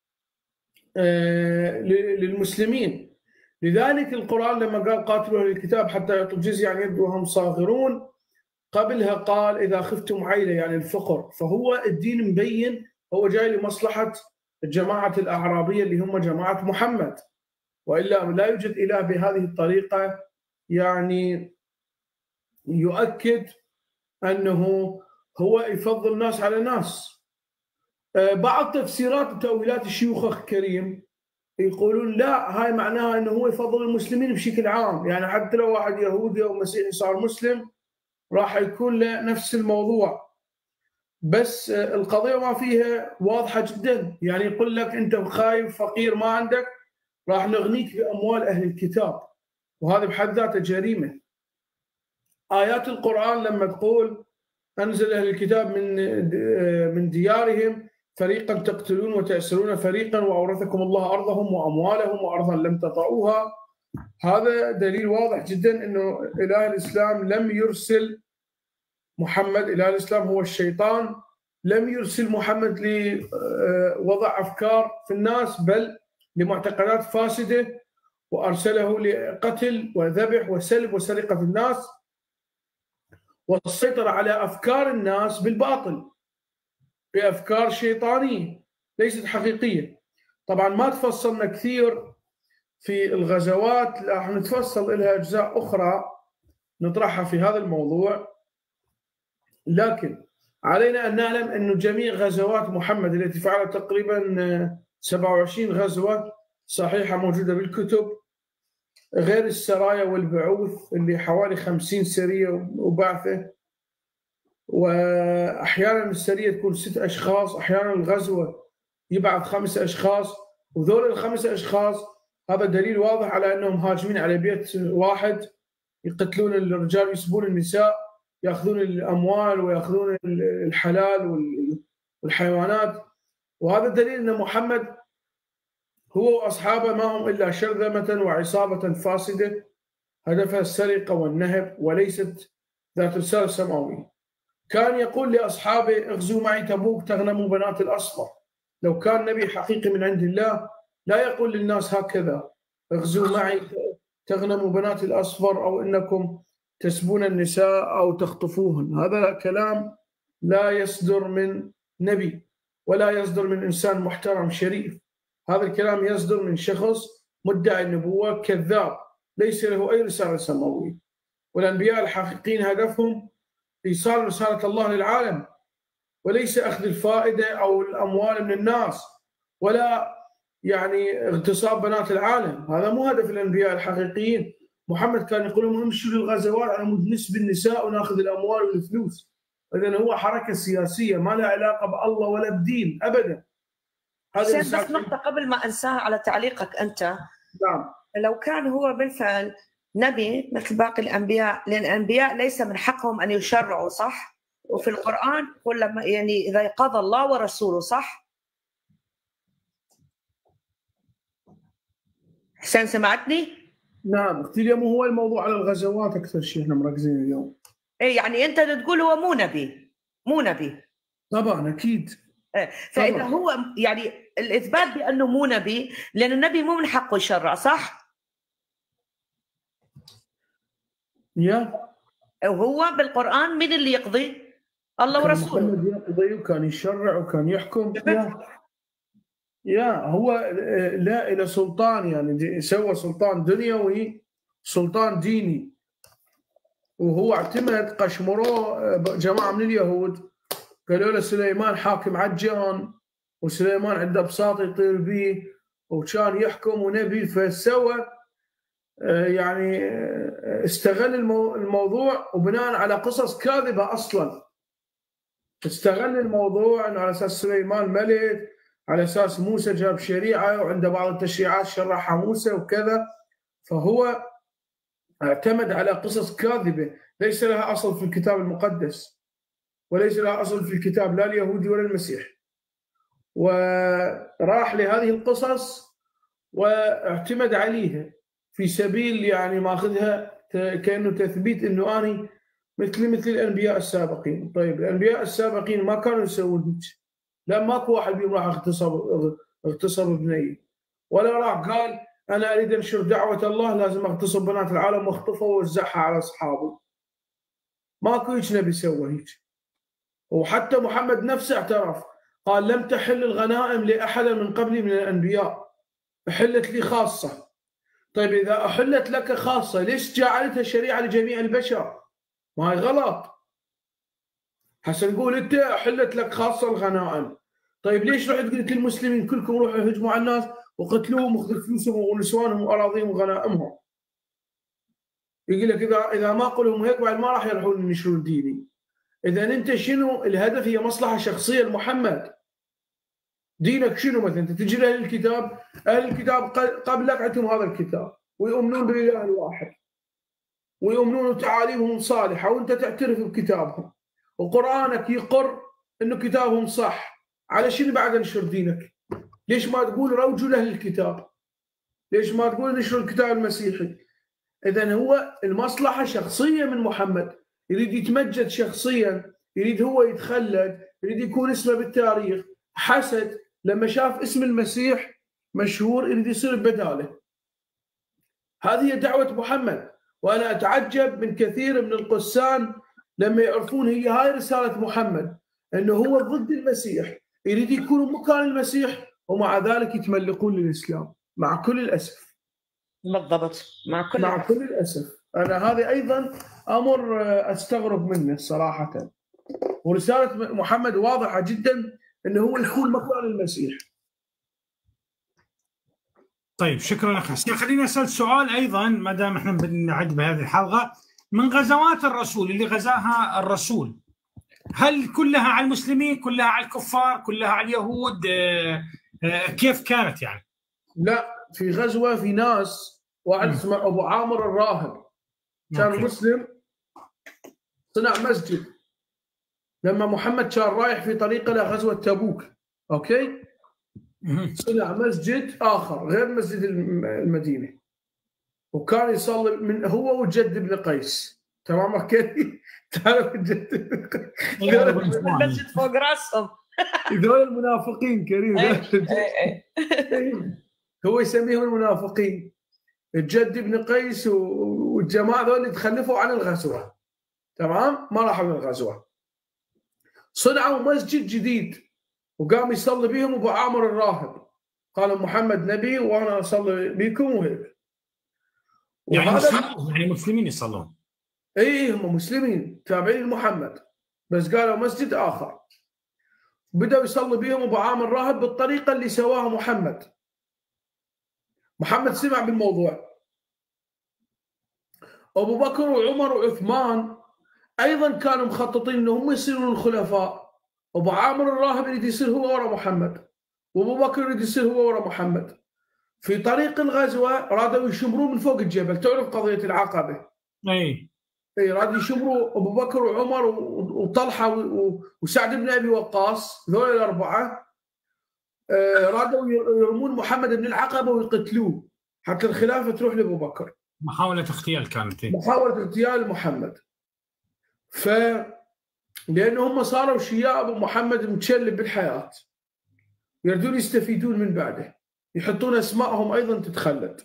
للمسلمين. لذلك القرآن لما قال قاتلوا أهل الكتاب حتى يعطوا الجزية عن يد وهم صاغرون، قبلها قال إذا خفتم عيلة يعني الفقر. فهو الدين مبين هو جاي لمصلحة الجماعة الأعرابية اللي هم جماعة محمد، وإلا لا يوجد إله بهذه الطريقة يعني يؤكد أنه هو يفضل الناس على الناس. بعض تفسيرات وتأويلات الشيوخ كريم يقولون لا، هاي معناها أنه هو يفضل المسلمين بشكل عام، يعني حتى لو واحد يهودي أو مسيحي صار مسلم راح يكون له نفس الموضوع. بس القضيه ما فيها واضحه جدا، يعني يقول لك انت خايف فقير ما عندك راح نغنيك باموال اهل الكتاب، وهذا بحد ذاته جريمه. ايات القران لما تقول انزل اهل الكتاب من من ديارهم فريقا تقتلون وتأسرون فريقا واورثكم الله ارضهم واموالهم وارضا لم تطئوها، هذا دليل واضح جدا انه اله الاسلام لم يرسل محمد، اله الاسلام هو الشيطان، لم يرسل محمد لوضع افكار في الناس بل لمعتقدات فاسده، وارسله لقتل وذبح وسلب وسرقه الناس والسيطره على افكار الناس بالباطل بافكار شيطانيه ليست حقيقيه. طبعا ما تفصلنا كثير في الغزوات، راح نتفصل لها اجزاء اخرى نطرحها في هذا الموضوع، لكن علينا ان نعلم انه جميع غزوات محمد التي فعلت تقريبا سبعة وعشرين غزوه صحيحه موجوده بالكتب، غير السرايا والبعوث اللي حوالي خمسين سريه وبعثه، واحيانا السريه تكون ست اشخاص، احيانا الغزوه يبعث خمس اشخاص، وذول الخمس اشخاص هذا دليل واضح على انهم هاجمين على بيت واحد، يقتلون الرجال ويسبون النساء، ياخذون الاموال وياخذون الحلال والحيوانات، وهذا دليل ان محمد هو واصحابه ما هم الا شرذمه وعصابه فاسده هدفها السرقه والنهب وليست ذات رساله سماويه. كان يقول لاصحابه اغزوا معي تبوك تغنموا بنات الاصفر، لو كان نبي حقيقي من عند الله لا يقول للناس هكذا اغزوا معي تغنموا بنات الاصفر او انكم تسبون النساء او تخطفوهن، هذا كلام لا يصدر من نبي ولا يصدر من انسان محترم شريف، هذا الكلام يصدر من شخص مدعي النبوه كذاب ليس له اي رساله سماويه. والانبياء الحقيقيين هدفهم ايصال رساله الله للعالم وليس اخذ الفائده او الاموال من الناس ولا يعني اغتصاب بنات العالم، هذا مو هدف الانبياء الحقيقيين. محمد كان يقول لهم امشوا للغزوات على مود نسب النساء وناخذ الاموال والفلوس، اذا هو حركه سياسيه ما لها علاقه بالله ولا بدين ابدا. هذه بس نقطه قبل ما انساها على تعليقك انت. نعم. لو كان هو بالفعل نبي مثل باقي الانبياء، لان الانبياء ليس من حقهم ان يشرعوا صح؟ وفي القران يقول لما يعني اذا قضى الله ورسوله صح؟ حسين سمعتني؟ نعم، اختي اليوم هو الموضوع على الغزوات اكثر شيء احنا مركزين اليوم. ايه يعني انت تقول هو مو نبي، مو نبي. طبعا اكيد. إيه فاذا طبعا. هو يعني الاثبات بانه مو نبي، لان النبي مو من حقه يشرع صح؟ يا وهو بالقران من اللي يقضي؟ الله ورسوله. محمد يقضي وكان يشرع وكان يحكم. يا يا هو لا إلى سلطان، يعني سوى سلطان دنيوي سلطان ديني، وهو اعتمد قشمروه جماعة من اليهود قالوا له سليمان حاكم عجان وسليمان عنده بساط يطير به وكان يحكم ونبي، فسوى يعني استغل الموضوع وبناء على قصص كاذبة أصلا استغل الموضوع انه على اساس سليمان ملك، على اساس موسى جاب شريعه وعنده بعض التشريعات شرحها موسى وكذا، فهو اعتمد على قصص كاذبه ليس لها اصل في الكتاب المقدس وليس لها اصل في الكتاب لا اليهودي ولا المسيح، وراح لهذه القصص واعتمد عليها في سبيل يعني ماخذها كانه تثبيت انه اني مثل مثل الانبياء السابقين. طيب الانبياء السابقين ما كانوا يسوون هيك، لا ماكو واحد بيهم راح اغتصب اغتصب بنيه، ولا راح قال انا اريد انشر دعوه الله لازم اغتصب بنات العالم واخطفها ووزعها على اصحابه. ماكو هيك نبي سوى هيك. وحتى محمد نفسه اعترف قال لم تحل الغنائم لاحد من قبلي من الانبياء، احلت لي خاصه. طيب اذا احلت لك خاصه ليش جعلتها شريعه لجميع البشر؟ ما هي غلط. هسه نقول انت حلت لك خاصه الغنائم، طيب ليش رحت قلت للمسلمين كلكم روحوا هجموا على الناس وقتلوهم وخذوا فلوسهم ونسوانهم واراضيهم وغنائمهم؟ يقول لك اذا اذا ما قلهم هيك بعد ما راح يروحون ينشرون ديني. اذا انت شنو الهدف؟ هي مصلحه شخصيه لمحمد. دينك شنو مثلا؟ انت تجي لاهل الكتاب، اهل الكتاب قبلك عندهم هذا الكتاب ويؤمنون بالاله الواحد ويؤمنون تعاليمهم صالحه، وانت تعترف بكتابهم وقرانك يقر انه كتابهم صح. على شنو بعد نشر دينك؟ ليش ما تقول روجوا لاهل الكتاب؟ ليش ما تقول نشر الكتاب المسيحي؟ اذا هو المصلحه شخصيه من محمد، يريد يتمجد شخصيا، يريد هو يتخلد، يريد يكون اسمه بالتاريخ. حسد لما شاف اسم المسيح مشهور يريد يصير بداله. هذه هي دعوه محمد. وانا اتعجب من كثير من القسان لما يعرفون هي هاي رساله محمد، انه هو ضد المسيح، يريد يكونوا مكان المسيح، ومع ذلك يتملقون للاسلام. مع كل الاسف. بالضبط، مع كل مع الأسف. كل الاسف. انا هذه ايضا امر استغرب منه صراحه. ورساله محمد واضحه جدا انه هو يكون مكان المسيح. طيب شكرا اخ حسين. خليني اسال سؤال ايضا ما دام احنا بنعد بهذه الحلقه. من غزوات الرسول اللي غزاها الرسول، هل كلها على المسلمين، كلها على الكفار، كلها على اليهود؟ كيف كانت يعني؟ لا، في غزوه في ناس، واحد اسمه ابو عامر الراهب كان أوكي. مسلم، صنع مسجد لما محمد كان رايح في طريقه لغزوه تبوك. اوكي، صنع مسجد اخر غير مسجد المدينه، وكان يصلي من هو وجد بن قيس. تمام. اوكي. تعرف جد المسجد فوق راسهم. هذول المنافقين كريم. هو يسميهم المنافقين. الجد بن قيس والجماعه ذول تخلفوا عن الغزوه. تمام، ما راحوا للغزوه. صنعوا مسجد جديد وقام يصلي بهم ابو عامر الراهب. قال محمد نبي وانا اصلي بكم وهيك. يعني مسلمين، يعني مسلمين يصلون. اي هم مسلمين تابعين لمحمد، بس قالوا مسجد اخر. بدأوا يصلي بهم ابو عامر الراهب بالطريقه اللي سواها محمد. محمد سمع بالموضوع. ابو بكر وعمر وعثمان ايضا كانوا مخططين انهم يصيرون الخلفاء. ابو عامر الراهب يريد يصير هو ورا محمد، وابو بكر يريد يصير هو ورا محمد. في طريق الغزوه رادوا يشمرون من فوق الجبل. تعرف قضيه العقبه؟ اي اي، رادوا يشمروا ابو بكر وعمر وطلحه وسعد بن ابي وقاص، ذول الاربعه رادوا يرمون محمد بن العقبه ويقتلوه حتى الخلافه تروح لابو بكر. محاوله اغتيال كانت. محاوله اغتيال محمد. ف لانه هم صاروا شياب ومحمد متشلب بالحياه، يريدون يستفيدون من بعده، يحطون اسمائهم ايضا تتخلد.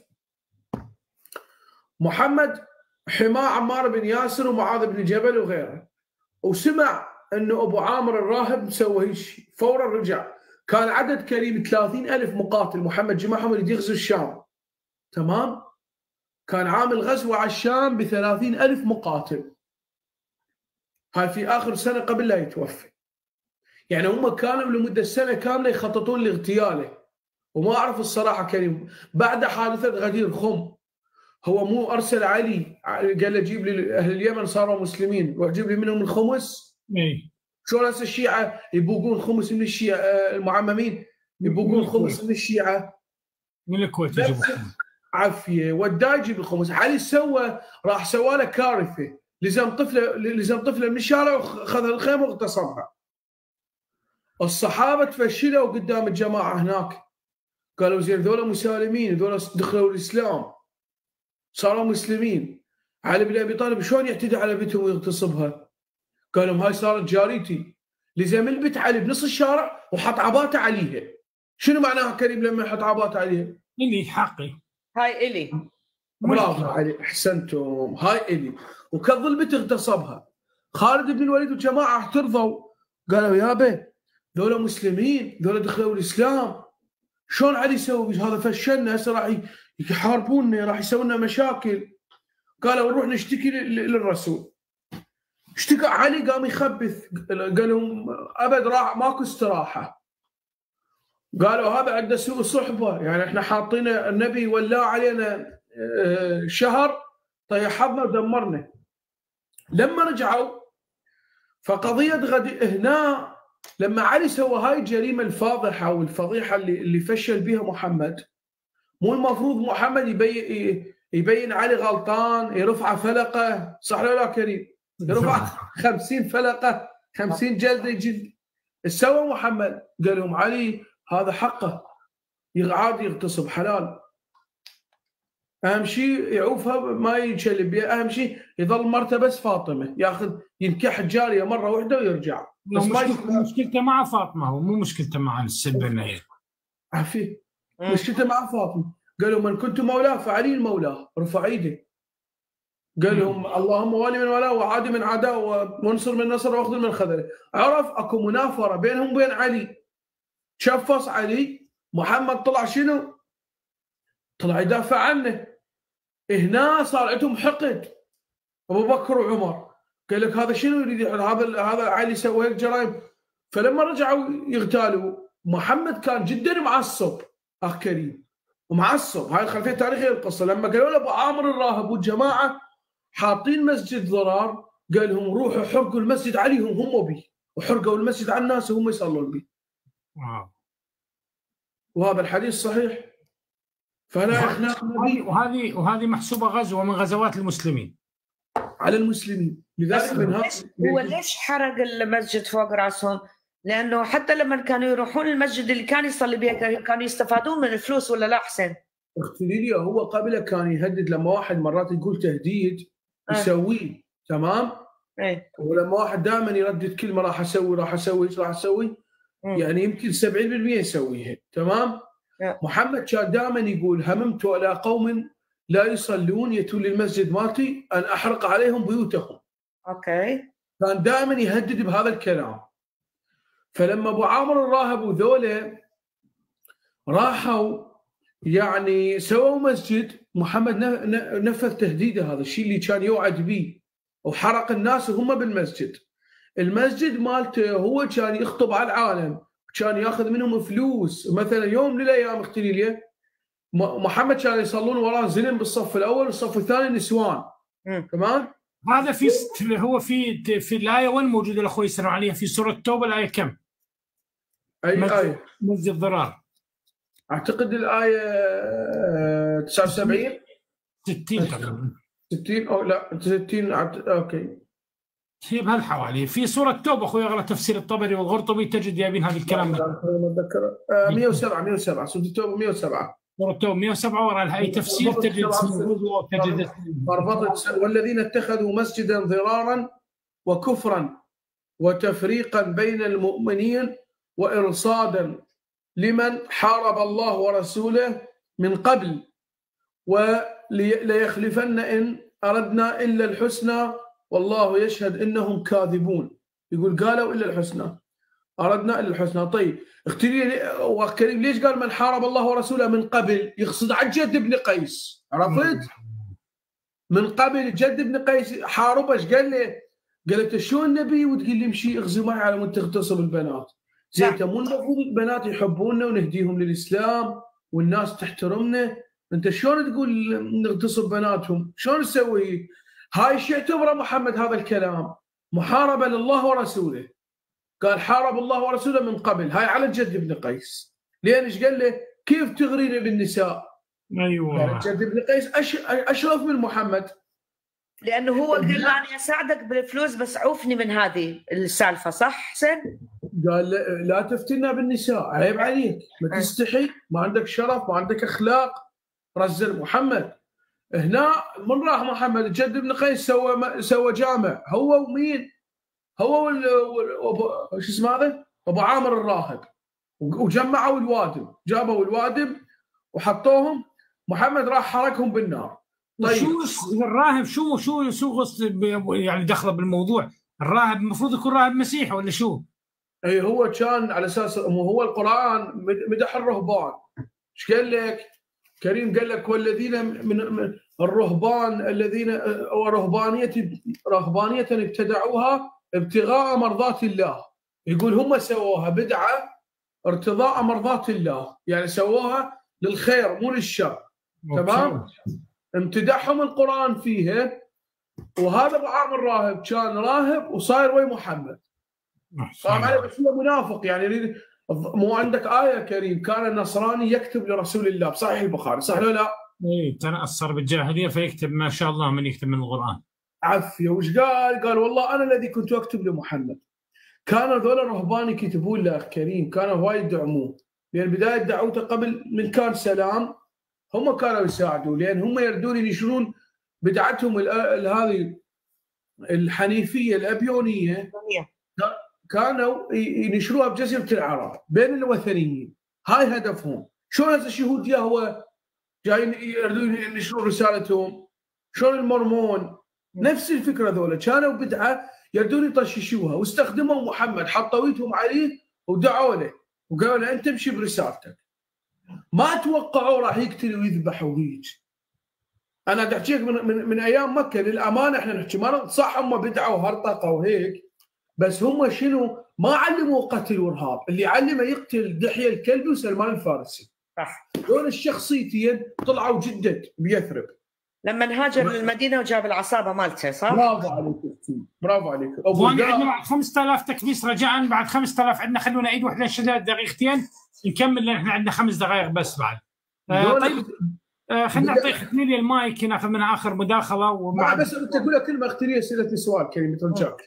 محمد حماه عمار بن ياسر ومعاذ بن جبل وغيره، وسمع انه ابو عامر الراهب مسوي هالشيء، فورا رجع. كان عدد كريم ثلاثين ألف مقاتل محمد جمعهم يريد يغزو الشام. تمام؟ كان عامل غزوه على الشام ب ثلاثين ألف مقاتل. هاي في اخر سنه قبل لا يتوفى. يعني هم كانوا لمده سنه كامله يخططون لاغتياله. وما اعرف الصراحه كريم، بعد حادثه غدير خم هو مو ارسل علي قال له جيب لي اهل اليمن صاروا مسلمين واجيب لي منهم الخمس؟ اي شلون هسه الشيعه يبوقون خمس من الشيعه، المعممين يبوقون خمس من الشيعه من الكويت. عافيه وداه يجيب الخمس. علي سوى راح سوى له كارثه، لزم طفله لزم طفله من الشارع وخذ الخيمه واغتصبها. الصحابه تفشلوا قدام الجماعه هناك، قالوا زين ذولا مسالمين، ذولا دخلوا الاسلام صاروا مسلمين. علي بن ابي طالب شلون يعتدي على بنتهم ويغتصبها؟ قالوا هاي صارت جاريتي. لزم البت علي بنص الشارع وحط عباته عليها. شنو معناها كريم لما يحط عباته عليها؟ الي حقي، هاي الي. برافو علي، احسنتم، هاي الي. وكظل البت اغتصبها. خالد بن الوليد والجماعه اعترضوا، قالوا يابا ذولا مسلمين، ذولا دخلوا الاسلام، شلون علي يسوي هذا؟ فشلنا هسه راح يحاربوننا، راح يسوي لنا مشاكل. قالوا نروح نشتكي للرسول. اشتكى علي قام يخبث، قالوا ابد راح ماكو استراحه. قالوا هذا عنده سوء صحبه، يعني احنا حاطين النبي ولا علينا شهر طيحنا ودمرنا. لما رجعوا فقضيه غد هنا لما علي سوى هاي الجريمه الفاضحه والفضيحه اللي اللي فشل بها محمد، مو المفروض محمد يبين يبين علي غلطان، يرفع فلقه، صح ولا لا كريم؟ يرفع خمسين فلقه، خمسين جلده يجد. ايش سوى محمد؟ قال لهم علي هذا حقه، عادي يغتصب حلال، اهم شيء يعوفها ما ينشلب بها، اهم شيء يظل مرته بس فاطمه، ياخذ ينكح الجاريه مره واحده ويرجع. بس مشكلته مشكلته مع فاطمه، هو مو مشكلته مع السبه هي. عفي مشكلته مع فاطمه. قالوا من كنت مولاه فعلي المولاه، رفع ايده. قال لهم اللهم والي من والاه وعادي من عداه وانصر من نصر واخذل من خذله. عرف اكو منافره بينهم وبين علي. شفص علي، محمد طلع شنو؟ طلع يدافع عنه. هنا صار عندهم حقد ابو بكر وعمر. قال لك هذا شنو يريد، هذا هذا علي سوى هيك جرائم. فلما رجعوا يغتالوا محمد كان جدا معصب اخ كريم، ومعصب. هاي الخلفيه التاريخيه للقصه. لما قالوا له ابو عامر الراهب والجماعه حاطين مسجد ضرار، قال لهم روحوا حرقوا المسجد عليهم هم بيه، وحرقوا المسجد على الناس وهم يصلون به. وهذا الحديث صحيح. فلا اخلاق نبي. وهذه وهذه محسوبه غزوه من غزوات المسلمين على المسلمين. لذلك من هذا هو ليش حرق المسجد فوق راسهم؟ لانه حتى لما كانوا يروحون المسجد اللي كان يصلي به كانوا يستفادون من الفلوس، ولا لا حسين؟ اختي ليليا هو قبل كان يهدد، لما واحد مرات يقول تهديد يسويه. تمام؟ ايه. ولما واحد دائما يردد كلمه راح اسوي راح اسوي راح اسوي يعني يمكن سبعين بالمئة يسويها. تمام؟ اه. محمد كان دائما يقول هممت على قوم لا يصلون يتون للمسجد مالتي ان احرق عليهم بيوتهم. اوكي. كان دائما يهدد بهذا الكلام. فلما ابو عامر الراهب وذولا راحوا يعني سووا مسجد، محمد نفذ تهديده، هذا الشيء اللي كان يوعد به، وحرق الناس وهم بالمسجد. المسجد مالته هو كان يخطب على العالم، كان ياخذ منهم فلوس. مثلا يوم من الايام اختي ليليا محمد كان يصلون وراه زلم بالصف الاول والصف الثاني نسوان. تمام؟ هذا في هو في في الايه وين موجود الاخوي يسالون عليها في سوره التوبه الايه كم؟ اي ايه؟ مسجد ضرار. اعتقد الايه تسعة وسبعين ستين تقريبا. ستين او لا ستين. اوكي هي بهالحوالي. في سوره التوبه اخوي اغلى تفسير الطبري والغرطبي تجد جايبين هذا الكلام. اتذكر مئة وسبعة مئة وسبعة سوره التوبه مئة وسبعة. سوره التوبه مئة وسبعة وراء اي تفسير تجد تجد والذين اتخذوا مسجدا ضرارا وكفرا وتفريقا بين المؤمنين وارصادا لمن حارب الله ورسوله من قبل وليخلفن إن أردنا إلا الحسنى والله يشهد إنهم كاذبون. يقول قالوا إلا الحسنى، أردنا إلا الحسنى. طيب اختلي وكريم ليش قال من حارب الله ورسوله من قبل؟ يقصد على جد بن قيس. عرفت؟ من قبل جد بن قيس حاربه. ايش قال له؟ قالت شو النبي وتقول لي امشي اغزي معي على مود تغتصب البنات؟ زين مو المفروض البنات يحبوننا ونهديهم للاسلام والناس تحترمنا؟ انت شلون تقول نغتصب بناتهم؟ شلون نسوي؟ هاي الشيء اعتبره محمد هذا الكلام محاربه لله ورسوله. قال حارب الله ورسوله من قبل. هاي على جد بن قيس. لين ايش قال له؟ كيف تغريني بالنساء؟ ايوه جد بن قيس اشرف من محمد، لانه هو قال له انا اساعدك بالفلوس بس عوفني من هذه السالفه. صح حسين؟ قال لا تفتنا بالنساء، عيب عليك، ما تستحي، ما عندك شرف، ما عندك اخلاق. رزل محمد. هنا من راح محمد جد بن قيس سوى سوى جامع هو ومين؟ هو وال شو اسمه هذا؟ ابو عامر الراهب، وجمعوا الوادم، جابوا الوادم وحطوهم. محمد راح حركهم بالنار. طيب شو الراهب شو شو شو قصد يعني دخله بالموضوع؟ الراهب المفروض يكون راهب مسيحي ولا شو؟ اي هو كان على اساس هو القران مدح الرهبان. ايش قال لك؟ كريم قال لك والذين من الرهبان الذين ورهبانيه رهبانيه ابتدعوها ابتغاء مرضات الله. يقول هم سووها بدعه ارتضاء مرضات الله، يعني سووها للخير مو للشر. تمام؟ امتدحهم القرآن فيها وهذا ابو عامر راهب كان راهب وصاير ويا محمد. فاهم علي؟ بس هو منافق يعني. مو عندك آية كريم كان النصراني يكتب لرسول الله بصحيح البخاري، صح ولا لا؟ اي تنأثر بالجاهلية فيكتب ما شاء الله من يكتب من القرآن. عفية. وش قال؟ قال والله أنا الذي كنت أكتب لمحمد. كانوا ذول الرهبان يكتبون له كريم، كانوا وايد يدعموه، لأن بداية دعوته قبل من كان سلام هم كانوا يساعدوا، لأن هم يردون ينشرون بدعتهم هذه الحنيفية الأبيونية، كانوا ينشروها بجزيرة العرب بين الوثنيين. هاي هدفهم. شلون هسه الشهود يهوه جايين يردون ينشرون رسالتهم؟ شلون المورمون؟ نفس الفكرة ذولا كانوا بدعة يردون يطششوها، واستخدموا محمد، حطوا ايدهم عليه ودعوا له وقالوا له انت امشي برسالتك. ما توقعوا راح يقتل ويذبح وهيج. انا بدي احكيك من, من من ايام مكه للامانه، احنا نحكي ما صح هم بدعوا وهرطقه وهيك، بس هم شنو؟ ما علموا قتل وارهاب، اللي علمه يقتل دحيه الكلبي وسلمان الفارسي. صح. دول الشخصيتين طلعوا جدد بيثرب لما هاجر للمدينه وجاب العصابه مالته، صح؟ برافو عليك برافو عليك. عندنا بعد خمسة آلاف تكبيس رجاء، بعد خمسة آلاف عندنا، خلونا نعيد واحده شداد دقيقتين نكمل لان احنا عندنا خمس دقائق بس بعد. آه طيب آه خلينا نعطي ختنيلي المايك ناخذ من اخر مداخله ومع بس انت تقول لك كلمه اختياريه سالتني سؤال كريم ترجاك.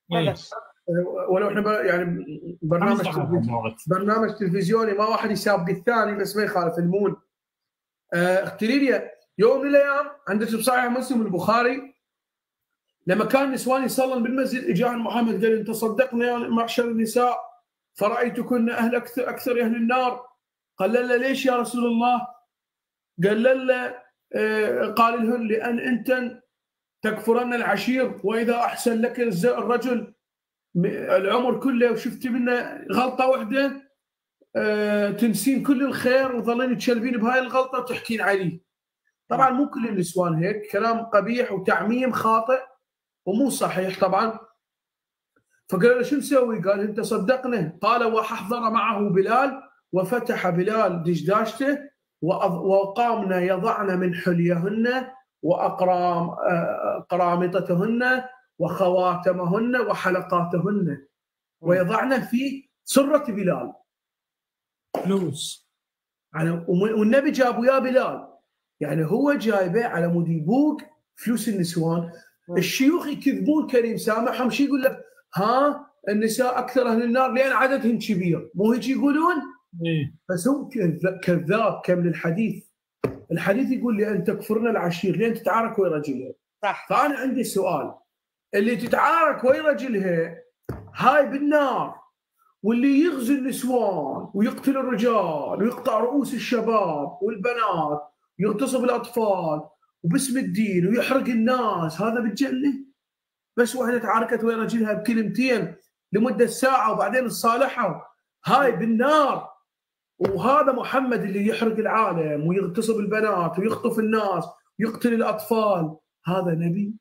ولو احنا يعني برنامج برنامج تلفزيوني ما واحد يسابق الثاني، بس ما يخالف المون. اختياريه يوم من الايام عندك بصحيح مسلم البخاري لما كان النسوان يصلون بالمسجد اجاهم محمد قال انت صدقنا يا معشر النساء فرايتكن اهل اكثر اكثر اهل النار. قال له ليش يا رسول الله؟ قال له قال لهن لان انتن تكفرن العشير واذا احسن لك الرجل العمر كله وشفتي منه غلطه واحده تنسين كل الخير وظلين تشلبين بهاي الغلطه وتحكين عليه. طبعا مو كل النسوان هيك، كلام قبيح وتعميم خاطئ ومو صحيح طبعا. فقال له شو نسوي؟ قال انت صدقنا. قال وحضر معه بلال وفتح بلال دشداشته وقامنا يضعن من حليهن واقرام قرامطتهن وخواتمهن وحلقاتهن ويضعن في سره بلال فلوس. يعني والنبي جاب وياه بلال، يعني هو جايبه على مود يبوق فلوس النسوان. الشيوخ يكذبون كريم سامحهم، شو يقول لك؟ ها النساء اكثر اهل النار لان عددهم كبير، مو هيك يقولون؟ إيه. بس هو كذاب كمل الحديث. الحديث يقول لان تكفرن العشير لان تتعارك ويا رجلها. صح. فانا عندي سؤال، اللي تتعارك ويا رجلها هاي بالنار، واللي يغزي النسوان ويقتل الرجال ويقطع رؤوس الشباب والبنات ويغتصب الاطفال وباسم الدين ويحرق الناس، هذا بالجنه؟ بس واحده تعاركت ويا رجلها بكلمتين لمده ساعه وبعدين تصالحوا، هاي بالنار. وهذا محمد اللي يحرق العالم ويغتصب البنات ويخطف الناس ويقتل الاطفال، هذا نبي؟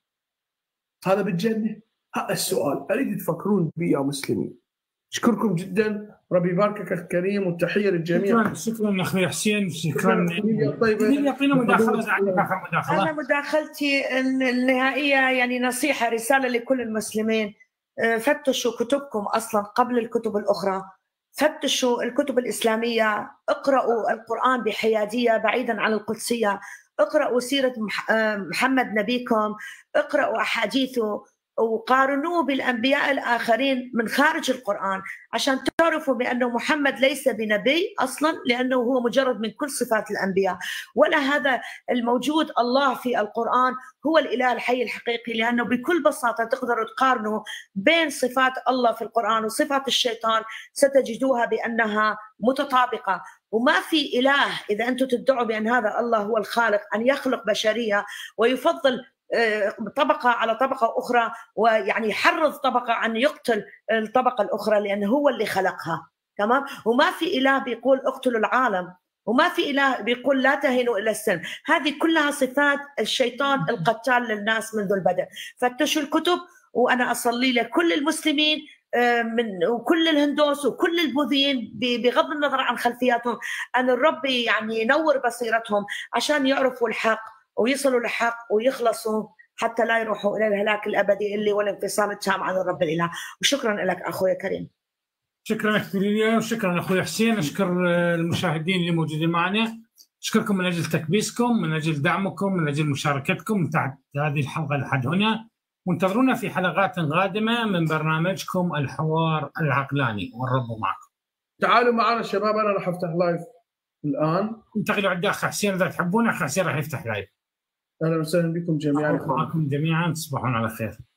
هذا بالجنه؟ هذا السؤال اريد تفكرون به يا مسلمين. اشكركم جدا، ربي يباركك اخ كريم، والتحيه للجميع. شكرا شكرا اخوي حسين، شكرا. طيب يعطينا مداخله عندك اخر مداخله. انا مداخلتي النهائيه يعني نصيحه رساله لكل المسلمين، فتشوا كتبكم اصلا قبل الكتب الاخرى، فتشوا الكتب الاسلاميه، اقرأوا القرآن بحياديه بعيدا عن القدسيه، اقرأوا سيره محمد نبيكم، اقرأوا احاديثه وقارنوه بالأنبياء الآخرين من خارج القرآن عشان تعرفوا بأنه محمد ليس بنبي أصلا، لأنه هو مجرد من كل صفات الأنبياء. ولا هذا الموجود الله في القرآن هو الإله الحي الحقيقي، لأنه بكل بساطة تقدروا تقارنوا بين صفات الله في القرآن وصفات الشيطان ستجدوها بأنها متطابقة. وما في إله إذا أنتم تدعوا بأن هذا الله هو الخالق أن يخلق بشرية ويفضل طبقة على طبقة أخرى، ويعني يحرض طبقة عن يقتل الطبقة الأخرى لأنه هو اللي خلقها. تمام؟ وما في إله بيقول اقتلوا العالم، وما في إله بيقول لا تهينوا إلى السلم. هذه كلها صفات الشيطان القتال للناس منذ البدء. فتشوا الكتب، وأنا أصلي لكل المسلمين من وكل الهندوس وكل البوذيين بغض النظر عن خلفياتهم أن الرب يعني ينور بصيرتهم عشان يعرفوا الحق ويصلوا للحق ويخلصوا حتى لا يروحوا إلى الهلاك الأبدي اللي والانفصال التام عن الرب الإله. وشكرا لك أخوي كريم. شكرا لك ليليا، وشكرا أخوي حسين. أشكر المشاهدين اللي موجودين معنا، أشكركم من أجل تكبيسكم، من أجل دعمكم، من أجل مشاركتكم تحت هذه الحلقة لحد هنا. وانتظرونا في حلقات قادمة من برنامجكم الحوار العقلاني، والرب معكم. تعالوا معنا شباب، أنا راح أفتح لايف الآن. انتقلوا عند أخ حسين إذا تحبون. أخ حسين راح يفتح لايف. أهلا وسهلا بكم جميعا. معكم جميعا، تصبحون على خير.